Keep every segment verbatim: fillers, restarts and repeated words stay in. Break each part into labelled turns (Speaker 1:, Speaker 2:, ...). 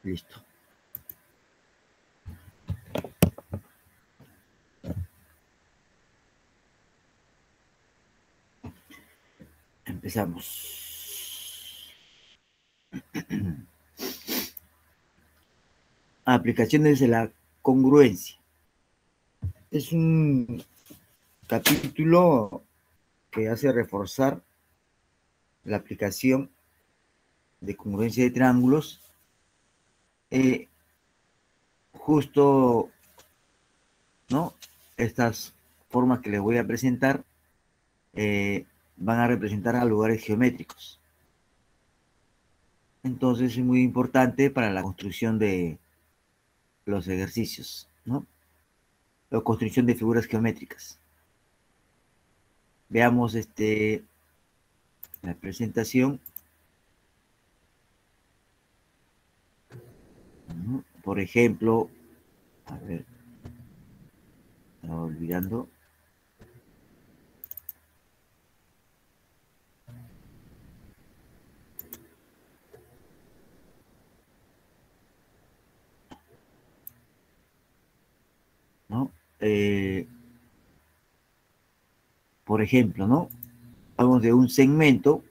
Speaker 1: Listo. Empezamos. Aplicaciones de la congruencia. Es un capítulo que hace reforzar la aplicación de congruencia de triángulos. Eh, justo, ¿no? Estas formas que les voy a presentar eh, van a representar a lugares geométricos. Entonces es muy importante para la construcción de los ejercicios, ¿no? La construcción de figuras geométricas. Veamos este, la presentación. ¿No? Por ejemplo, a ver, estaba olvidando. ¿No? Eh, por ejemplo, ¿no? Hablamos de un segmento.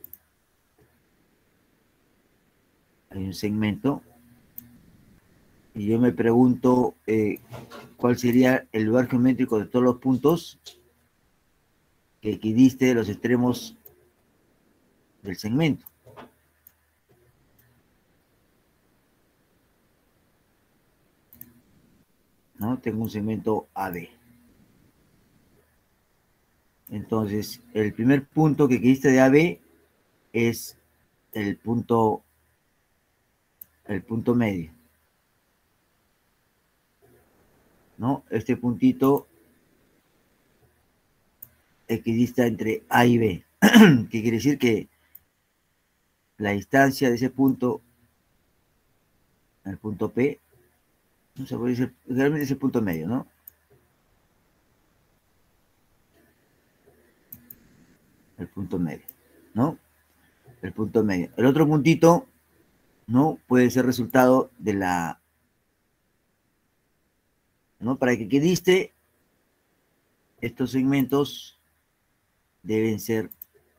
Speaker 1: Hay un segmento. Y yo me pregunto eh, cuál sería el lugar geométrico de todos los puntos que equidiste de los extremos del segmento. ¿No? Tengo un segmento A B. Entonces, el primer punto que equidiste de A B es el punto, el punto medio. ¿No? Este puntito equidista entre A y B. ¿Qué quiere decir? Que la distancia de ese punto al punto P, no se puede decir, realmente es el punto medio, ¿no? El punto medio, ¿no? El punto medio. El otro puntito, ¿no? Puede ser resultado de la, ¿no? Para que equidiste, estos segmentos deben ser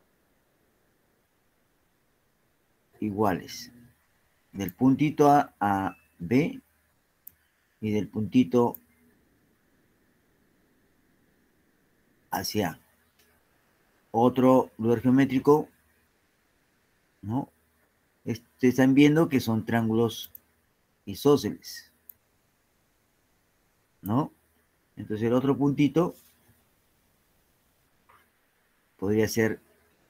Speaker 1: iguales. Del puntito A a B y del puntito hacia A. Otro lugar geométrico, ¿no? Este, están viendo que son triángulos isósceles, ¿no? Entonces el otro puntito podría ser,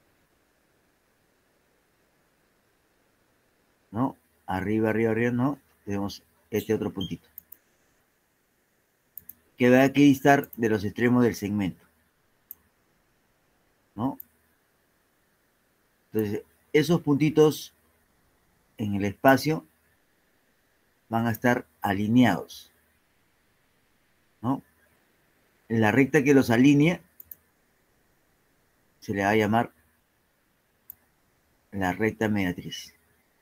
Speaker 1: ¿no? Arriba, arriba, arriba, ¿no? Tenemos este otro puntito, que va a equidistar de los extremos del segmento, ¿no? Entonces, esos puntitos en el espacio van a estar alineados, ¿no? La recta que los alinea se le va a llamar la recta mediatriz,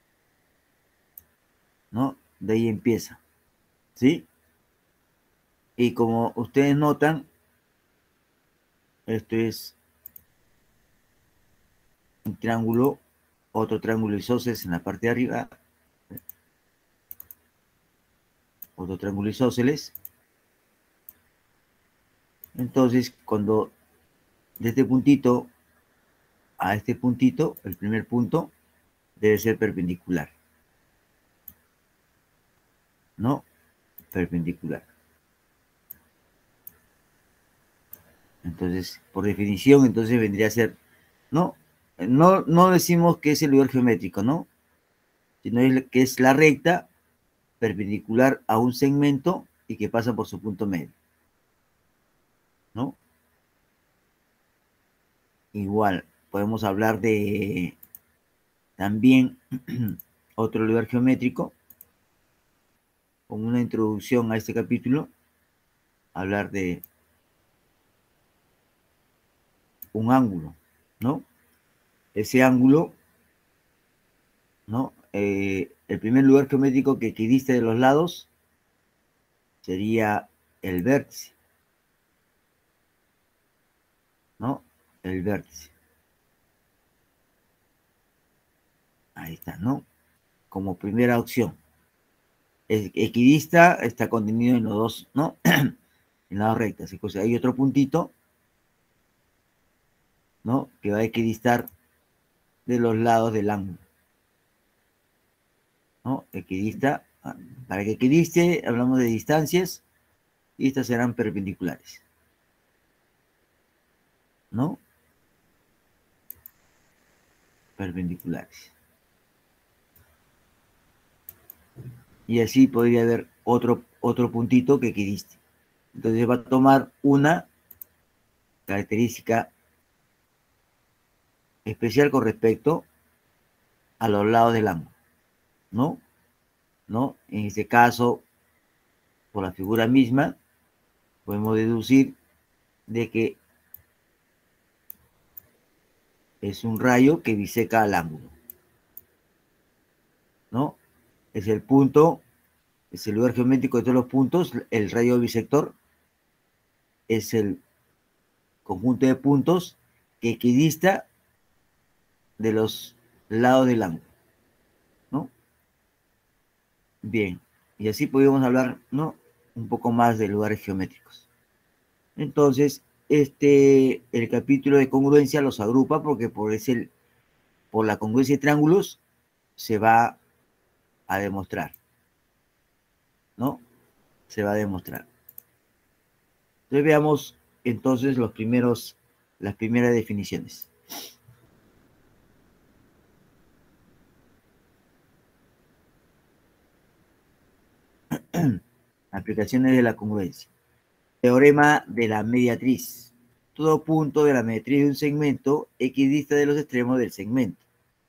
Speaker 1: ¿no? De ahí empieza, ¿sí? Y como ustedes notan, esto es un triángulo, otro triángulo isósceles en la parte de arriba, otro triángulo isósceles. Entonces, cuando de este puntito a este puntito, el primer punto debe ser perpendicular, ¿no? Perpendicular. Entonces, por definición, entonces vendría a ser, no, no, no decimos que es el lugar geométrico, ¿no? Sino que es la recta perpendicular a un segmento y que pasa por su punto medio, ¿no? Igual, podemos hablar de también otro lugar geométrico, con una introducción a este capítulo, hablar de un ángulo, ¿no? Ese ángulo, ¿no? Eh, El primer lugar geométrico que equidiste de los lados sería el vértice, ¿no? El vértice. Ahí está, ¿no? Como primera opción. El equidista está contenido en los dos, ¿no? En las dos rectas. Entonces hay otro puntito, ¿no? Que va a equidistar de los lados del ángulo, ¿no? Equidista. Para que equidiste, hablamos de distancias y estas serán perpendiculares, ¿no? Perpendiculares. Y así podría haber otro, otro puntito que equidiste. Entonces va a tomar una característica especial con respecto a los lados del ángulo, ¿no? ¿No? En este caso, por la figura misma, podemos deducir de que es un rayo que biseca al ángulo, ¿no? Es el punto, es el lugar geométrico de todos los puntos, el rayo bisector es el conjunto de puntos que equidista de los lados del ángulo, ¿no? Bien, y así podemos hablar, ¿no? Un poco más de lugares geométricos. Entonces, este, el capítulo de congruencia los agrupa porque por, ese, por la congruencia de triángulos se va a demostrar, ¿no? Se va a demostrar. Entonces veamos entonces los primeros, las primeras definiciones. Aplicaciones de la congruencia. Teorema de la mediatriz. Todo punto de la mediatriz de un segmento equidista de los extremos del segmento.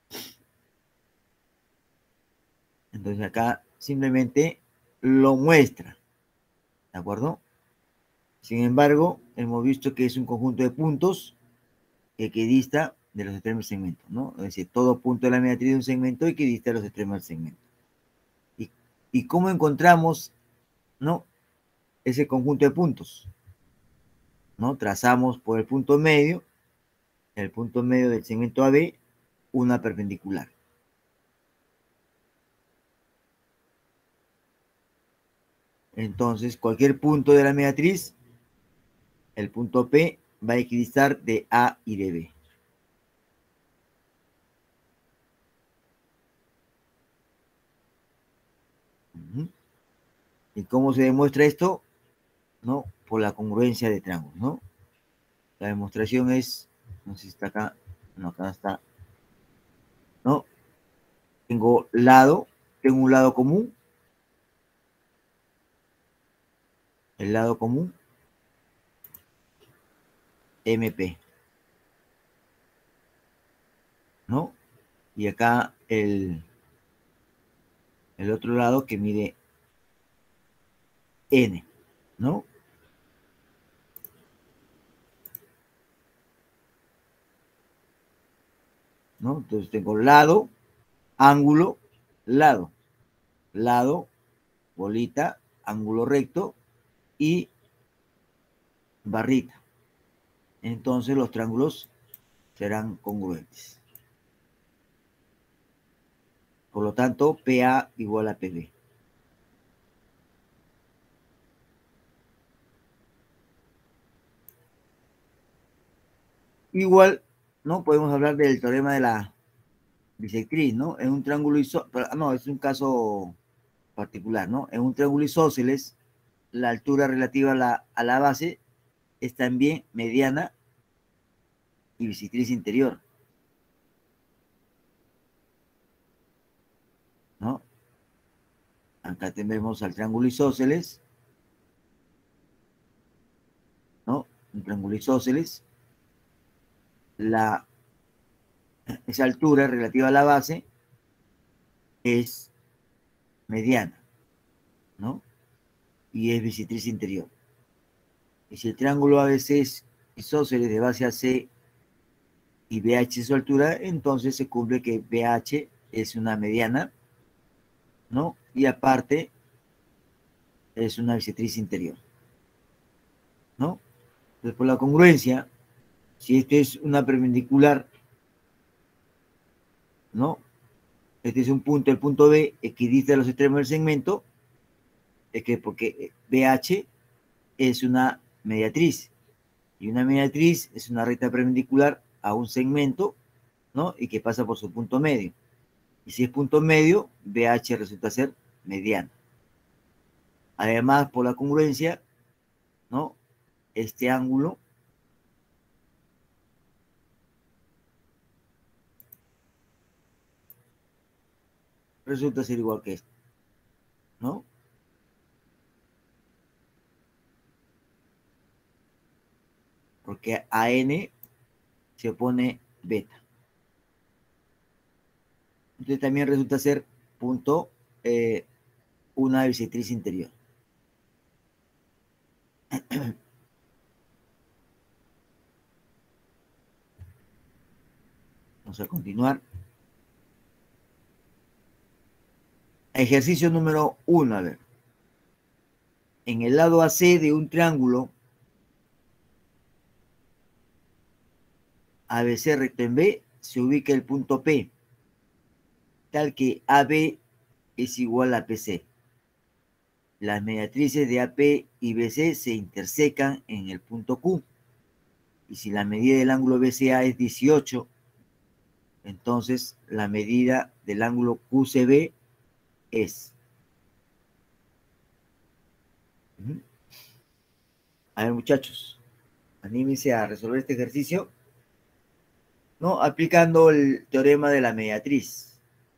Speaker 1: Entonces acá simplemente lo muestra, ¿de acuerdo? Sin embargo, hemos visto que es un conjunto de puntos equidista de los extremos del segmento, ¿no? Es decir, todo punto de la mediatriz de un segmento equidista de los extremos del segmento. ¿Y, y cómo encontramos, ¿no? Ese conjunto de puntos, ¿no? Trazamos por el punto medio, el punto medio del segmento A B, una perpendicular. Entonces, cualquier punto de la mediatriz, el punto P va a equidistar de A y de B. Uh-huh. ¿Y cómo se demuestra esto? ¿No? Por la congruencia de triángulos, ¿no? La demostración es, no sé si está acá, no, acá está, ¿no? Tengo lado, tengo un lado común, el lado común, M P, ¿no? Y acá el, el otro lado que mide N, ¿no? ¿No? Entonces tengo lado, ángulo, lado, lado, bolita, ángulo recto y barrita. Entonces los triángulos serán congruentes. Por lo tanto, P A igual a P B. Igual, ¿no? Podemos hablar del teorema de la bisectriz, ¿no? En un triángulo isósceles, no, es un caso particular, ¿no? En un triángulo isósceles, la altura relativa a la, a la base es también mediana y bisectriz interior, ¿no? Acá tenemos al triángulo isósceles, ¿no? Un triángulo isósceles, la, esa altura relativa a la base es mediana, ¿no? Y es bisectriz interior. Y si el triángulo A B C es isósceles de base A C y B H es su altura, entonces se cumple que B H es una mediana ¿no? Y aparte es una bisectriz interior, ¿no? Entonces, por la congruencia, si esto es una perpendicular, ¿no? Este es un punto, el punto B, equidista a los extremos del segmento, es que porque B H es una mediatriz, y una mediatriz es una recta perpendicular a un segmento, ¿no? Y que pasa por su punto medio. Y si es punto medio, B H resulta ser mediana. Además, por la congruencia, ¿no? Este ángulo resulta ser igual que este, ¿no? Porque a N se opone beta. Entonces también resulta ser punto eh, una bisectriz interior. Vamos a continuar. Ejercicio número uno, a ver. En el lado A C de un triángulo A B C recto en B, se ubica el punto P, tal que A B es igual a P C. Las mediatrices de A P y B C se intersecan en el punto Q. Y si la medida del ángulo B C A es dieciocho, entonces la medida del ángulo Q C B es. Uh-huh. A ver, muchachos, anímense a resolver este ejercicio, ¿no? Aplicando el teorema de la mediatriz.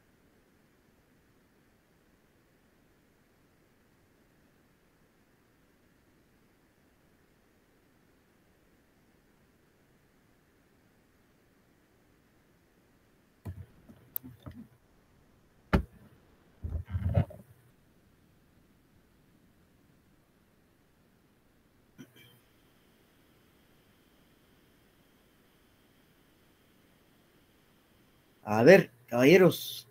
Speaker 1: A ver, caballeros.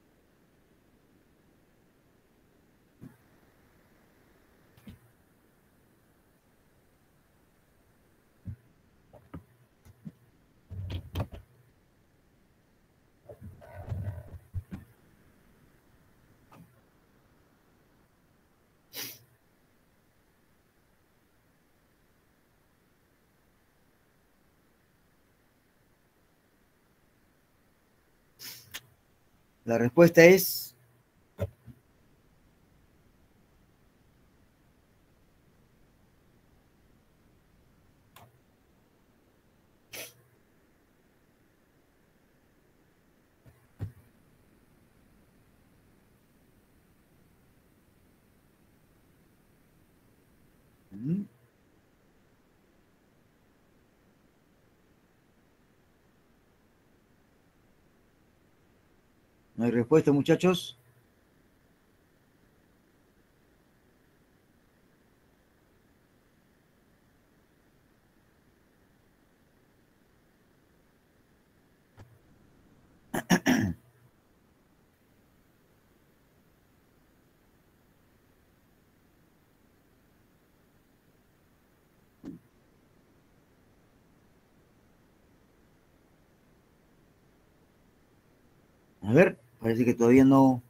Speaker 1: La respuesta es uh-huh. No hay respuesta, muchachos. A ver, parece que todavía no.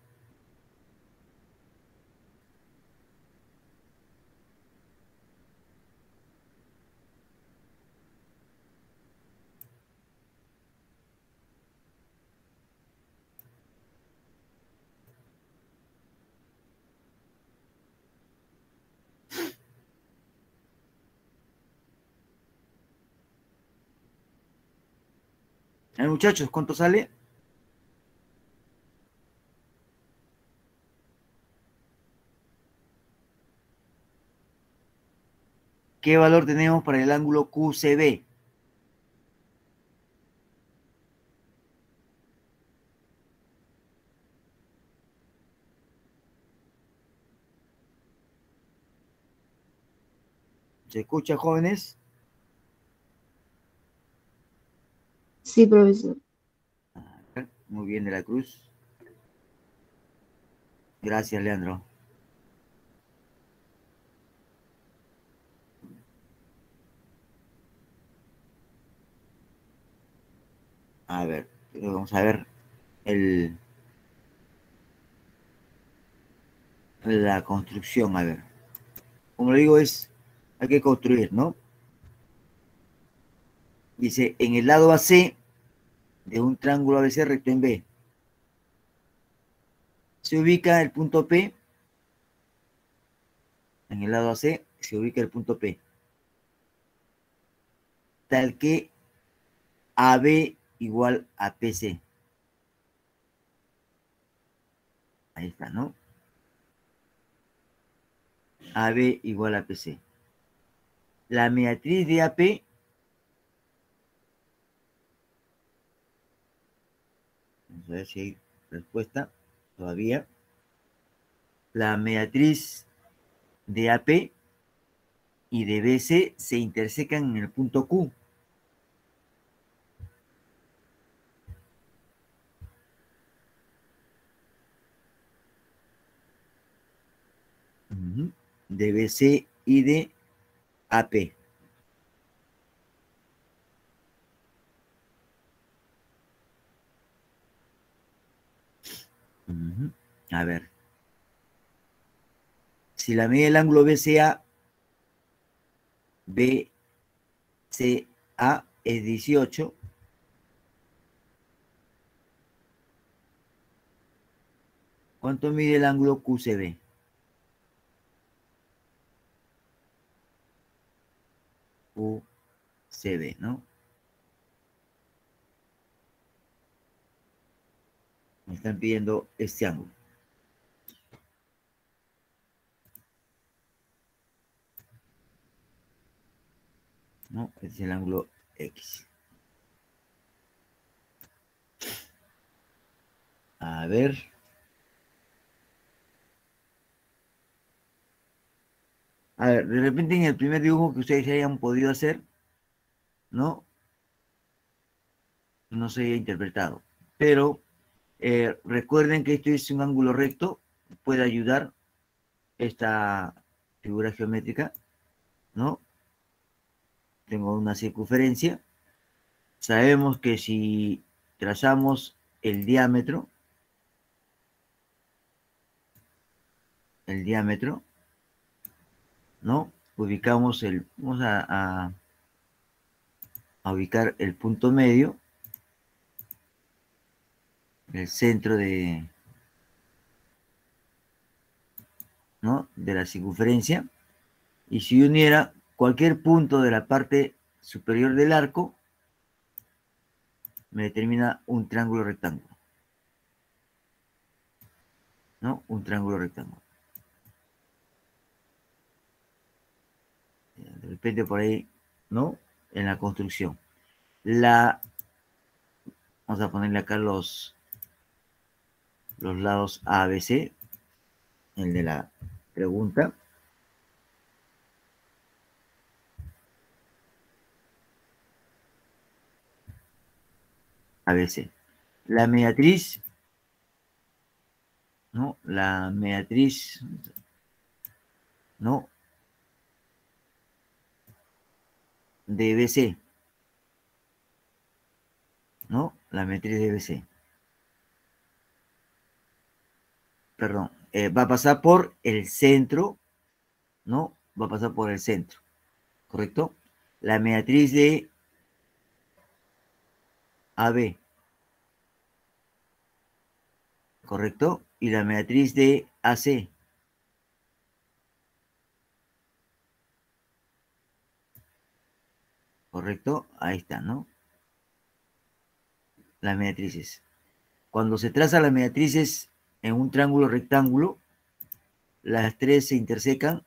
Speaker 1: A ver, muchachos, ¿cuánto sale? ¿Qué valor tenemos para el ángulo Q C B? ¿Se escucha, jóvenes?
Speaker 2: Sí, profesor.
Speaker 1: Muy bien, de la Cruz. Gracias, Leandro. A ver, vamos a ver el, la construcción, a ver. Como le digo, es, hay que construir, ¿no? Dice, en el lado A C de un triángulo A B C recto en B, se ubica el punto P, en el lado A C se ubica el punto P, tal que A B igual a P C. Ahí está, ¿no? A B igual a P C. La matriz de A P, vamos a ver si hay respuesta todavía. La matriz de A P y de B C se intersecan en el punto Q. Uh-huh. De B C y de A P. Uh-huh. A ver. Si la medida del ángulo B C A, B C A es dieciocho, ¿cuánto mide el ángulo Q C B? Q C B, ¿no? Me están pidiendo este ángulo. ¿No? Este es el ángulo X. A ver. A ver, de repente en el primer dibujo que ustedes hayan podido hacer, ¿no? No se haya interpretado. Pero eh, recuerden que esto es un ángulo recto, puede ayudar esta figura geométrica, ¿no? Tengo una circunferencia. Sabemos que si trazamos el diámetro, el diámetro, ¿no? Ubicamos el, vamos a, a, a ubicar el punto medio, el centro de, ¿no? De la circunferencia. Y si uniera cualquier punto de la parte superior del arco, me determina un triángulo rectángulo, ¿no? Un triángulo rectángulo. De repente por ahí, ¿no? En la construcción. La, vamos a ponerle acá los, los lados A, B, C, el de la pregunta. A, B, C. La mediatriz, ¿no? La mediatriz, ¿no? De B C, ¿no? La mediatriz de B C. Perdón, eh, va a pasar por el centro, ¿no? Va a pasar por el centro, ¿correcto? La mediatriz de A B, ¿correcto? Y la mediatriz de A C. ¿Correcto? Ahí está, ¿no? Las mediatrices. Cuando se traza las mediatrices en un triángulo rectángulo, las tres se intersecan.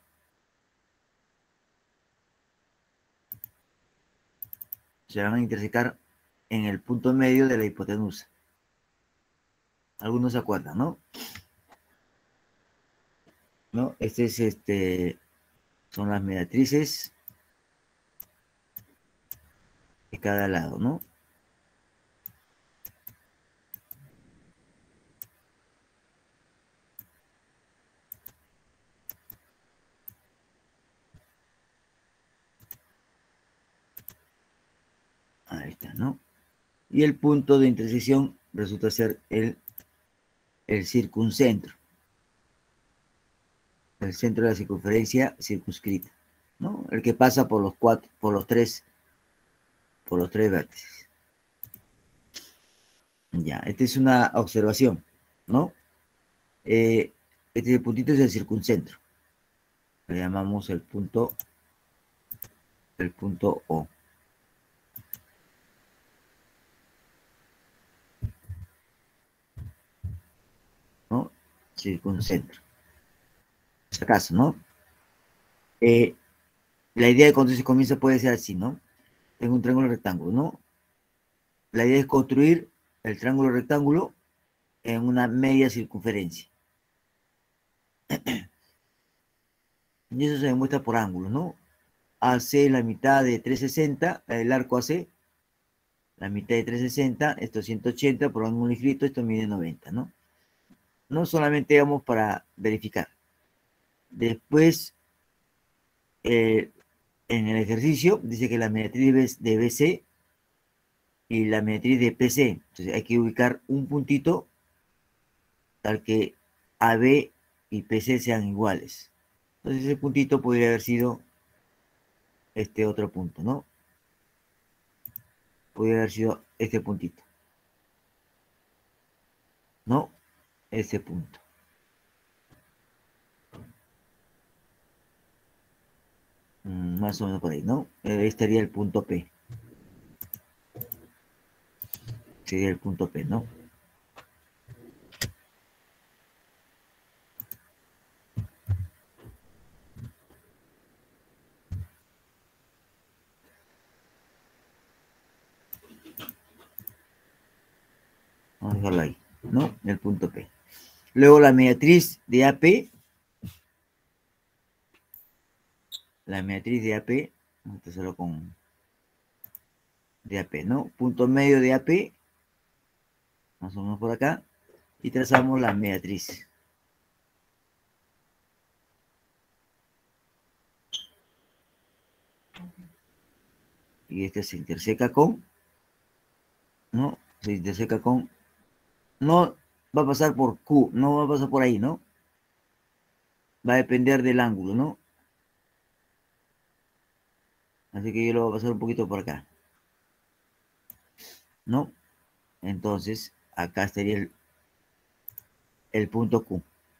Speaker 1: Se van a intersecar en el punto medio de la hipotenusa. Algunos se acuerdan, ¿no? ¿No? Este es este, son las mediatrices de cada lado, ¿no? y el punto de intersección resulta ser el, el circuncentro, el centro de la circunferencia circunscrita, ¿no? El que pasa por los cuatro, por los tres, por los tres vértices. Ya, esta es una observación, ¿no? Eh, este puntito es el circuncentro. Le llamamos el punto, el punto O. ¿No? Circuncentro. Si acaso, ¿no? Eh, la idea de cuando se comienza puede ser así, ¿no? Tengo un triángulo rectángulo, ¿no? La idea es construir el triángulo rectángulo en una media circunferencia. Y eso se demuestra por ángulos, ¿no? A C es la mitad de trescientos sesenta, el arco A C, la mitad de trescientos sesenta, esto es ciento ochenta, por ángulo infinito, esto mide noventa, ¿no? No solamente vamos para verificar. Después, eh, en el ejercicio, dice que la mediatriz de B C y la mediatriz de P C. Entonces hay que ubicar un puntito tal que A B y P C sean iguales. Entonces ese puntito podría haber sido este otro punto, ¿no? Podría haber sido este puntito. ¿No? Ese punto. Mm, más o menos por ahí, ¿no? Ahí estaría el punto P. Sería el punto P, ¿no? Vamos a dejarlo ahí, ¿no? El punto P. Luego la mediatriz de A P. La mediatriz de A P. Vamos a hacerlo con de A P, ¿no? Punto medio de A P. Más o menos por acá. Y trazamos la mediatriz. Y este se interseca con, ¿no? Se interseca con, no va a pasar por Q, no va a pasar por ahí, ¿no? Va a depender del ángulo, ¿no? Así que yo lo voy a pasar un poquito por acá, ¿no? Entonces, acá estaría el, el punto Q.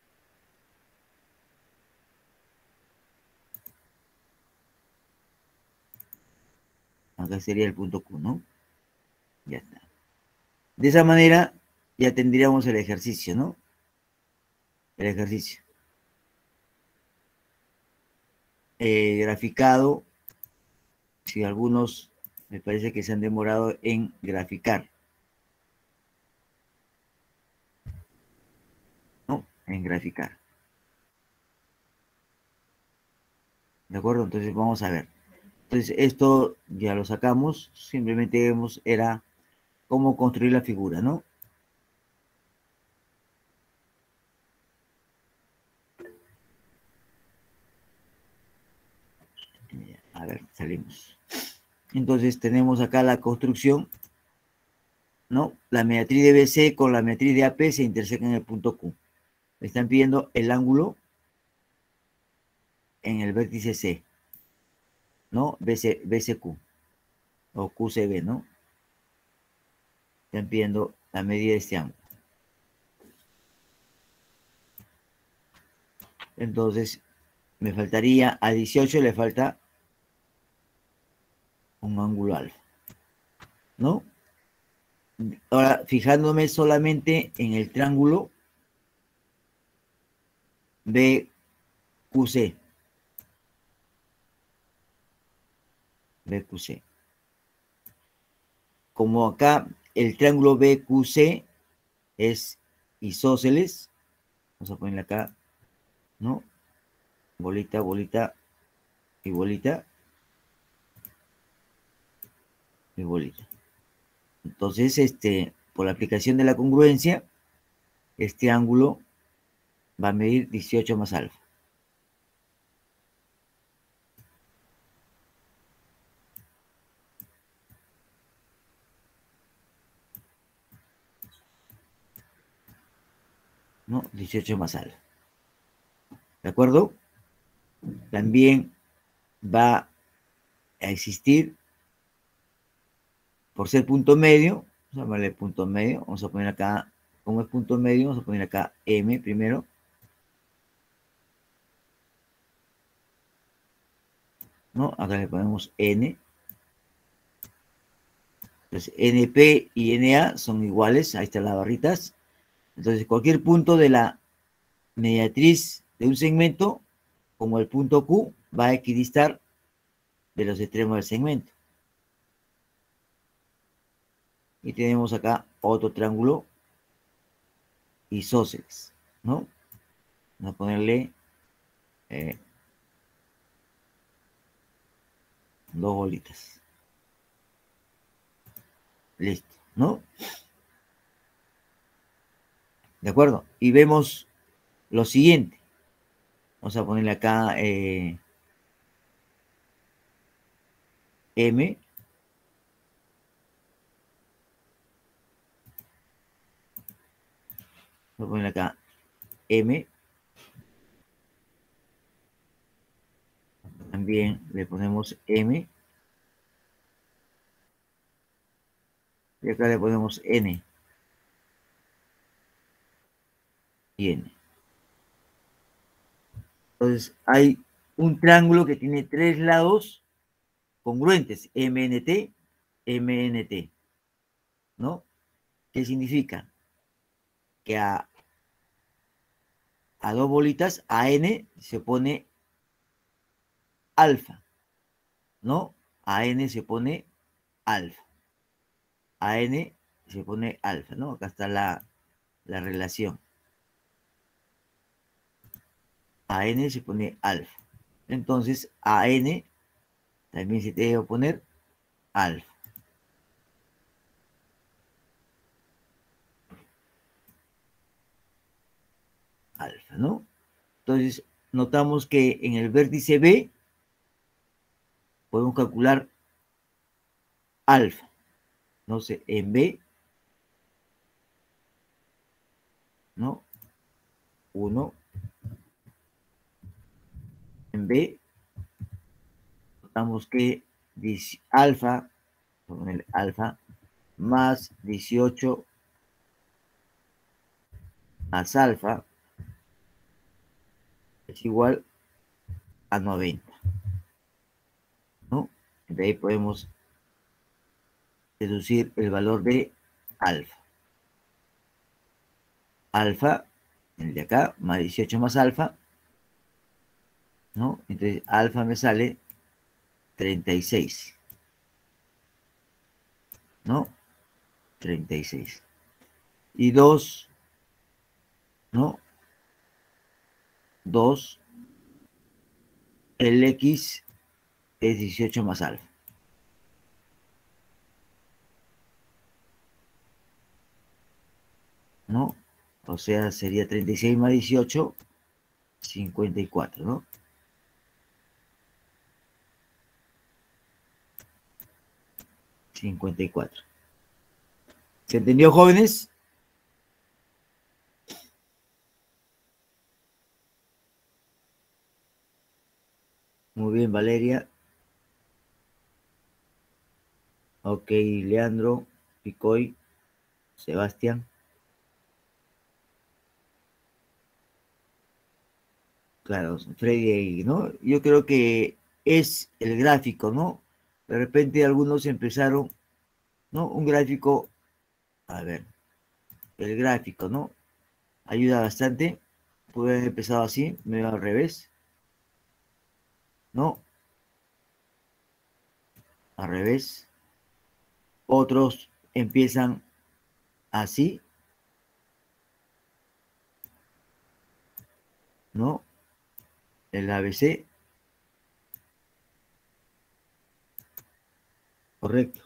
Speaker 1: Acá sería el punto Q, ¿no? Ya está. De esa manera ya tendríamos el ejercicio, ¿no? El ejercicio. Eh, graficado. Si algunos me parece que se han demorado en graficar. ¿No? En graficar. ¿De acuerdo? Entonces vamos a ver. Entonces esto ya lo sacamos. Simplemente vemos era cómo construir la figura, ¿no? A ver, salimos. Entonces tenemos acá la construcción, ¿no? La mediatriz de B C con la mediatriz de A P se intersecan en el punto Q. Me están pidiendo el ángulo en el vértice C, ¿no? B C, B C Q o Q C B, ¿no? Están pidiendo la medida de este ángulo. Entonces, me faltaría, a dieciocho le falta un ángulo alfa, ¿no? Ahora, fijándome solamente en el triángulo B Q C. B Q C. Como acá el triángulo B Q C es isósceles, vamos a ponerle acá, ¿no? Bolita, bolita y bolita y bolita. Entonces, este, por la aplicación de la congruencia, este ángulo va a medir dieciocho más alfa. ¿no? dieciocho más alfa. ¿De acuerdo? También va a existir, por ser punto medio, vamos a llamarle punto medio, vamos a poner acá, como es punto medio, vamos a poner acá M primero. ¿No? Acá le ponemos N. Entonces, N P y N A son iguales, ahí están las barritas. Entonces, cualquier punto de la mediatriz de un segmento, como el punto Q, va a equidistar de los extremos del segmento. Y tenemos acá otro triángulo isósceles, ¿no? Vamos a ponerle eh, dos bolitas. Listo, ¿no? ¿De acuerdo? Y vemos lo siguiente. Vamos a ponerle acá eh, M. Vamos a ponerle acá M. También le ponemos M. Y acá le ponemos N. Y N. Entonces hay un triángulo que tiene tres lados congruentes, M N T, M N T, ¿no? ¿Qué significa? Que a, a dos bolitas, a N se pone alfa, ¿no? A N se pone alfa. A N se pone alfa, ¿no? Acá está la, la relación. A N se pone alfa. Entonces, a N también se debe poner alfa. Alfa, ¿no? Entonces, notamos que en el vértice B podemos calcular alfa. No sé, en B, ¿no? uno. En B, notamos que alfa, vamos a poner alfa, más dieciocho más alfa es igual a noventa, ¿no? De ahí podemos deducir el valor de alfa. Alfa, el de acá, más dieciocho más alfa, ¿no? Entonces, alfa me sale treinta y seis, ¿no? treinta y seis. Y dos, ¿no? dos, el X es dieciocho más alfa. ¿No? O sea, sería treinta y seis más dieciocho, cincuenta y cuatro, ¿no? cincuenta y cuatro. ¿Se entendió, jóvenes? Muy bien, Valeria. Ok, Leandro, Picoy, Sebastián. Claro, Freddy, ¿no? Yo creo que es el gráfico, ¿no? De repente algunos empezaron, ¿no? Un gráfico, a ver, el gráfico, ¿no? Ayuda bastante. Puede haber empezado así, medio al revés, ¿no? Al revés. Otros empiezan así, ¿no? El A B C. Correcto.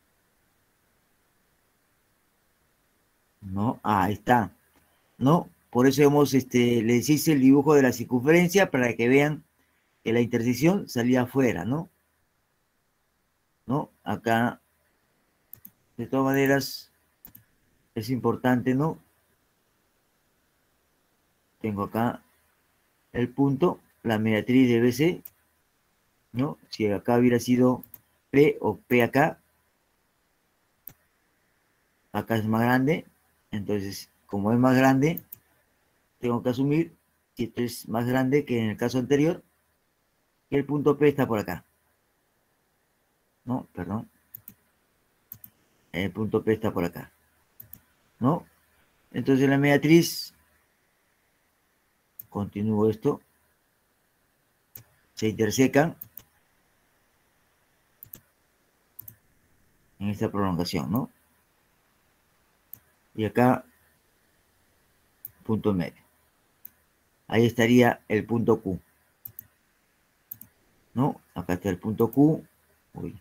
Speaker 1: ¿No? Ah, ahí está. ¿No? Por eso hemos, este, les hice el dibujo de la circunferencia para que vean que la intersección salía afuera, ¿no? ¿No? Acá, de todas maneras, es importante, ¿no? tengo acá el punto, la mediatriz de B C, ¿no? Si acá hubiera sido P o P acá, acá es más grande, entonces como es más grande, tengo que asumir que esto es más grande que en el caso anterior, que el punto P está por acá. No, perdón. El punto P está por acá. ¿No? Entonces la mediatriz, continúo esto, se intersecan en esta prolongación, ¿no? Y acá, punto medio. Ahí estaría el punto Q. ¿No? Acá está el punto Q. Uy.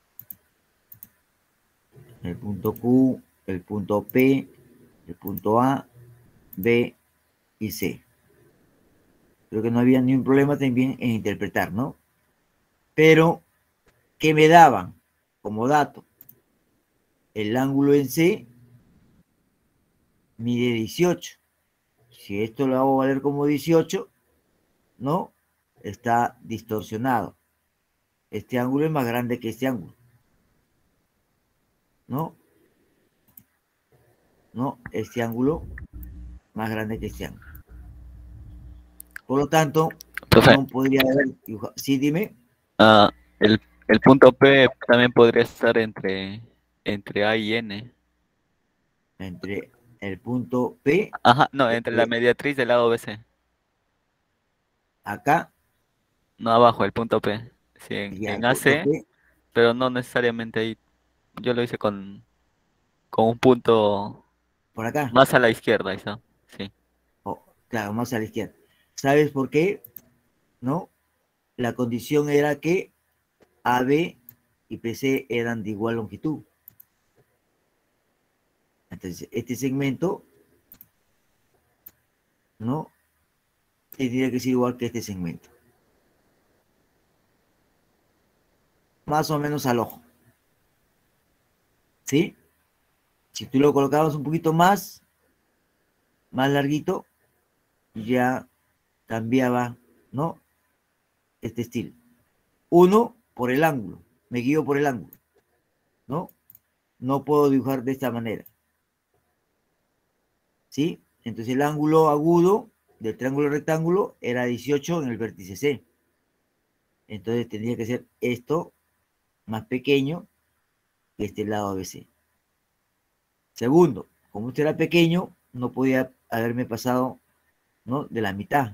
Speaker 1: El punto Q, el punto P, el punto A, B y C. Creo que no había ningún problema también en interpretar, ¿no? Pero, ¿qué me daban como dato? El ángulo en C mide dieciocho. Si esto lo hago valer como dieciocho, ¿no? Está distorsionado. Este ángulo es más grande que este ángulo. ¿No? ¿No? Este ángulo más grande que este ángulo. Por lo tanto,
Speaker 3: Profe,
Speaker 1: no podría haber dibujado. Sí, dime.
Speaker 3: ah, el, el punto P también podría estar entre, entre A y N.
Speaker 1: Entre el punto P,
Speaker 3: Ajá, no, entre la
Speaker 1: eh,
Speaker 3: mediatriz del lado B C.
Speaker 1: acá,
Speaker 3: No abajo, el punto P. Sí, en,
Speaker 1: ya el
Speaker 3: en
Speaker 1: punto
Speaker 3: A C,
Speaker 1: P,
Speaker 3: pero no necesariamente ahí. Yo lo hice con, con un punto
Speaker 1: por acá.
Speaker 3: más a la izquierda, eso. Sí.
Speaker 1: Oh, claro, más a la izquierda. ¿Sabes por qué? ¿No? La condición era que A B y P C eran de igual longitud. Entonces, este segmento, ¿no? Tendría que ser igual que este segmento. Más o menos al ojo. ¿Sí? Si tú lo colocabas un poquito más, más larguito, ya cambiaba, ¿no? Este estilo. Uno, por el ángulo. Me guío por el ángulo, ¿no? No puedo dibujar de esta manera. ¿Sí? Entonces el ángulo agudo del triángulo rectángulo era dieciocho en el vértice C. Entonces tendría que ser esto más pequeño que este lado A B C. Segundo, como este era pequeño, no podía haberme pasado, ¿no? De la mitad,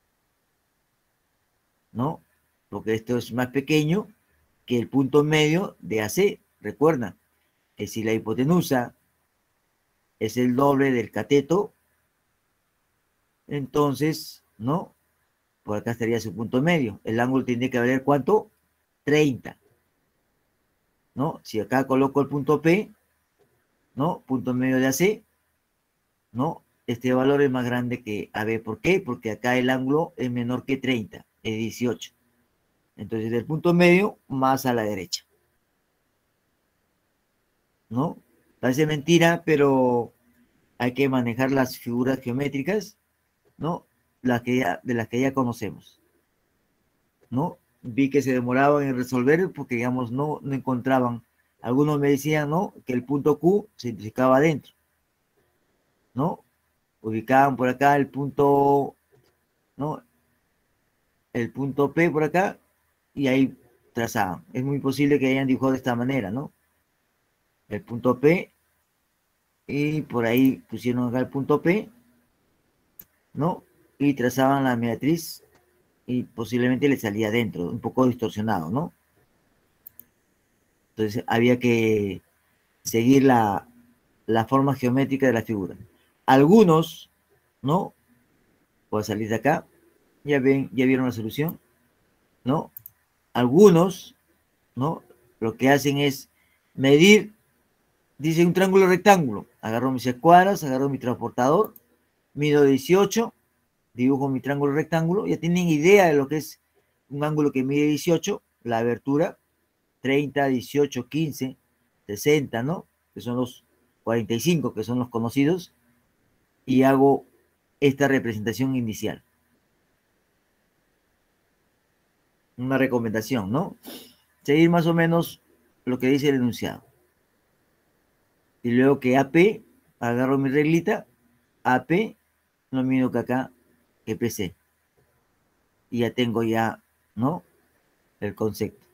Speaker 1: ¿no? Porque esto es más pequeño que el punto medio de A C. Recuerda que si la hipotenusa es el doble del cateto, entonces, ¿no? Por acá estaría su punto medio. El ángulo tiene que valer ¿cuánto? treinta, ¿no? Si acá coloco el punto P, ¿no? Punto medio de A C, ¿no? Este valor es más grande que A B. ¿Por qué? Porque acá el ángulo es menor que treinta, es dieciocho. Entonces, del punto medio más a la derecha, ¿no? Parece mentira, pero hay que manejar las figuras geométricas, ¿no? Las que ya, de las que ya conocemos, ¿no? Vi que se demoraban en resolver porque, digamos, no, no encontraban. Algunos me decían, ¿no? Que el punto Q se identificaba adentro, ¿no? Ubicaban por acá el punto, ¿no? El punto P por acá y ahí trazaban. Es muy posible que hayan dibujado de esta manera, ¿no? El punto P y por ahí pusieron acá el punto P, ¿no? Y trazaban la mediatriz y posiblemente le salía adentro, un poco distorsionado, ¿no? Entonces había que seguir la, la forma geométrica de la figura. Algunos, ¿no? Voy a salir de acá, ya ven, ya vieron la solución, ¿no? Algunos, ¿no? Lo que hacen es medir, dice un triángulo rectángulo, agarro mis escuadras, agarro mi transportador, mido dieciocho, dibujo mi triángulo rectángulo, ya tienen idea de lo que es un ángulo que mide dieciocho, la abertura, treinta, dieciocho, quince, sesenta, ¿no? Que son los cuarenta y cinco, que son los conocidos, y hago esta representación inicial. Una recomendación, ¿no? Seguir más o menos lo que dice el enunciado. Y luego que A P, agarro mi reglita, A P, lo mismo que acá, que P C. Y ya tengo ya, ¿no? El concepto.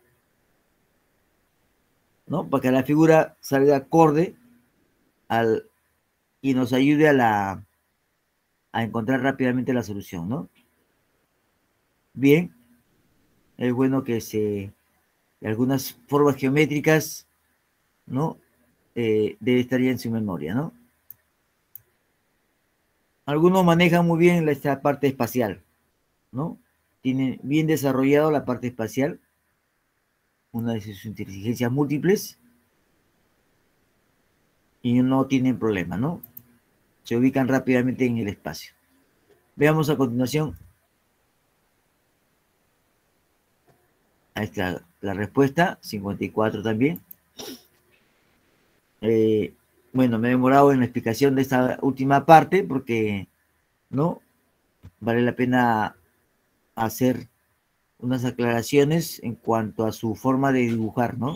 Speaker 1: ¿No? Para que la figura salga acorde al, y nos ayude a, la, a encontrar rápidamente la solución, ¿no? Bien, es bueno que se, algunas formas geométricas, ¿no? Eh, debe estar ya en su memoria, ¿no? Algunos manejan muy bien esta parte espacial, ¿no? Tienen bien desarrollado la parte espacial, una de sus inteligencias múltiples, y no tienen problema, ¿no? Se ubican rápidamente en el espacio. Veamos a continuación. Ahí está la respuesta, cincuenta y cuatro también. Eh, bueno, me he demorado en la explicación de esta última parte porque, ¿no? Vale la pena hacer unas aclaraciones en cuanto a su forma de dibujar, ¿no?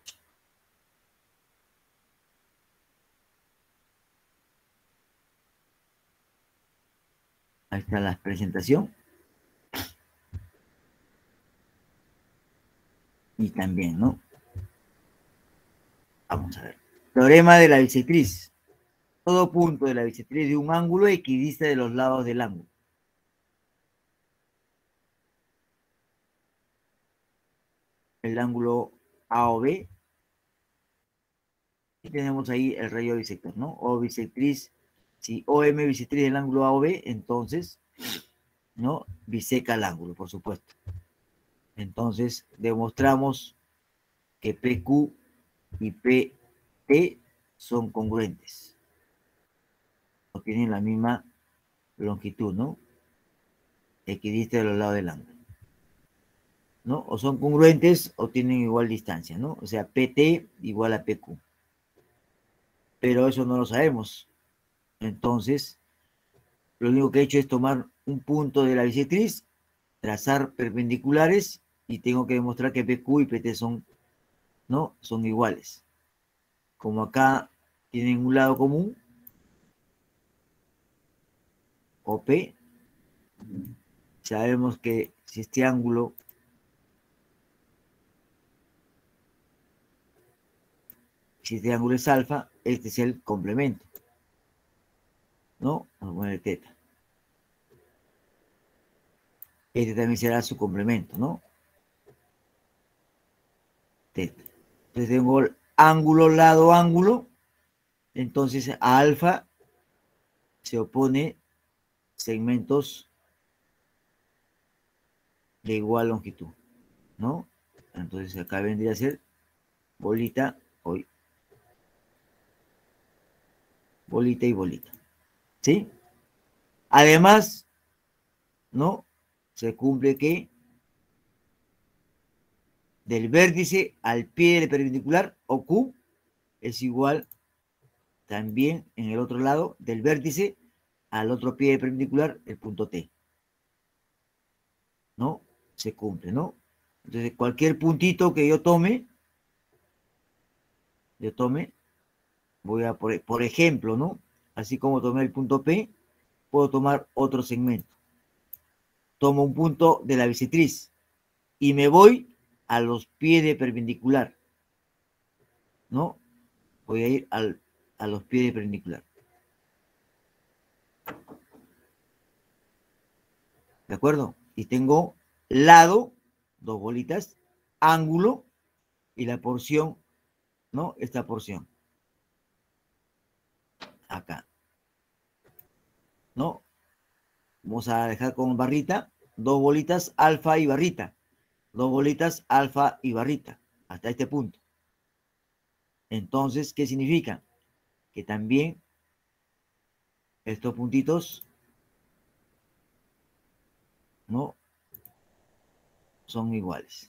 Speaker 1: Ahí está la presentación. Y también, ¿no? Vamos a ver. Teorema de la bisectriz. Todo punto de la bisectriz de un ángulo equidista de los lados del ángulo. El ángulo A o B. Y tenemos ahí el rayo bisector, ¿no? O bisectriz. Si O M bisectriz del ángulo A o B, entonces, ¿no? Biseca el ángulo, por supuesto. Entonces, demostramos que P Q y P T son congruentes. O tienen la misma longitud, ¿no? Equidista de los lados del ángulo. ¿No? O son congruentes o tienen igual distancia, ¿no? O sea, P T igual a P Q. Pero eso no lo sabemos. Entonces, lo único que he hecho es tomar un punto de la bisectriz, trazar perpendiculares y tengo que demostrar que P Q y P T son, ¿no? Son iguales. Como acá tienen un lado común, O P, sabemos que si este ángulo si este ángulo es alfa, este es el complemento, ¿no? Vamos a poner teta. Este también será su complemento, ¿no? Teta. Entonces tengo el ángulo, lado, ángulo. Entonces a alfa se opone segmentos de igual longitud, ¿no? Entonces acá vendría a ser bolita, hoy, bolita y bolita, ¿sí? Además, ¿no? Se cumple que del vértice al pie del perpendicular, o Q, es igual también en el otro lado del vértice al otro pie perpendicular, el punto T. ¿No? Se cumple, ¿no? Entonces, cualquier puntito que yo tome, yo tome, voy a, por, por ejemplo, ¿no? Así como tomé el punto P, puedo tomar otro segmento. Tomo un punto de la bisectriz y me voy a los pies de perpendicular, ¿no? Voy a ir al, a los pies de perpendicular. ¿De acuerdo? Y tengo lado, dos bolitas, ángulo y la porción, ¿no? Esta porción. Acá. ¿No? Vamos a dejar con barrita, dos bolitas, alfa y barrita. Dos bolitas, alfa y barrita. Hasta este punto. Entonces, ¿qué significa? Que también estos puntitos, ¿no? Son iguales.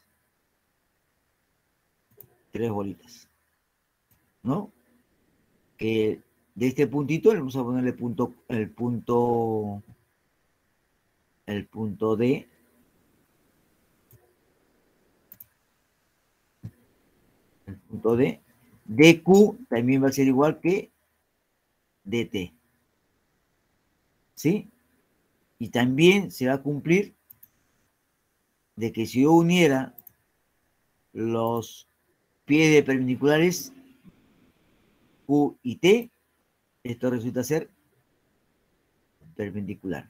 Speaker 1: Tres bolitas. ¿No? Que de este puntito, le vamos a ponerle punto, el punto, el punto D. El punto D. D Q también va a ser igual que D T. ¿Sí? Y también se va a cumplir de que si yo uniera los pies de perpendiculares Q y T, esto resulta ser perpendicular.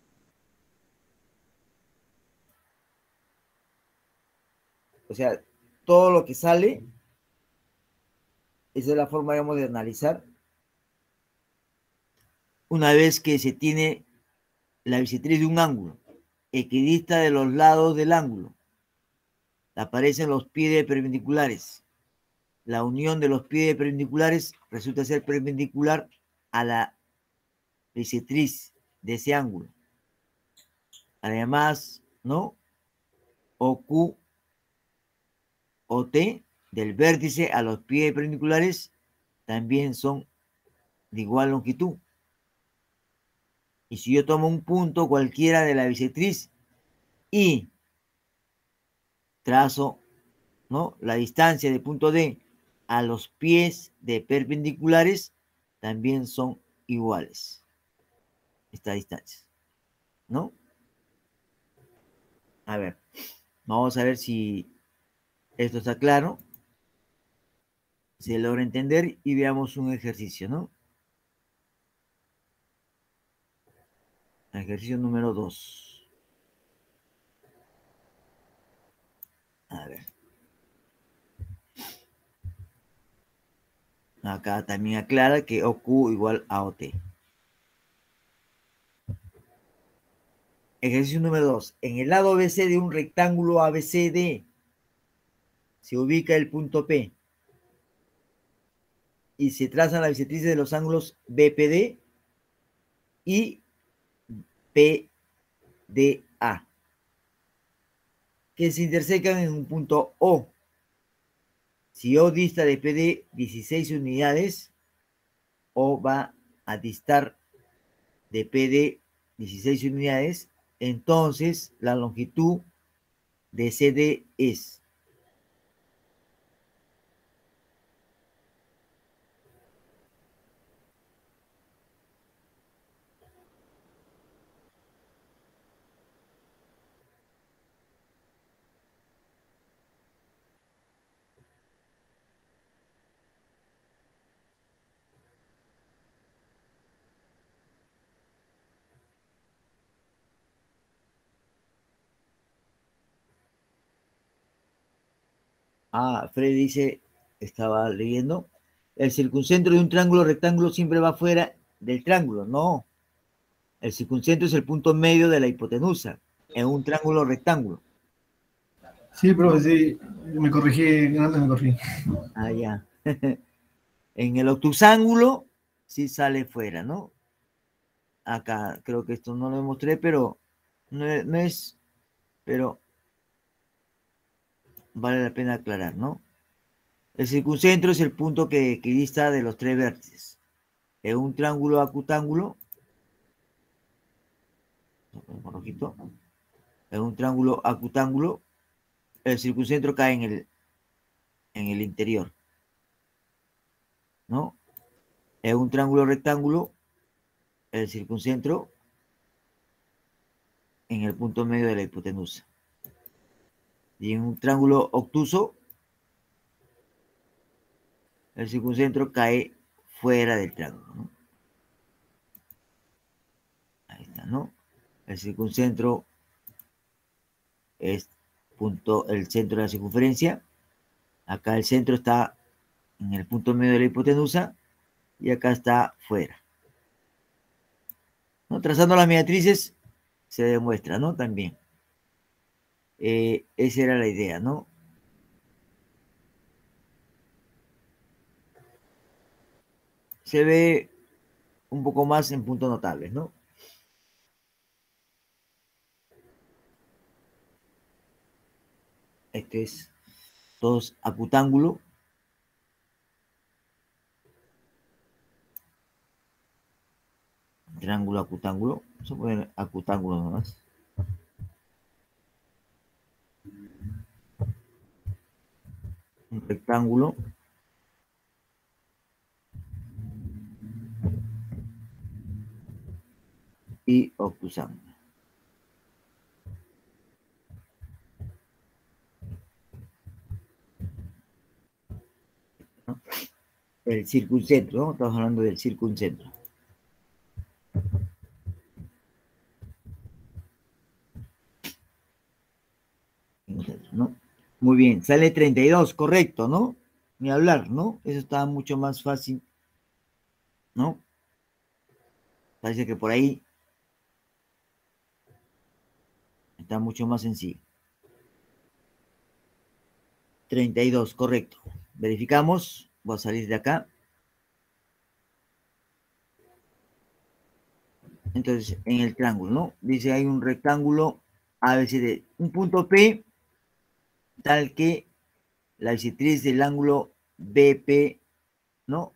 Speaker 1: O sea, todo lo que sale, esa es la forma, digamos, de analizar una vez que se tiene la bisectriz de un ángulo, equidista de los lados del ángulo, aparecen los pies perpendiculares. La unión de los pies perpendiculares resulta ser perpendicular a la bisectriz de ese ángulo. Además, ¿no? O Q o T del vértice a los pies perpendiculares también son de igual longitud. Y si yo tomo un punto cualquiera de la bisectriz y trazo, ¿no?, la distancia de punto D a los pies de perpendiculares, también son iguales estas distancias, ¿no? A ver, vamos a ver si esto está claro, se logra entender, y veamos un ejercicio, ¿no? Ejercicio número dos. A ver. Acá también aclara que O Q igual a O T. Ejercicio número dos. En el lado B C de un rectángulo A B C D se ubica el punto P y se trazan las bisectrices de los ángulos B P D y P D A, que se intersecan en un punto O. Si O dista de P D dieciséis unidades, O va a distar de P D dieciséis unidades, entonces la longitud de C D es Ah, Freddy dice, estaba leyendo, el circuncentro de un triángulo rectángulo siempre va fuera del triángulo. No, el circuncentro es el punto medio de la hipotenusa en un triángulo rectángulo.
Speaker 4: Sí, pero sí, me corregí, antes me corregí.
Speaker 1: Ah, ya. En el obtusángulo sí sale fuera, ¿no? Acá creo que esto no lo mostré, pero no es, no es, pero vale la pena aclarar, ¿no? El circuncentro es el punto que equidista de los tres vértices. En un triángulo acutángulo, en un triángulo acutángulo, el circuncentro cae en el, en el interior, ¿no? En un triángulo rectángulo, el circuncentro en el punto medio de la hipotenusa. Y en un triángulo obtuso, el circuncentro cae fuera del triángulo, ¿no? Ahí está, ¿no? El circuncentro es punto, el centro de la circunferencia. Acá el centro está en el punto medio de la hipotenusa y acá está fuera, ¿no? Trazando las mediatrices se demuestra, ¿no? También. Eh, esa era la idea, ¿no? Se ve un poco más en puntos notables, ¿no? Este es dos acutángulo. entre ángulo acutángulo. Vamos a poner acutángulo nomás. Un rectángulo. Y obtusángulo. ¿No? El circuncentro, ¿no? Estamos hablando del circuncentro. ¿No? Muy bien, sale treinta y dos, correcto, ¿no? Ni hablar, ¿no? Eso está mucho más fácil, ¿no? Parece que por ahí está mucho más sencillo. treinta y dos, correcto. Verificamos. Voy a salir de acá. Entonces, en el triángulo, ¿no? Dice, hay un rectángulo A B C D. Un punto P tal que la bisectriz del ángulo B P, ¿no?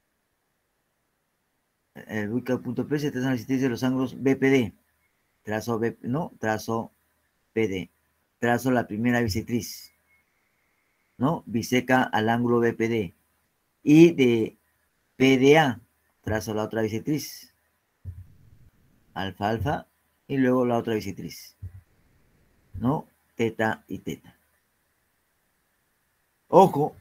Speaker 1: El ubicado punto P se traza la bisectriz de los ángulos B P D. Trazo B, ¿no? Trazo P D. Trazo la primera bisectriz, ¿no? Biseca al ángulo B P D. Y de P D A, trazo la otra bisectriz. Alfa, alfa. Y luego la otra bisectriz, ¿no? Teta y teta. Ojo.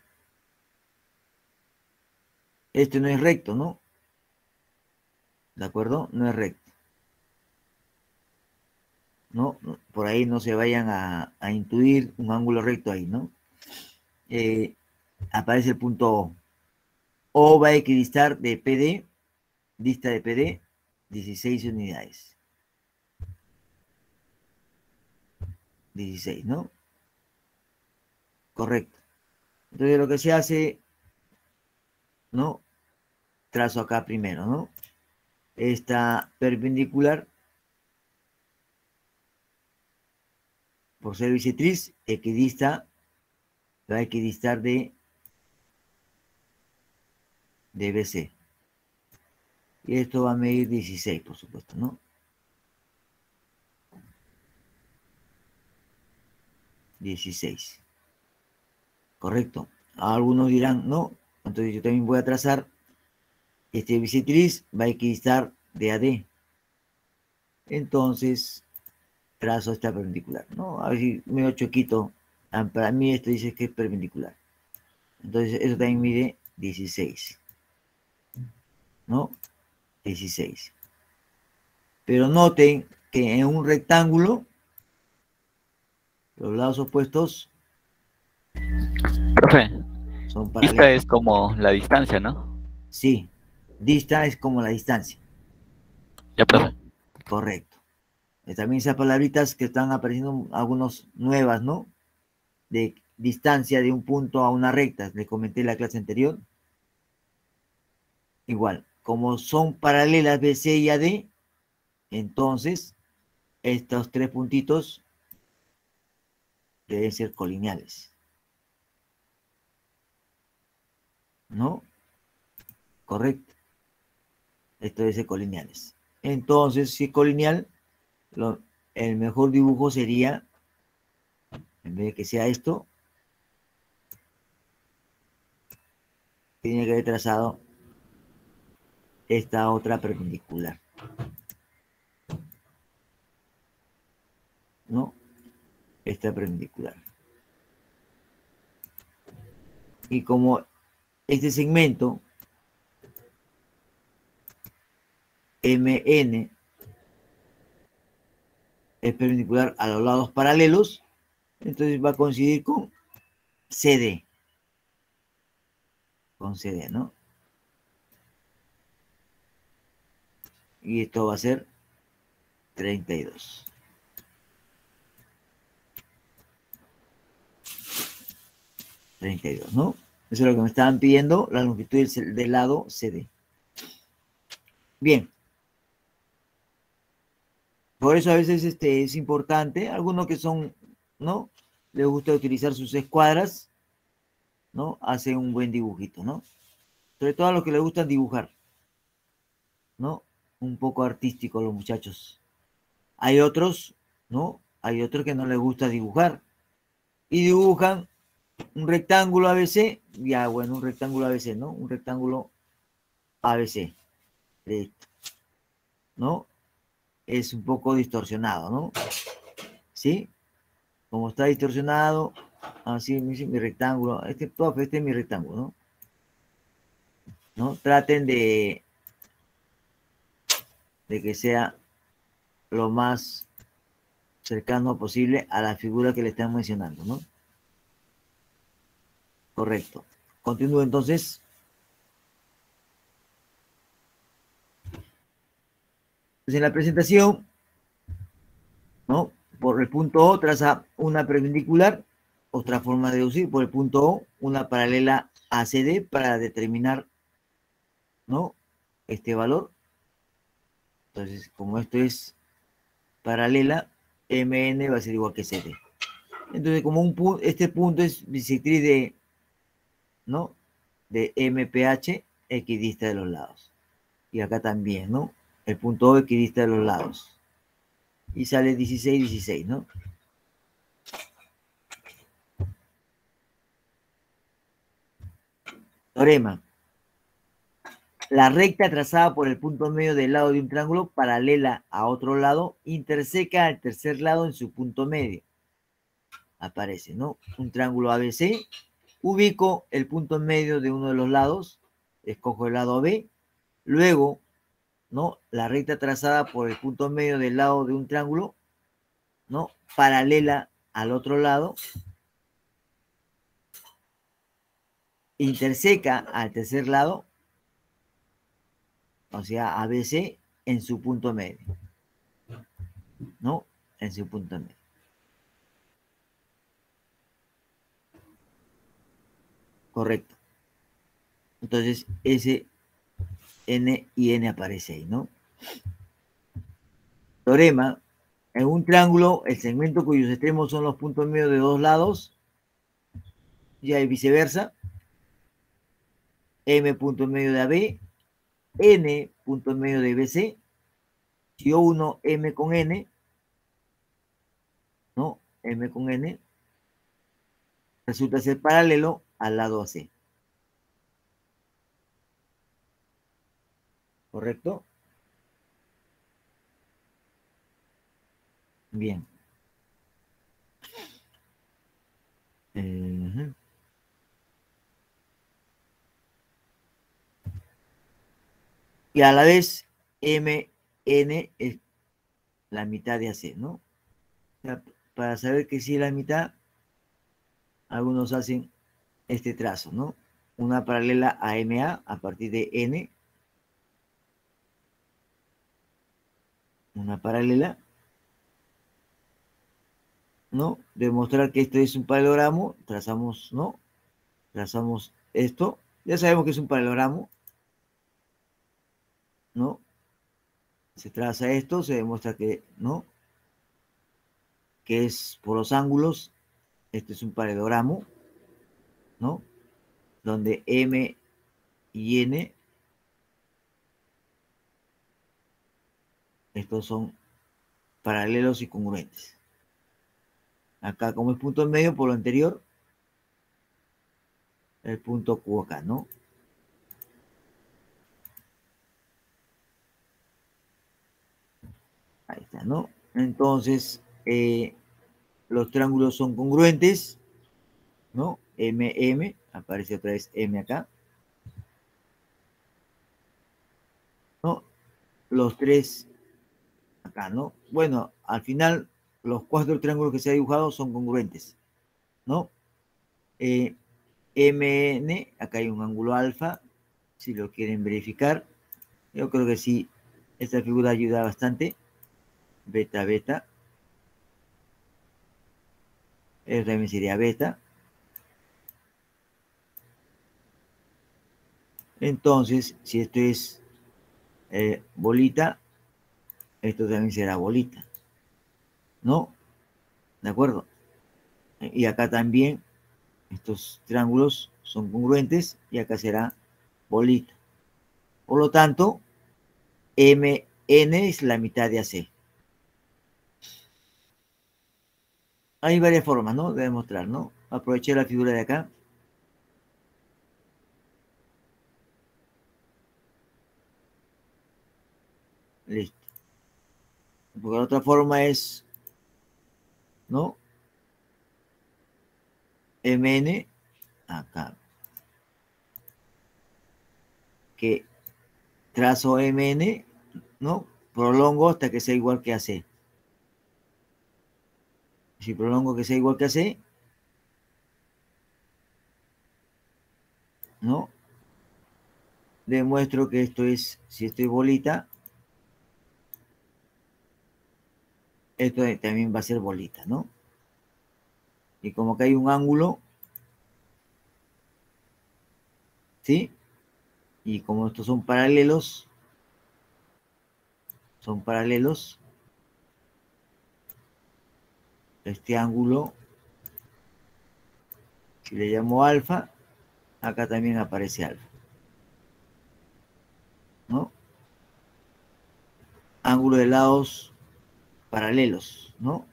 Speaker 1: Esto no es recto, ¿no? ¿De acuerdo? No es recto. ¿No? Por ahí no se vayan a, a intuir un ángulo recto ahí, ¿no? Eh, aparece el punto O. O va a equidistar de P D, dista de P D, dieciséis unidades. dieciséis, ¿no? Correcto. Entonces lo que se hace, ¿no? Trazo acá primero, ¿no? Esta perpendicular, por ser bisectriz, equidista, va a equidistar de, de B C. Y esto va a medir dieciséis, por supuesto, ¿no? dieciséis. Correcto. Algunos dirán, no, entonces yo también voy a trazar este bisectriz, va a equidistar de A D. Entonces, trazo esta perpendicular, ¿no? A ver si medio choquito. Para mí esto dice que es perpendicular. Entonces, eso también mide dieciséis. ¿No? dieciséis. Pero noten que en un rectángulo, los lados opuestos
Speaker 3: Profe,
Speaker 1: son
Speaker 3: esta
Speaker 1: paralelos.
Speaker 3: es como la distancia, ¿no?
Speaker 1: Sí, dista es como la distancia.
Speaker 3: Ya, profe.
Speaker 1: ¿No? Correcto. Y también esas palabritas que están apareciendo algunas nuevas, ¿no? De distancia de un punto a una recta, les comenté en la clase anterior. Igual, como son paralelas B C y A D, entonces estos tres puntitos deben ser colineales. ¿No? Correcto. Esto debe ser colineales. Entonces, si es colineal, lo, el mejor dibujo sería, en vez de que sea esto, tiene que haber trazado esta otra perpendicular. ¿No? Esta perpendicular. Y como este segmento M N es perpendicular a los lados paralelos, entonces va a coincidir con C D. Con C D, ¿no? Y esto va a ser treinta y dos. treinta y dos, ¿no? Eso es lo que me estaban pidiendo, la longitud del lado C D. Bien. Por eso a veces este, es importante, algunos que son, ¿no? Les gusta utilizar sus escuadras, ¿no? Hacen un buen dibujito, ¿no? Sobre todo a los que les gusta dibujar, ¿no? un poco artísticos los muchachos. Hay otros, ¿no? Hay otros que no les gusta dibujar y dibujan un rectángulo A B C, ya bueno, un rectángulo A B C, ¿no? Un rectángulo A B C, ¿no? Es un poco distorsionado, ¿no? ¿Sí? Como está distorsionado, así mi, mi rectángulo, este, profe, este es mi rectángulo, ¿no? ¿No? Traten de, de que sea lo más cercano posible a la figura que le están mencionando, ¿no? Correcto. Continúo entonces. Entonces, en la presentación, ¿no? Por el punto O traza una perpendicular, otra forma de deducir por el punto O, una paralela a C D para determinar, ¿no? Este valor. Entonces, como esto es paralela, M N va a ser igual que C D. Entonces, como un pu este punto es bisectriz de, ¿no? De M P H, equidista de los lados. Y acá también, ¿no? El punto O equidista de los lados. Y sale dieciséis, dieciséis, ¿no? Teorema. La recta trazada por el punto medio del lado de un triángulo paralela a otro lado interseca al tercer lado en su punto medio. Aparece, ¿no? Un triángulo A B C. Ubico el punto medio de uno de los lados. Escojo el lado B. Luego, ¿no? La recta trazada por el punto medio del lado de un triángulo, ¿no? Paralela al otro lado. Interseca al tercer lado, o sea, A B C en su punto medio, ¿no? En su punto medio. Correcto. Entonces, ese N y N aparece ahí, ¿no? Teorema. En un triángulo, el segmento cuyos extremos son los puntos medios de dos lados, ya y viceversa. M punto medio de A B, N punto medio de B C. Si yo uno M con N, ¿no? M con N, resulta ser paralelo al lado A C. ¿Correcto? Bien. Uh-huh. Y a la vez M N es la mitad de A C, ¿no? O sea, para saber que sí es la mitad, algunos hacen este trazo, ¿no? Una paralela a M A a partir de N. Una paralela, ¿no? Demostrar que esto es un paralelogramo, trazamos, ¿no? Trazamos esto, ya sabemos que es un paralelogramo, ¿no? Se traza esto, se demuestra que, ¿no? Que es por los ángulos, este es un paralelogramo, ¿no? Donde M y N, estos son paralelos y congruentes. Acá, como es punto en medio, por lo anterior, el punto Q acá, ¿no? Ahí está, ¿no? Entonces, eh, los triángulos son congruentes, ¿no? M, M, aparece otra vez M acá, ¿no? Los tres acá, ¿no? Bueno, al final, los cuatro triángulos que se ha dibujado son congruentes, ¿no? Eh, M N, acá hay un ángulo alfa, si lo quieren verificar. Yo creo que sí, esta figura ayuda bastante. Beta, beta. Eso también sería beta. Entonces, si esto es eh, bolita, esto también será bolita, ¿no? ¿De acuerdo? Y acá también estos triángulos son congruentes y acá será bolita. Por lo tanto, M N es la mitad de A C. Hay varias formas, ¿no? De demostrar, ¿no? Aproveché la figura de acá. Listo. Porque la otra forma es, ¿no? Mn acá. Que trazo Mn, ¿no? Prolongo hasta que sea igual que A C. Si prolongo que sea igual que A C, ¿no? Demuestro que esto es, si esto es bolita, esto también va a ser bolita, ¿no? Y como que hay un ángulo, ¿sí? Y como estos son paralelos, son paralelos, este ángulo, si le llamo alfa, acá también aparece alfa, ¿no? Ángulo de lados paralelos, ¿no?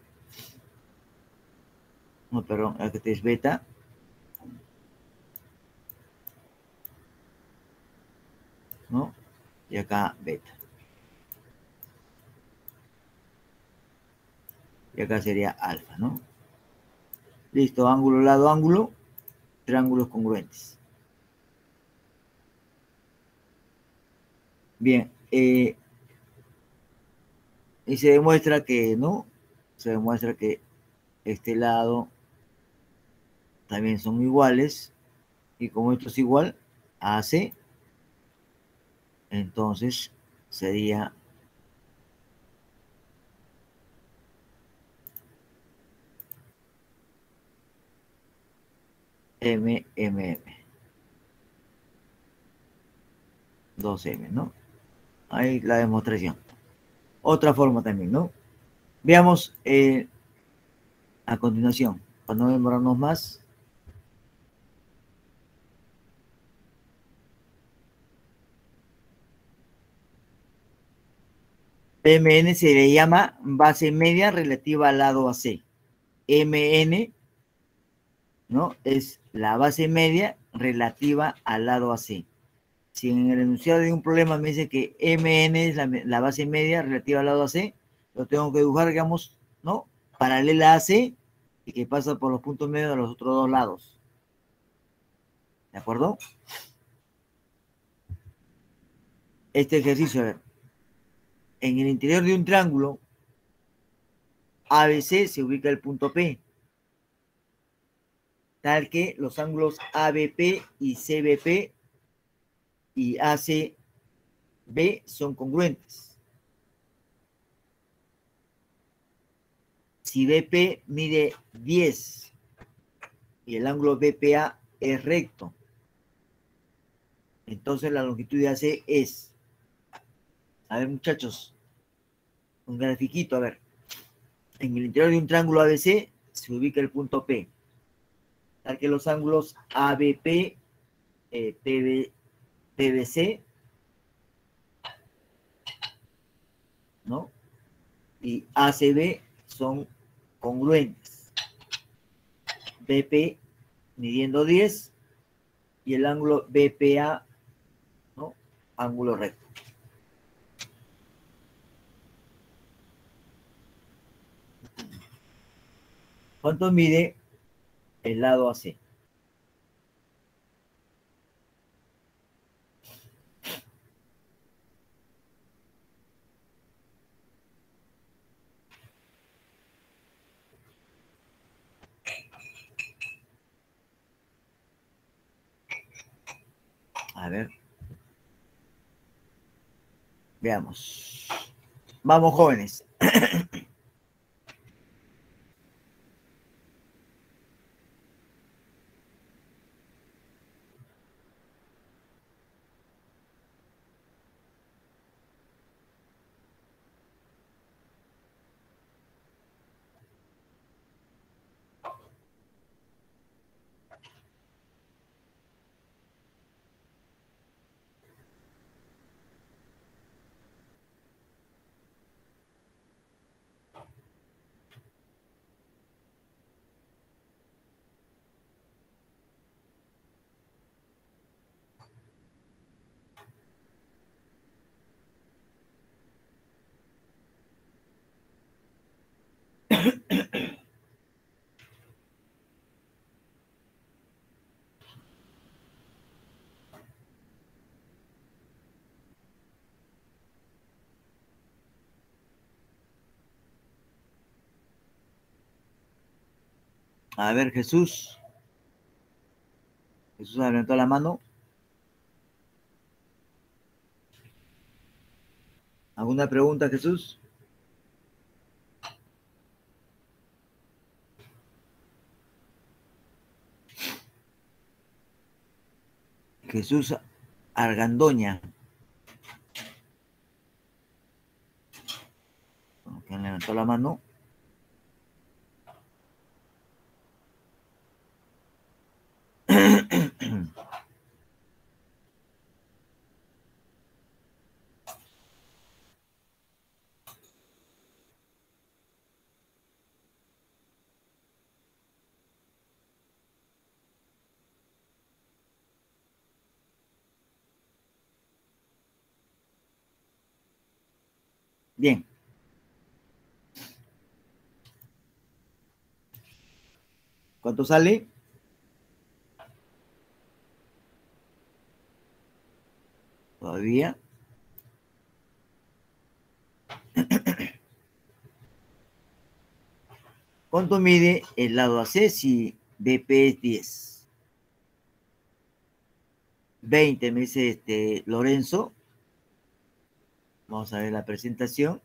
Speaker 1: No, perdón, este es beta. ¿No? Y acá beta. Y acá sería alfa, ¿no? Listo, ángulo, lado, ángulo, triángulos congruentes. Bien, eh, y se demuestra que, ¿no? Se demuestra que este lado también son iguales, y como esto es igual a A C, entonces sería M M M. dos M, ¿no? Ahí la demostración. Otra forma también, ¿no? Veamos eh, a continuación, para no demorarnos más. Mn se le llama base media relativa al lado A C. Mn, ¿no? Es la base media relativa al lado A C. Si en el enunciado de un problema me dice que Mn es la, la base media relativa al lado A C, lo tengo que dibujar, digamos, ¿no? Paralela a A C y que pasa por los puntos medios de los otros dos lados. ¿De acuerdo? Este ejercicio, a ver. En el interior de un triángulo A B C se ubica el punto P, tal que los ángulos A B P y C B P y A C B son congruentes. Si B P mide diez y el ángulo B P A es recto, entonces la longitud de A C es, a ver muchachos, un grafiquito, a ver, en el interior de un triángulo A B C se ubica el punto P, tal que los ángulos A B P, eh, P B, P B C, ¿no? Y A C B son congruentes. B P midiendo diez y el ángulo B P A, ¿no? Ángulo recto. ¿Cuánto mide el lado A C? A ver. Veamos. Vamos, jóvenes. A ver, Jesús. Jesús levantó la mano. ¿Alguna pregunta, Jesús? Jesús Argandoña. ¿Quién levantó la mano? Bien. ¿Cuánto sale? Todavía. ¿Cuánto mide el lado A C si B P es diez? veinte, me dice este Lorenzo. Vamos a ver la presentación.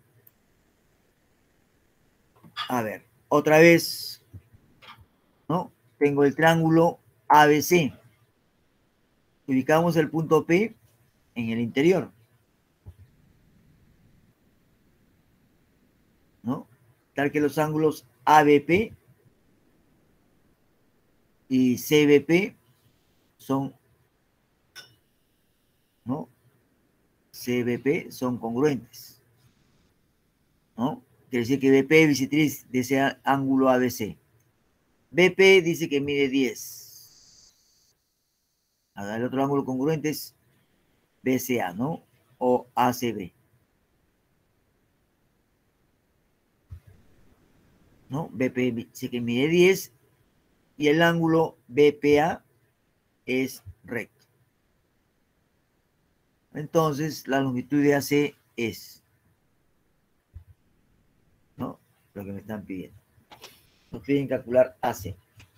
Speaker 1: A ver, otra vez, ¿no? Tengo el triángulo A B C. Ubicamos el punto P en el interior, ¿no? Tal que los ángulos A B P y C B P son, ¿no? C B P son congruentes, ¿no? Quiere decir que B P es bisectriz de ese ángulo A B C. B P dice que mide diez. Ahora el otro ángulo congruente es B C A, ¿no? O A C B. ¿No? B P dice que mide diez y el ángulo B P A es recto. Entonces, la longitud de A C es, ¿no? Lo que me están pidiendo. Nos piden calcular A C.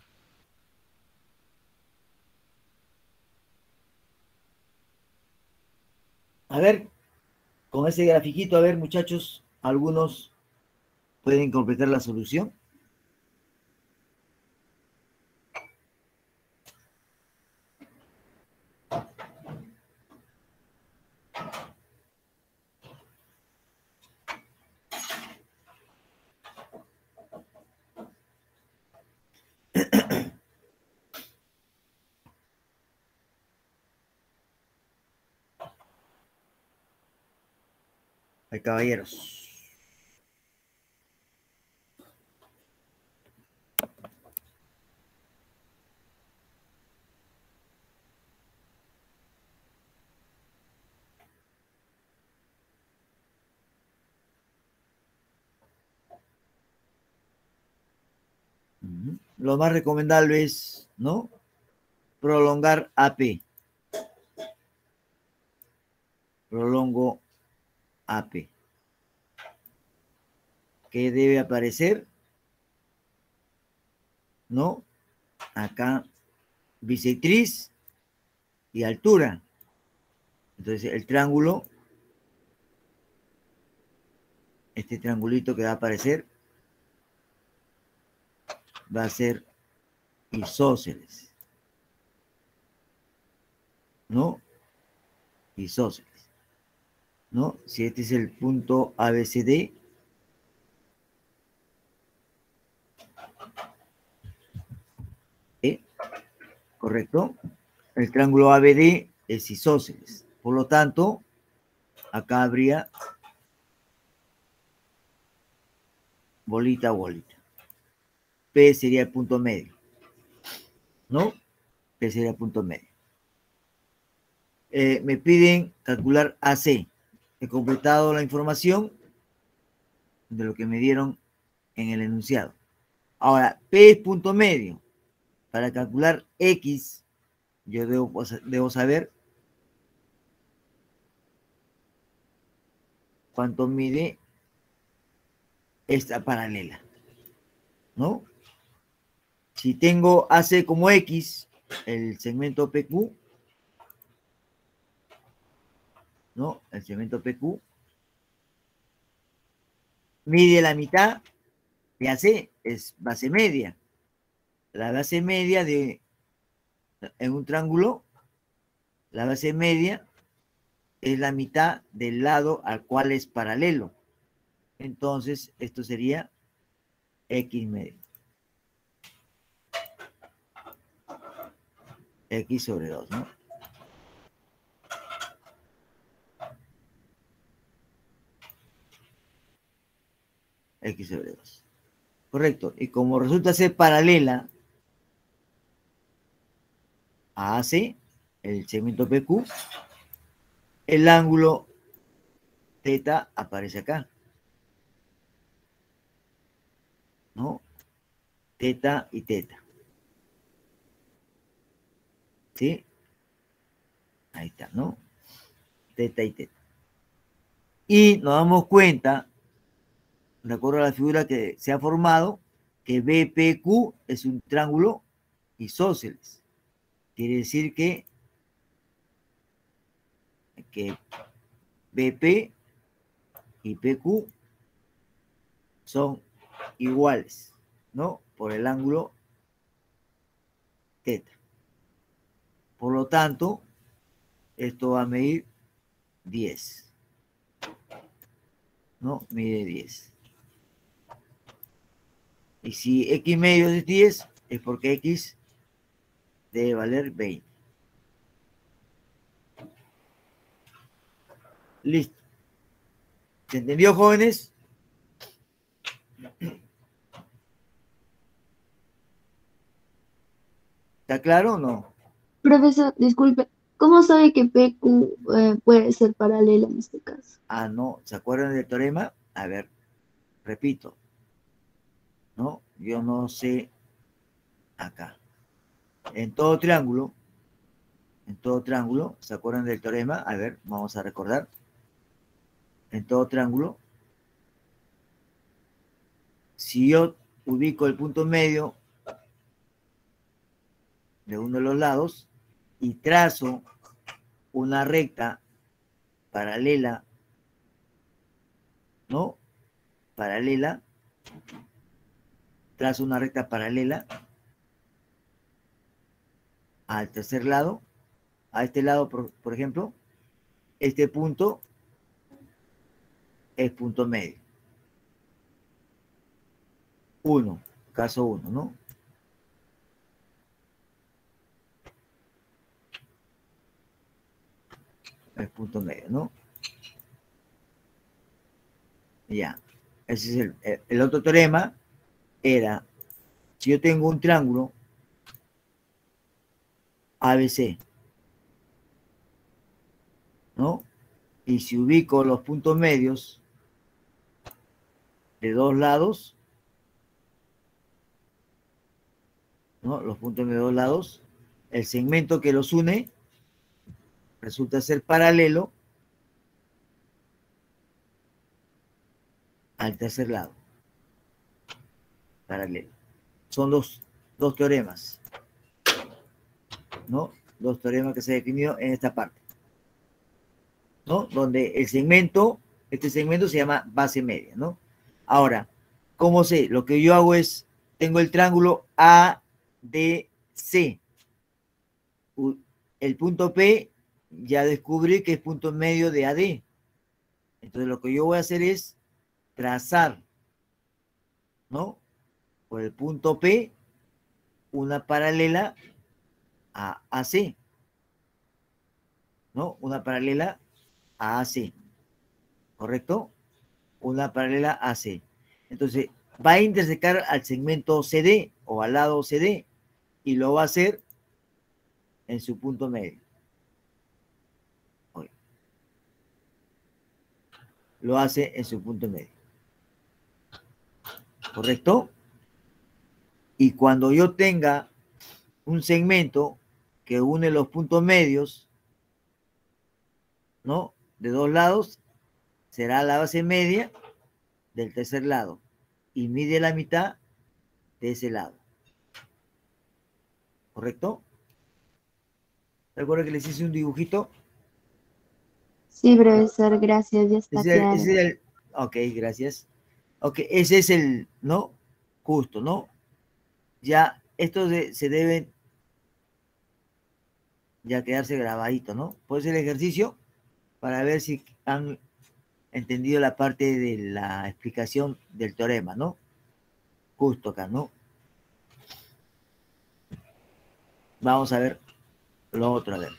Speaker 1: A ver, con ese grafiquito, a ver, muchachos, algunos pueden completar la solución. Hay caballeros. Lo más recomendable es, ¿no? Prolongar A P. Prolongo A P. ¿Qué debe aparecer? ¿No? Acá, bisectriz y altura. Entonces, el triángulo, este triangulito que va a aparecer, va a ser isósceles. ¿No? Isósceles. ¿No? Si este es el punto A B C D, ¿eh? ¿Correcto? El triángulo A B D es isósceles. Por lo tanto, acá habría bolita, bolita. P sería el punto medio. ¿No? P sería el punto medio. Eh, me piden calcular A C. He completado la información de lo que me dieron en el enunciado. Ahora, P es punto medio. Para calcular X, yo debo, debo saber cuánto mide esta paralela, ¿no? si tengo A C como X, el segmento P Q, ¿no? El segmento P Q mide la mitad de A C, es base media. La base media de, en un triángulo, la base media es la mitad del lado al cual es paralelo. Entonces, esto sería X medio. X sobre dos, ¿no? X sobre dos. Correcto. Y como resulta ser paralela a A C, el segmento P Q, el ángulo teta aparece acá, ¿no? Teta y teta. ¿Sí? Ahí está, ¿no? Teta y teta. Y nos damos cuenta, de acuerdo a la figura que se ha formado, que B P Q es un triángulo isósceles. Quiere decir que, que B P y P Q son iguales, ¿no? Por el ángulo teta. Por lo tanto, esto va a medir diez, ¿no? Mide diez. Y si X medio es diez, es porque X debe valer veinte. Listo. ¿Se entendió, jóvenes? ¿Está claro o no?
Speaker 2: Profesor, disculpe, ¿cómo sabe que P Q eh, puede ser paralela en este caso?
Speaker 1: Ah, no. ¿Se acuerdan del teorema? A ver, repito. ¿No? Yo no sé acá. En todo triángulo, en todo triángulo, ¿se acuerdan del teorema? A ver, vamos a recordar. En todo triángulo, si yo ubico el punto medio de uno de los lados y trazo una recta paralela, ¿no? Paralela, trazo una recta paralela al tercer lado, a este lado, por, por ejemplo, este punto es punto medio. uno, caso uno, ¿no? Es punto medio, ¿no? Ya. Ese es el, el, el otro teorema era, si yo tengo un triángulo A B C, ¿no? Y si ubico los puntos medios de dos lados, ¿no? Los puntos de dos lados, el segmento que los une resulta ser paralelo al tercer lado. Paralelo. Son dos, dos teoremas, ¿no? Dos teoremas que se han definido en esta parte, ¿no? Donde el segmento, este segmento se llama base media, ¿no? Ahora, ¿cómo sé? Lo que yo hago es, tengo el triángulo A D C. El punto P ya descubrí que es punto medio de A D. Entonces lo que yo voy a hacer es trazar, ¿no? Por el punto P una paralela a AC, ¿no? Una paralela a AC, ¿correcto? Una paralela a AC. Entonces va a intersecar al segmento C D o al lado C D y lo va a hacer en su punto medio. Oye. Lo hace en su punto medio. ¿Correcto? Y cuando yo tenga un segmento que une los puntos medios, ¿no? De dos lados, será la base media del tercer lado y mide la mitad de ese lado. ¿correcto? Recuerda que les hice un dibujito.
Speaker 2: Sí, profesor, gracias, ya está
Speaker 1: Ese es el,
Speaker 2: claro.
Speaker 1: ese es el, ok, gracias. Ok, ese es el, ¿no? Justo, ¿no? Ya, estos de, se deben ya quedarse grabadito, ¿no? Puede ser el ejercicio para ver si han entendido la parte de la explicación del teorema, ¿no? Justo acá, ¿no? Vamos a ver lo otro, a ver.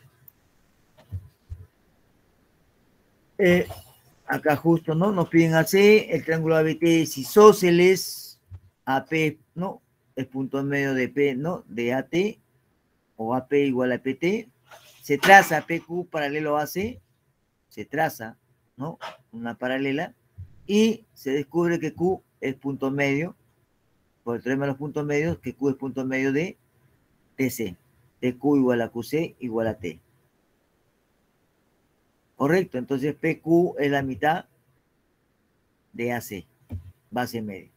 Speaker 1: Eh, acá justo, ¿no? Nos piden A C, el triángulo A B T es isósceles, A P, ¿no? Es punto en medio de P, ¿no? De A T, o A P igual a P T. Se traza P Q paralelo a A C, se traza, ¿no? Una paralela, y se descubre que Q es punto medio, por el teorema de los puntos medios, que Q es punto medio de T C. T Q igual a Q C igual a T. Correcto, entonces P Q es la mitad de A C, base media.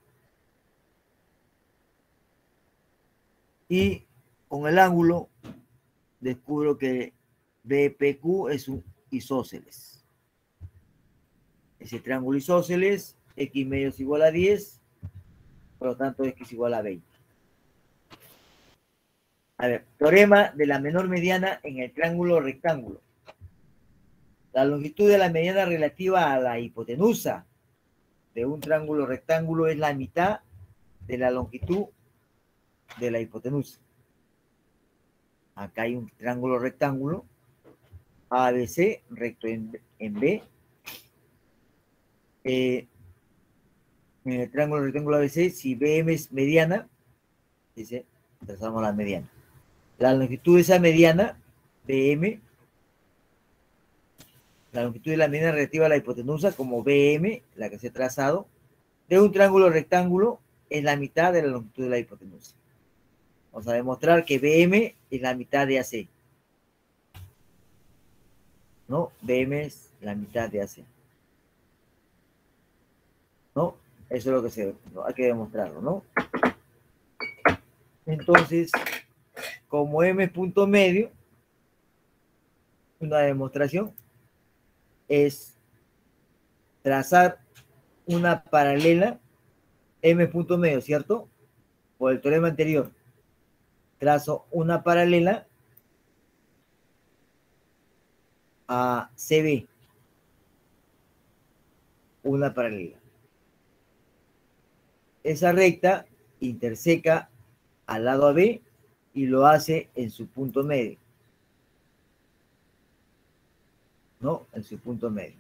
Speaker 1: Y con el ángulo descubro que B P Q es un isósceles. Ese triángulo isósceles, X medio es igual a diez, por lo tanto X es igual a veinte. A ver, teorema de la menor mediana en el triángulo rectángulo. La longitud de la mediana relativa a la hipotenusa de un triángulo rectángulo es la mitad de la longitud de la hipotenusa. Acá hay un triángulo rectángulo, A B C, recto en, en B. Eh, en el triángulo rectángulo A B C, si B M es mediana, dice, trazamos la mediana. La longitud de esa mediana, B M, la longitud de la mediana relativa a la hipotenusa, como B M, la que se ha trazado, de un triángulo rectángulo, es la mitad de la longitud de la hipotenusa. Vamos a demostrar que B M es la mitad de A C. ¿No? B M es la mitad de A C. ¿No? Eso es lo que se, ¿no? Hay que demostrarlo, ¿no? Entonces, como M es punto medio, una demostración es trazar una paralela, M es punto medio, ¿cierto? Por el teorema anterior, trazo una paralela a C B, una paralela. Esa recta interseca al lado A B y lo hace en su punto medio, ¿no? En su punto medio,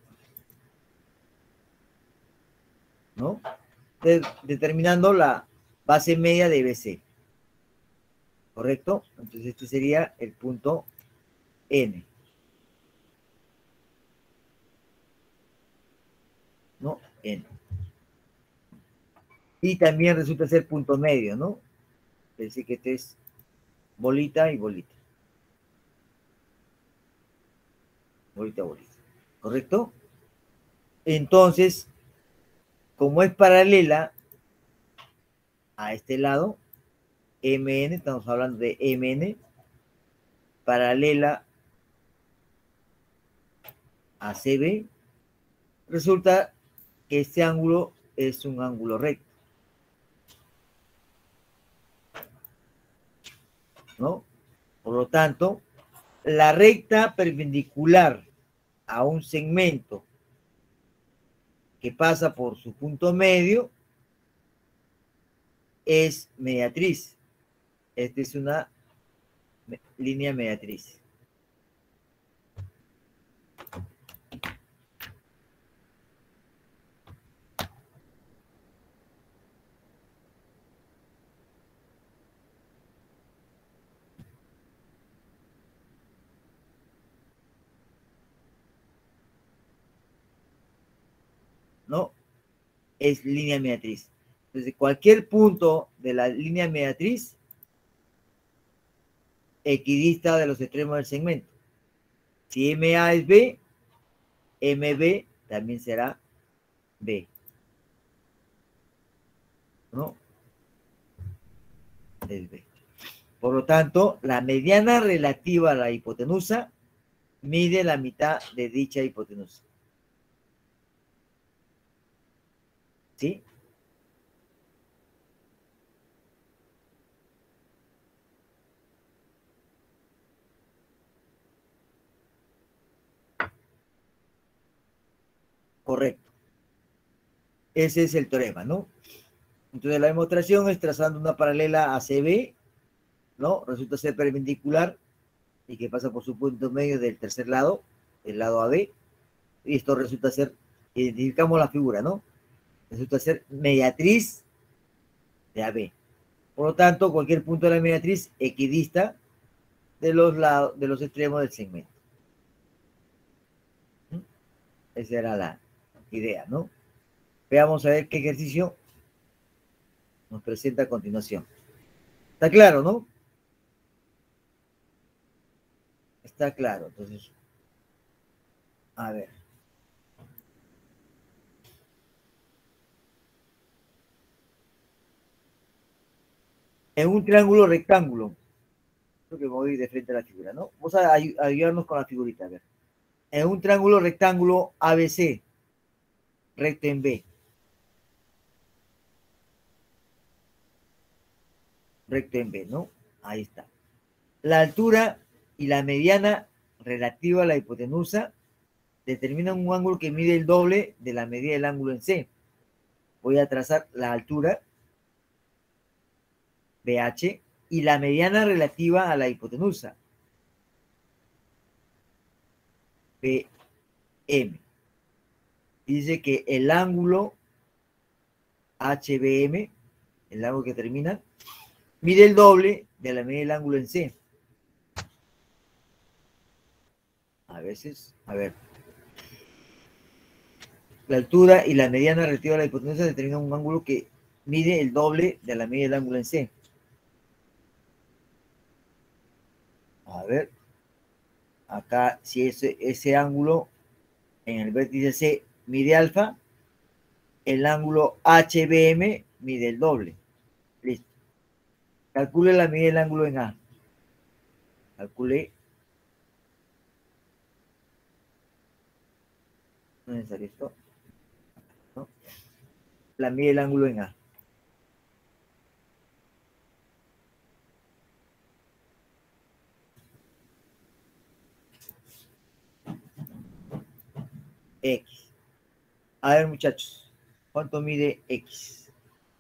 Speaker 1: ¿no? De, determinando la base media de B C, ¿correcto? Entonces este sería el punto N, ¿no? N. Y también resulta ser punto medio, ¿no? Es decir, que este es bolita y bolita. Bolita, bolita. ¿Correcto? Entonces, como es paralela a este lado, M N, estamos hablando de M N, paralela a C B, resulta que este ángulo es un ángulo recto, ¿no? Por lo tanto, la recta perpendicular a un segmento que pasa por su punto medio es mediatriz. Esta es una línea mediatriz. ¿No? Es línea mediatriz. Desde cualquier punto de la línea mediatriz, equidista de los extremos del segmento. Si M A es B, M B también será B, ¿no? Es B. Por lo tanto, la mediana relativa a la hipotenusa mide la mitad de dicha hipotenusa. ¿Sí? Correcto. Ese es el teorema, ¿no? Entonces la demostración es trazando una paralela a C B, ¿no? Resulta ser perpendicular y que pasa por su punto medio del tercer lado, el lado A B, y esto resulta ser, identificamos la figura, ¿no? Resulta ser mediatriz de A B. Por lo tanto, cualquier punto de la mediatriz equidista de los lados, de los extremos del segmento. ¿Mm? Esa era la idea, ¿no? Veamos a ver qué ejercicio nos presenta a continuación. ¿Está claro, no? Está claro, entonces. A ver. En un triángulo rectángulo. Creo que me voy de frente a la figura, ¿no? Vamos a ay ayudarnos con la figurita, a ver. En un triángulo rectángulo A B C, recto en B. Recto en B, ¿no? Ahí está. La altura y la mediana relativa a la hipotenusa determinan un ángulo que mide el doble de la medida del ángulo en C. Voy a trazar la altura, B H, y la mediana relativa a la hipotenusa, B M. Dice que el ángulo H B M, el ángulo que termina, mide el doble de la medida del ángulo en C. A veces, a ver. La altura y la mediana relativa a la hipotenusa determinan un ángulo que mide el doble de la medida del ángulo en C. A ver. Acá, si ese, ese ángulo en el vértice C mide alfa, el ángulo H B M mide el doble. Listo. Calcule la medida del ángulo en A. Calcule. No es necesario esto. ¿No? La medida del ángulo en A. X. A ver, muchachos, ¿cuánto mide X?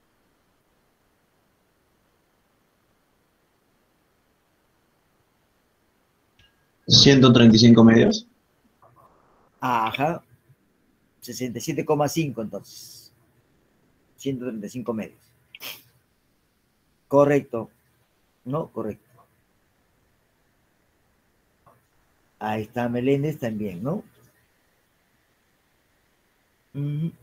Speaker 5: ciento treinta y cinco medios.
Speaker 1: Ajá. sesenta y siete coma cinco entonces. ciento treinta y cinco medios. Correcto. ¿No? Correcto. Ahí está Meléndez también, ¿no? Uh-huh.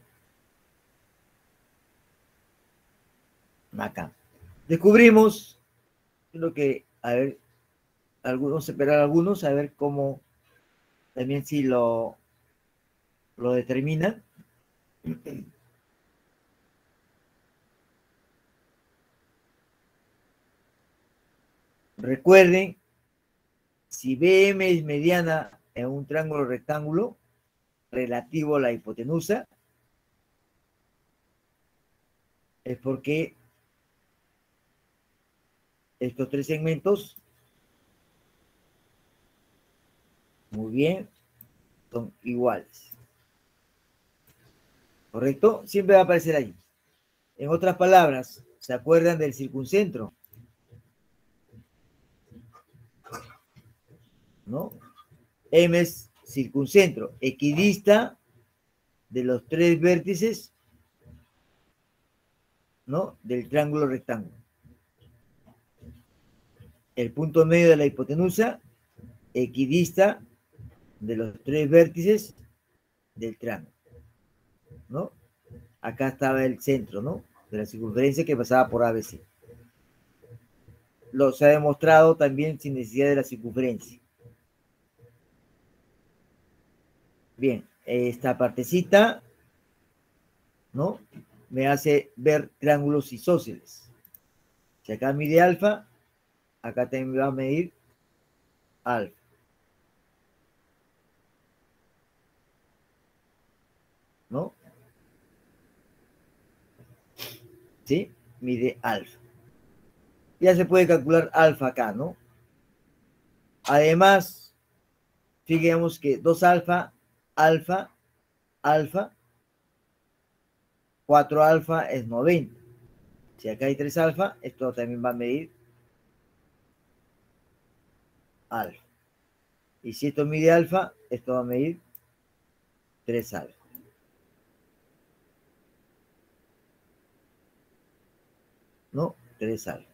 Speaker 1: Acá. Descubrimos, creo que, a ver, algunos, separar algunos, a ver cómo también si lo, lo determinan. Recuerden, si B M es mediana en un triángulo rectángulo relativo a la hipotenusa, es porque estos tres segmentos, muy bien, son iguales. ¿Correcto? Siempre va a aparecer ahí. En otras palabras, ¿se acuerdan del circuncentro? ¿No? M es circuncentro, equidista de los tres vértices, ¿no? Del triángulo rectángulo. El punto medio de la hipotenusa, equidista de los tres vértices del triángulo, ¿no? Acá estaba el centro, ¿no? De la circunferencia que pasaba por A B C. Lo se ha demostrado también sin necesidad de la circunferencia. Bien, esta partecita, ¿no? Me hace ver triángulos isósceles. Si acá mide alfa, acá también me va a medir alfa. ¿No? ¿Sí? Mide alfa. Ya se puede calcular alfa acá, ¿no? Además, fijemos que dos alfa, alfa, alfa, cuatro alfa es noventa. Si acá hay tres alfa, esto también va a medir alfa. Y si esto mide alfa, esto va a medir tres alfa. ¿No? tres alfa.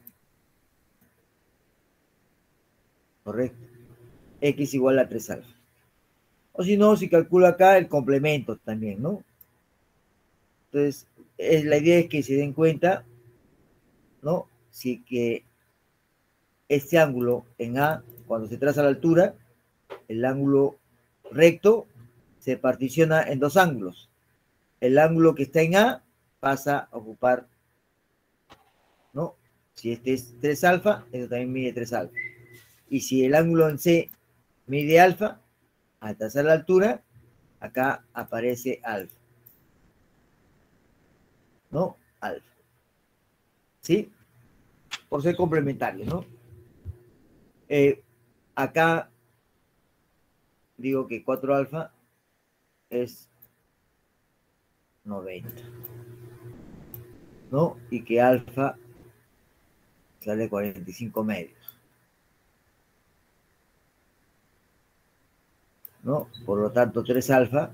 Speaker 1: Correcto. X igual a tres alfa. O si no, si calculo acá el complemento también, ¿no? Entonces, es, la idea es que se den cuenta, ¿no? Si que este ángulo en A, cuando se traza la altura, el ángulo recto se particiona en dos ángulos. El ángulo que está en A pasa a ocupar, ¿no? Si este es tres alfa, esto también mide tres alfa. Y si el ángulo en C mide alfa, al trazar la altura, acá aparece alfa. ¿No? Alfa. ¿Sí? Por ser complementario, ¿no? Eh, acá digo que cuatro alfa es noventa. ¿No? Y que alfa sale cuarenta y cinco medios. ¿No? Por lo tanto, tres alfa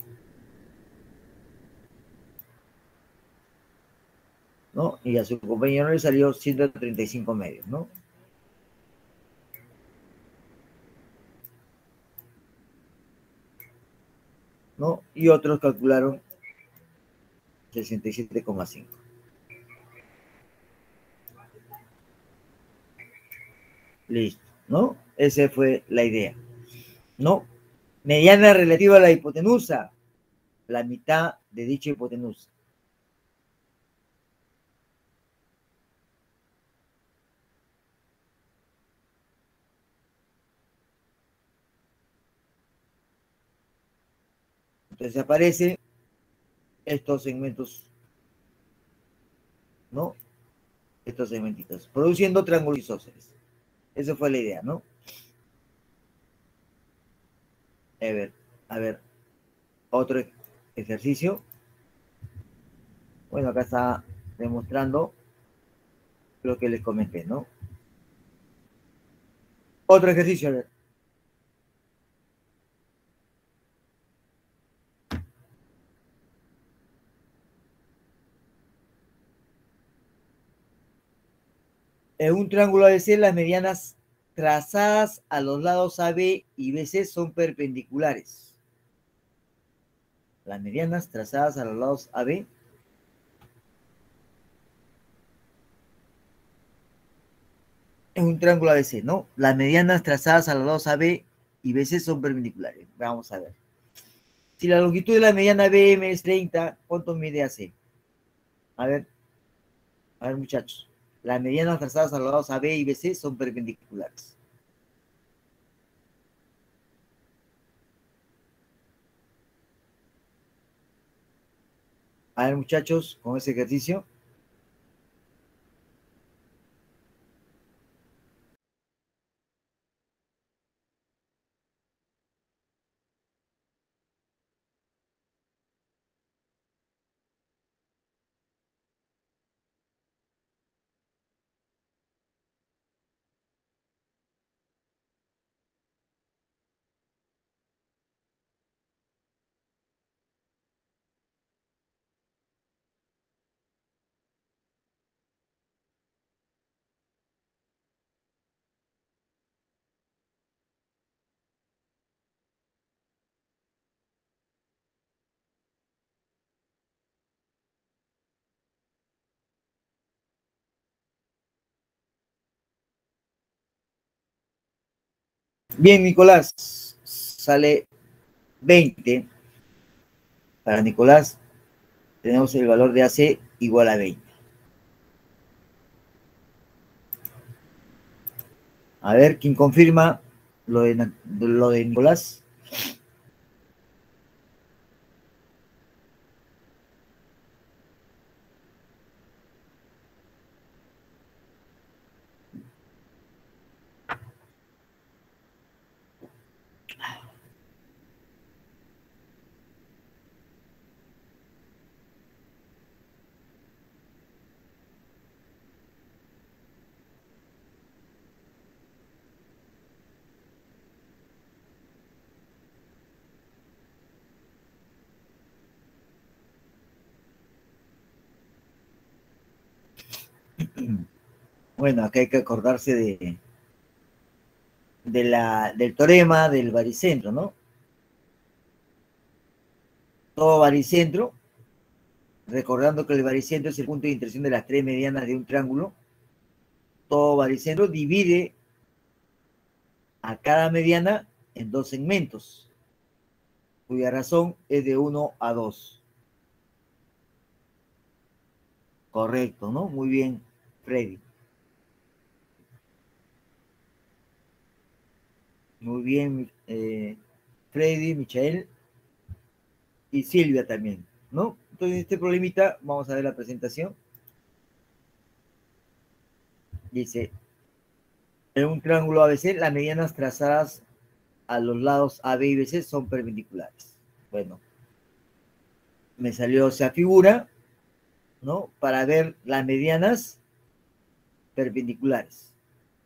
Speaker 1: ¿no? Y a su compañero le salió ciento treinta y cinco medios, ¿no? ¿No? Y otros calcularon sesenta y siete coma cinco. Listo, ¿no? Esa fue la idea, ¿no? Mediana relativa a la hipotenusa, la mitad de dicha hipotenusa. Entonces aparecen estos segmentos, ¿no? Estos segmentitos, produciendo triángulos isósceles. Esa fue la idea, ¿no? A ver, a ver, otro ejercicio. Bueno, acá está demostrando lo que les comenté, ¿no? Otro ejercicio, a ver. En un triángulo A B C, las medianas trazadas a los lados A B y B C son perpendiculares. Las medianas trazadas a los lados A B en un triángulo A B C, ¿no? Las medianas trazadas a los lados A B y B C son perpendiculares. Vamos a ver. Si la longitud de la mediana B M es treinta, ¿cuánto mide A C? A ver, a ver muchachos. Las medianas trazadas a los lados A B y B C son perpendiculares. A ver muchachos, con ese ejercicio. Bien, Nicolás, sale veinte. Para Nicolás tenemos el valor de A C igual a veinte. A ver, ¿quién confirma lo de, lo de Nicolás? Bueno, acá hay que acordarse de, de la, del teorema del baricentro, ¿no? Todo baricentro, recordando que el baricentro es el punto de intersección de las tres medianas de un triángulo, todo baricentro divide a cada mediana en dos segmentos, cuya razón es de uno a dos. Correcto, ¿no? Muy bien, Freddy. Muy bien, eh, Freddy, Michael y Silvia también, ¿no? Entonces, este problemita, vamos a ver la presentación. Dice, en un triángulo A B C, las medianas trazadas a los lados A, B y B C son perpendiculares. Bueno, me salió esa figura, ¿no? Para ver las medianas perpendiculares,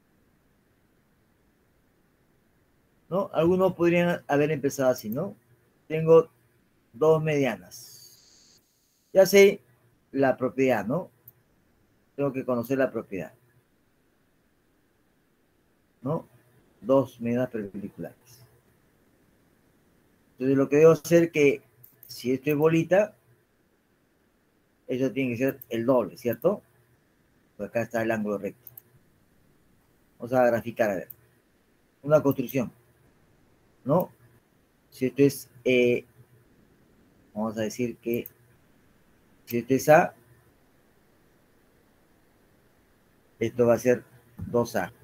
Speaker 1: ¿no? Algunos podrían haber empezado así, ¿no? Tengo dos medianas. Ya sé la propiedad, ¿no? Tengo que conocer la propiedad, ¿no? Dos medianas perpendiculares. Entonces lo que debo hacer es que si esto es bolita, eso tiene que ser el doble, ¿cierto? Pues acá está el ángulo recto. Vamos a graficar, a ver. Una construcción, ¿no? Si esto es, eh, vamos a decir que si esto es A, esto va a ser dos A,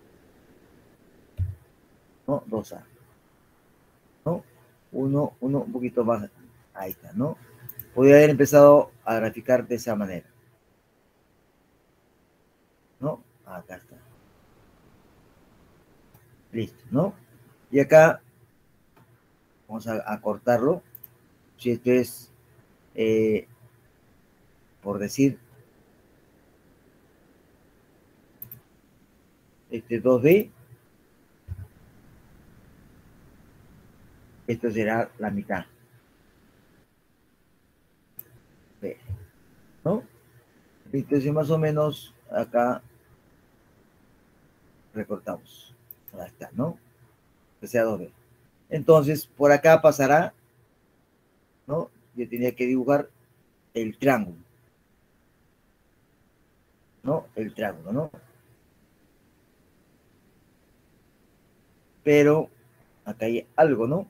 Speaker 1: ¿no? dos A, ¿no? Uno, uno, un poquito más, ahí está, ¿no? Podría haber empezado a graficar de esa manera, ¿no? Acá está. Listo, ¿no? Y acá vamos a, a cortarlo. Si esto es, eh, por decir, este dos B, esto será la mitad, B, ¿no? Entonces más o menos acá recortamos. Ahí está, ¿no? Que sea dos B. Entonces, por acá pasará, ¿no? Yo tenía que dibujar el triángulo, ¿no? El triángulo, ¿no? Pero acá hay algo, ¿no?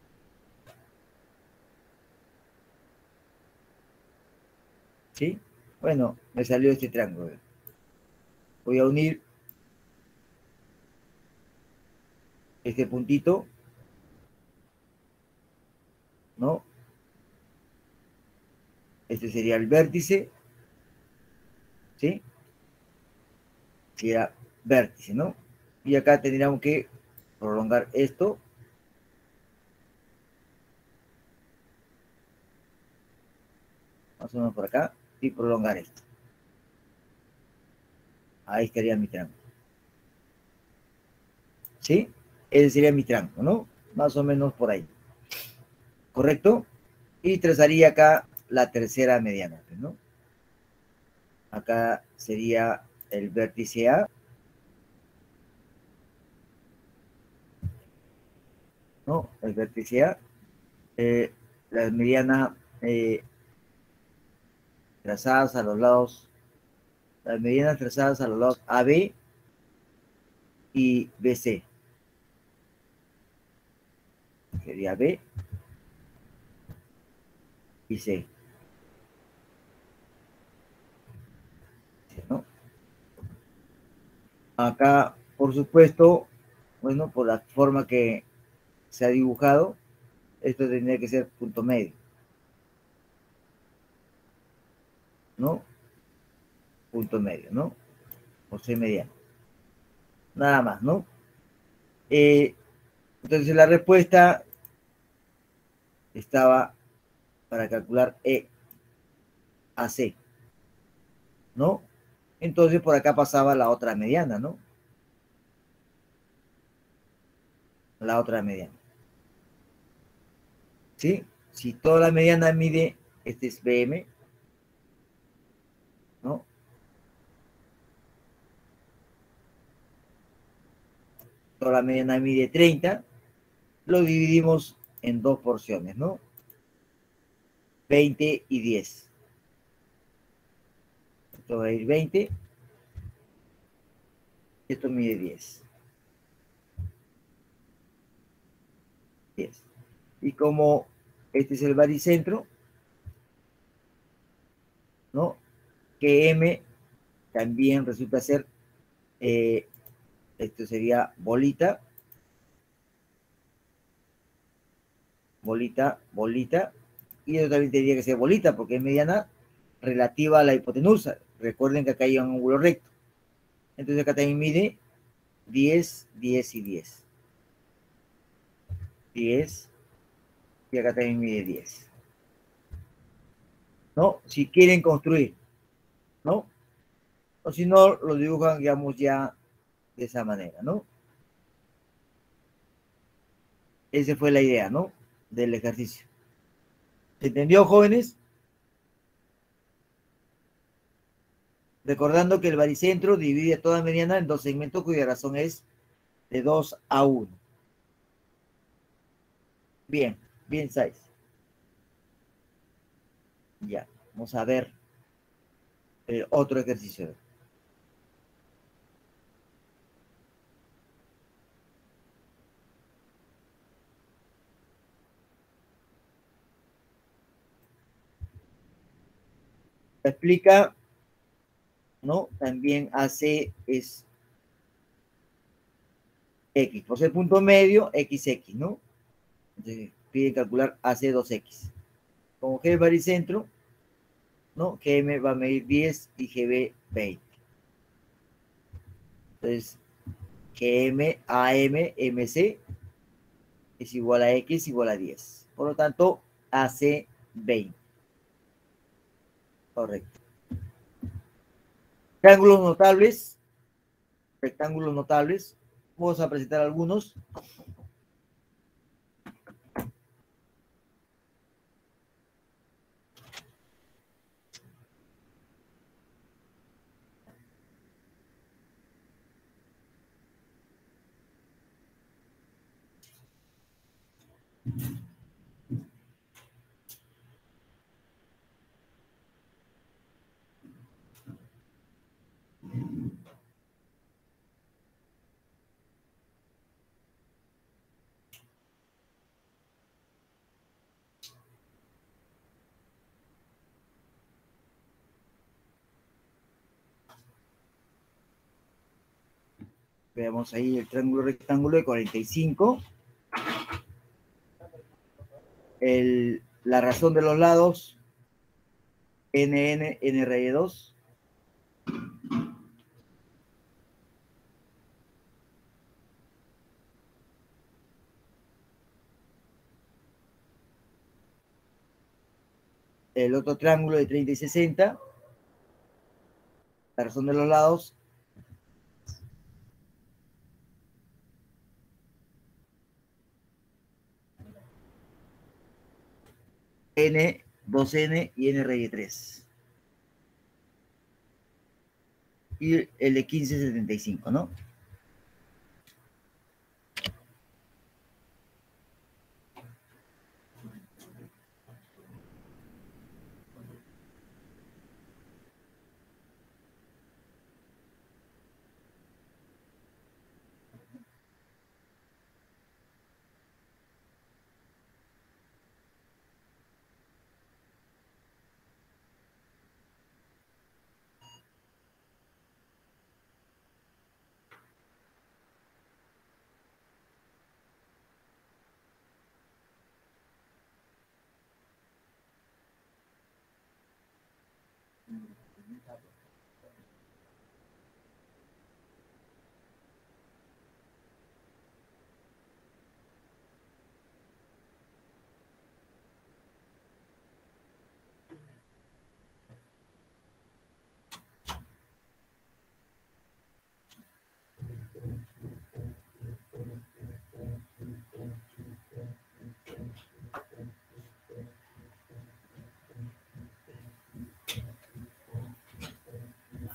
Speaker 1: ¿Sí? Bueno, me salió este triángulo. Voy a unir este puntito, ¿no? Este sería el vértice, ¿sí? Sería vértice, ¿no? Y acá tendríamos que prolongar esto. Más o menos por acá. Y prolongar esto. Ahí estaría mi triángulo. ¿Sí? Ese sería mi triángulo, ¿no? Más o menos por ahí. ¿Correcto? Y trazaría acá la tercera mediana, ¿no? Acá sería el vértice A, ¿no? El vértice A. Eh, las medianas eh, trazadas a los lados, las medianas trazadas a los lados A B y B C. Sería B y C. ¿No? Acá por supuesto, bueno, por la forma que se ha dibujado, esto tendría que ser punto medio, ¿no? Punto medio, ¿no? O C mediano. Nada más, ¿no? Eh, entonces la respuesta estaba para calcular E a C, ¿no? Entonces por acá pasaba la otra mediana, ¿no? La otra mediana. ¿Sí? Si toda la mediana mide, este es B M, ¿no? Toda la mediana mide treinta, lo dividimos en dos porciones, ¿no? veinte y diez. Esto va a ir veinte, esto mide diez. diez. Y como este es el baricentro, ¿no? Que M también resulta ser, eh, esto sería bolita, bolita, bolita, y eso también tendría que ser bolita, porque es mediana relativa a la hipotenusa. Recuerden que acá hay un ángulo recto. Entonces acá también mide diez, diez y diez. diez, y acá también mide diez. ¿No? Si quieren construir, ¿no? O si no, lo dibujan, digamos, ya de esa manera, ¿no? Esa fue la idea, ¿no? Del ejercicio. ¿Se entendió, jóvenes? Recordando que el baricentro divide toda mediana en dos segmentos cuya razón es de dos a uno. Bien, bien, seis. Ya, vamos a ver el otro ejercicio. Explica, ¿no? También hace es X. Por ser punto medio, X X, ¿no? Entonces pide calcular A C dos X. Como G es baricentro, ¿no? G M va a medir diez y G B veinte. Entonces, G M A M M C es igual a X igual a diez. Por lo tanto, A C veinte. Correcto. Rectángulos notables. Rectángulos notables. Vamos a presentar algunos. Veamos ahí el triángulo rectángulo de cuarenta y cinco. El, la razón de los lados, N N, N raíz de dos. El otro triángulo de treinta y sesenta. La razón de los lados, N, dos N y N raíz de tres. Y el de quince setenta y cinco, ¿no?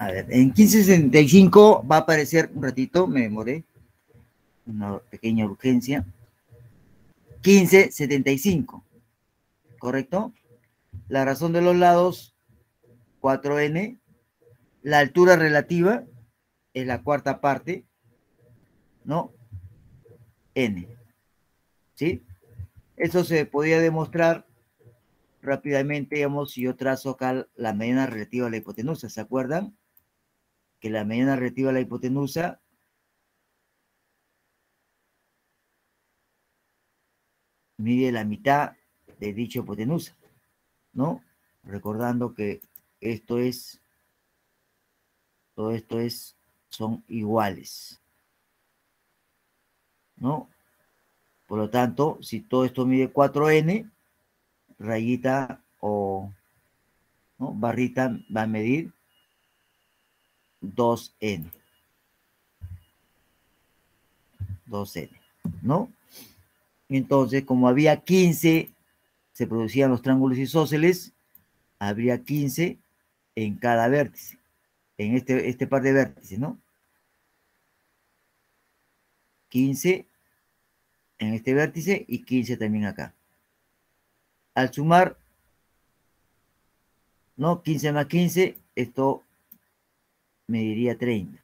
Speaker 1: A ver, en quince setenta y cinco va a aparecer un ratito, me demoré, una pequeña urgencia. quince setenta y cinco, ¿correcto? La razón de los lados, cuatro ene. La altura relativa es la cuarta parte, ¿no? N, ¿sí? Eso se podía demostrar rápidamente, digamos, si yo trazo acá la mediana relativa a la hipotenusa, ¿se acuerdan? Que la mediana relativa a la hipotenusa mide la mitad de dicha hipotenusa, ¿no? Recordando que esto es, todo esto es, son iguales, ¿no? Por lo tanto, si todo esto mide cuatro ene, rayita o, ¿no?, barrita va a medir dos ene. dos ene, ¿no? Entonces, como había quince, se producían los triángulos isósceles, habría quince en cada vértice, en este, este par de vértices, ¿no? quince en este vértice y quince también acá. Al sumar, ¿no? quince más quince, esto mediría treinta.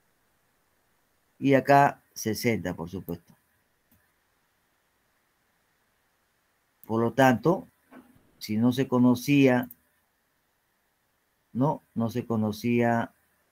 Speaker 1: Y acá sesenta, por supuesto. Por lo tanto, si no se conocía, no, no se conocía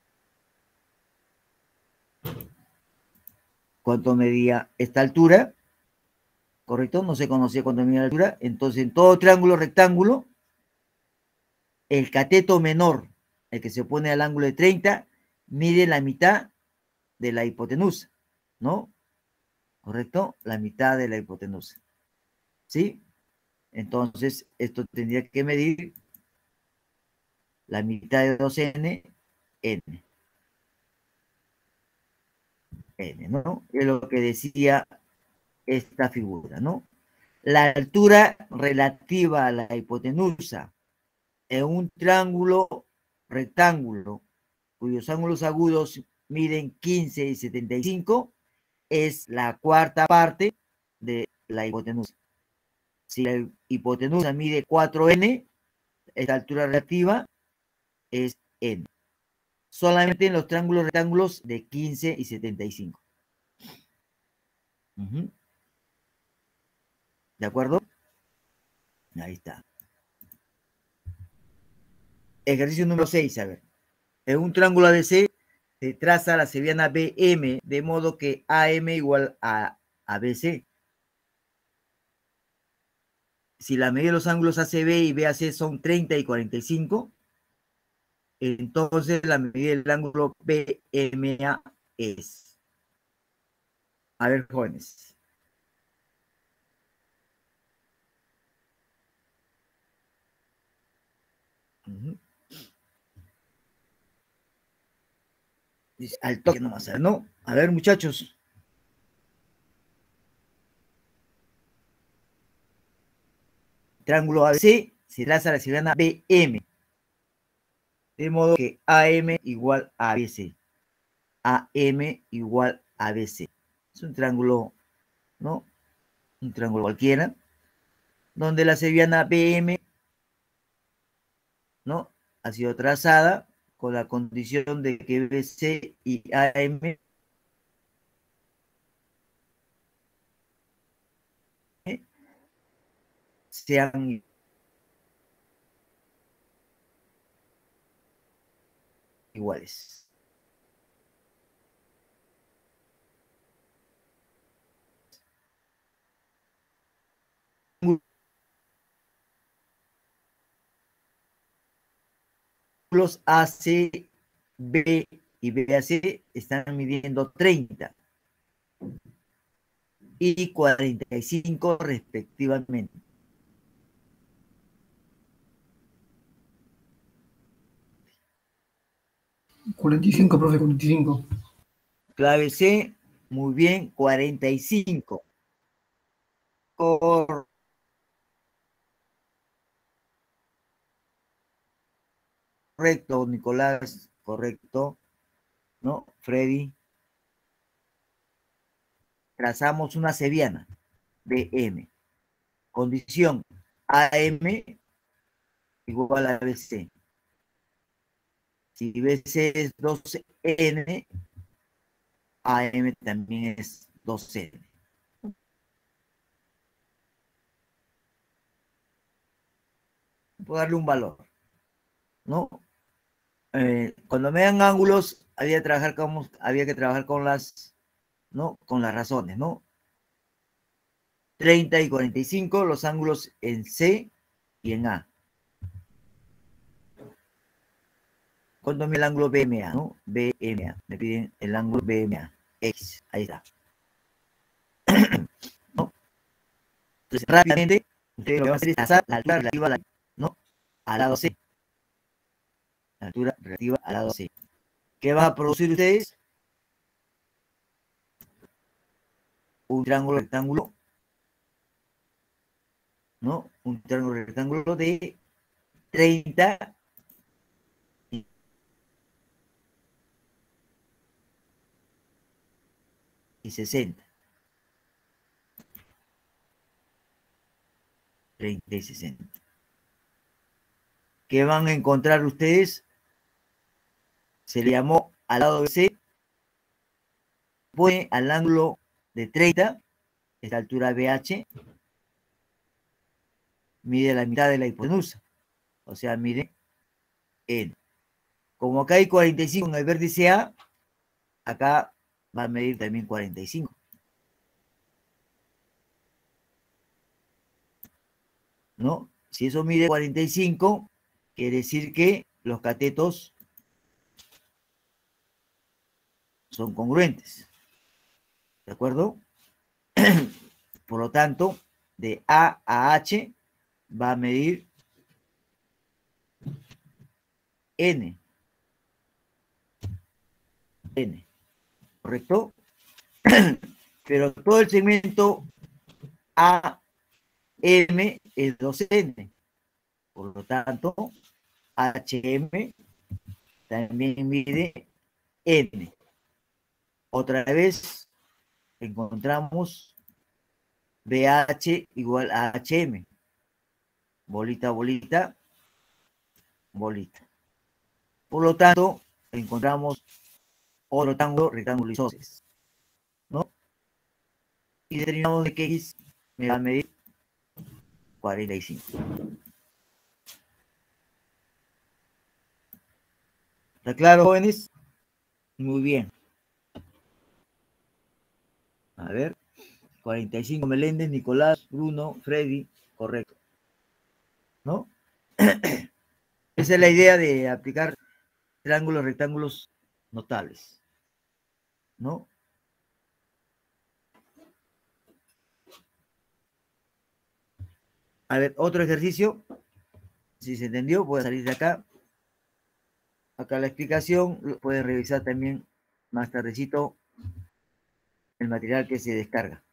Speaker 1: cuánto medía esta altura, ¿correcto? No se conocía cuánto medía la altura. Entonces, en todo triángulo rectángulo, el cateto menor, el que se opone al ángulo de treinta, mide la mitad de la hipotenusa, ¿no? ¿Correcto? La mitad de la hipotenusa. ¿Sí? Entonces, esto tendría que medir la mitad de dos ene, n. N, ¿no? Es lo que decía esta figura, ¿no? La altura relativa a la hipotenusa en un triángulo rectángulo cuyos ángulos agudos miden quince y setenta y cinco es la cuarta parte de la hipotenusa. Si la hipotenusa mide cuatro ene, esta altura relativa es n. Solamente en los triángulos rectángulos de quince y setenta y cinco. Uh-huh. ¿De acuerdo? Ahí está. Ejercicio número seis, a ver. En un triángulo A B C se traza la seriana B M, de modo que A M igual a A B C. Si la medida de los ángulos A C B y B A C son treinta y cuarenta y cinco, entonces la medida del ángulo B M A es. A ver, jóvenes. Uh-huh. Al toque nomás, ¿no? A ver, muchachos. Triángulo A B C se traza la seriana B M, de modo que A M igual a B C. A M igual a B C. Es un triángulo, ¿no? Un triángulo cualquiera, donde la seriana B M, ¿no?, ha sido trazada con la condición de que B C y A M sean iguales. Los A C B y B A C están midiendo treinta y cuarenta y cinco respectivamente.
Speaker 4: cuarenta y cinco, profe, cuarenta y cinco.
Speaker 1: Clave C, muy bien, cuarenta y cinco. Correcto, Nicolás. correcto, ¿no? Freddy. Trazamos una cebiana, B M. Condición, A M igual a B C. Si B C es dos N, A M también es dos N. Puedo darle un valor, ¿no? Eh, cuando me dan ángulos, había que trabajar con, había que trabajar con las, ¿no? Con las razones, ¿no? treinta y cuarenta y cinco, los ángulos en C y en A. ¿Cuánto mide el ángulo B M A, no? B M A. Me piden el ángulo B M A. X. Ahí está. ¿No? Entonces, rápidamente, ustedes lo que van a hacer es trazar la altura relativa a la, ¿no? Al lado C. La altura relativa al lado C. ¿Qué va a producir ustedes? Un triángulo rectángulo, ¿no? Un triángulo rectángulo de treinta y sesenta. treinta y sesenta. ¿Qué van a encontrar ustedes? Se le llamó al lado de C, pone al ángulo de treinta, esta altura B H, mide la mitad de la hipotenusa, o sea, mide N. Como acá hay cuarenta y cinco en el vértice A, acá va a medir también cuarenta y cinco. ¿No? Si eso mide cuarenta y cinco, quiere decir que los catetos son congruentes. ¿De acuerdo? Por lo tanto, de A a H va a medir N. N. ¿Correcto? Pero todo el segmento A M es dos N. Por lo tanto, H M también mide N. Otra vez encontramos B H igual a H M. Bolita, bolita, bolita. Por lo tanto, encontramos otro rectángulo, rectángulo isósceles, ¿no? Y determinamos de que X me va a medir cuarenta y cinco. ¿Está claro, jóvenes? Muy bien. A ver, cuarenta y cinco, Meléndez, Nicolás, Bruno, Freddy, correcto. ¿No? Esa es la idea de aplicar triángulos, rectángulos notables. ¿No? A ver, otro ejercicio. Si se entendió, puede salir de acá. Acá la explicación, lo pueden revisar también más tardecito el material que se descarga.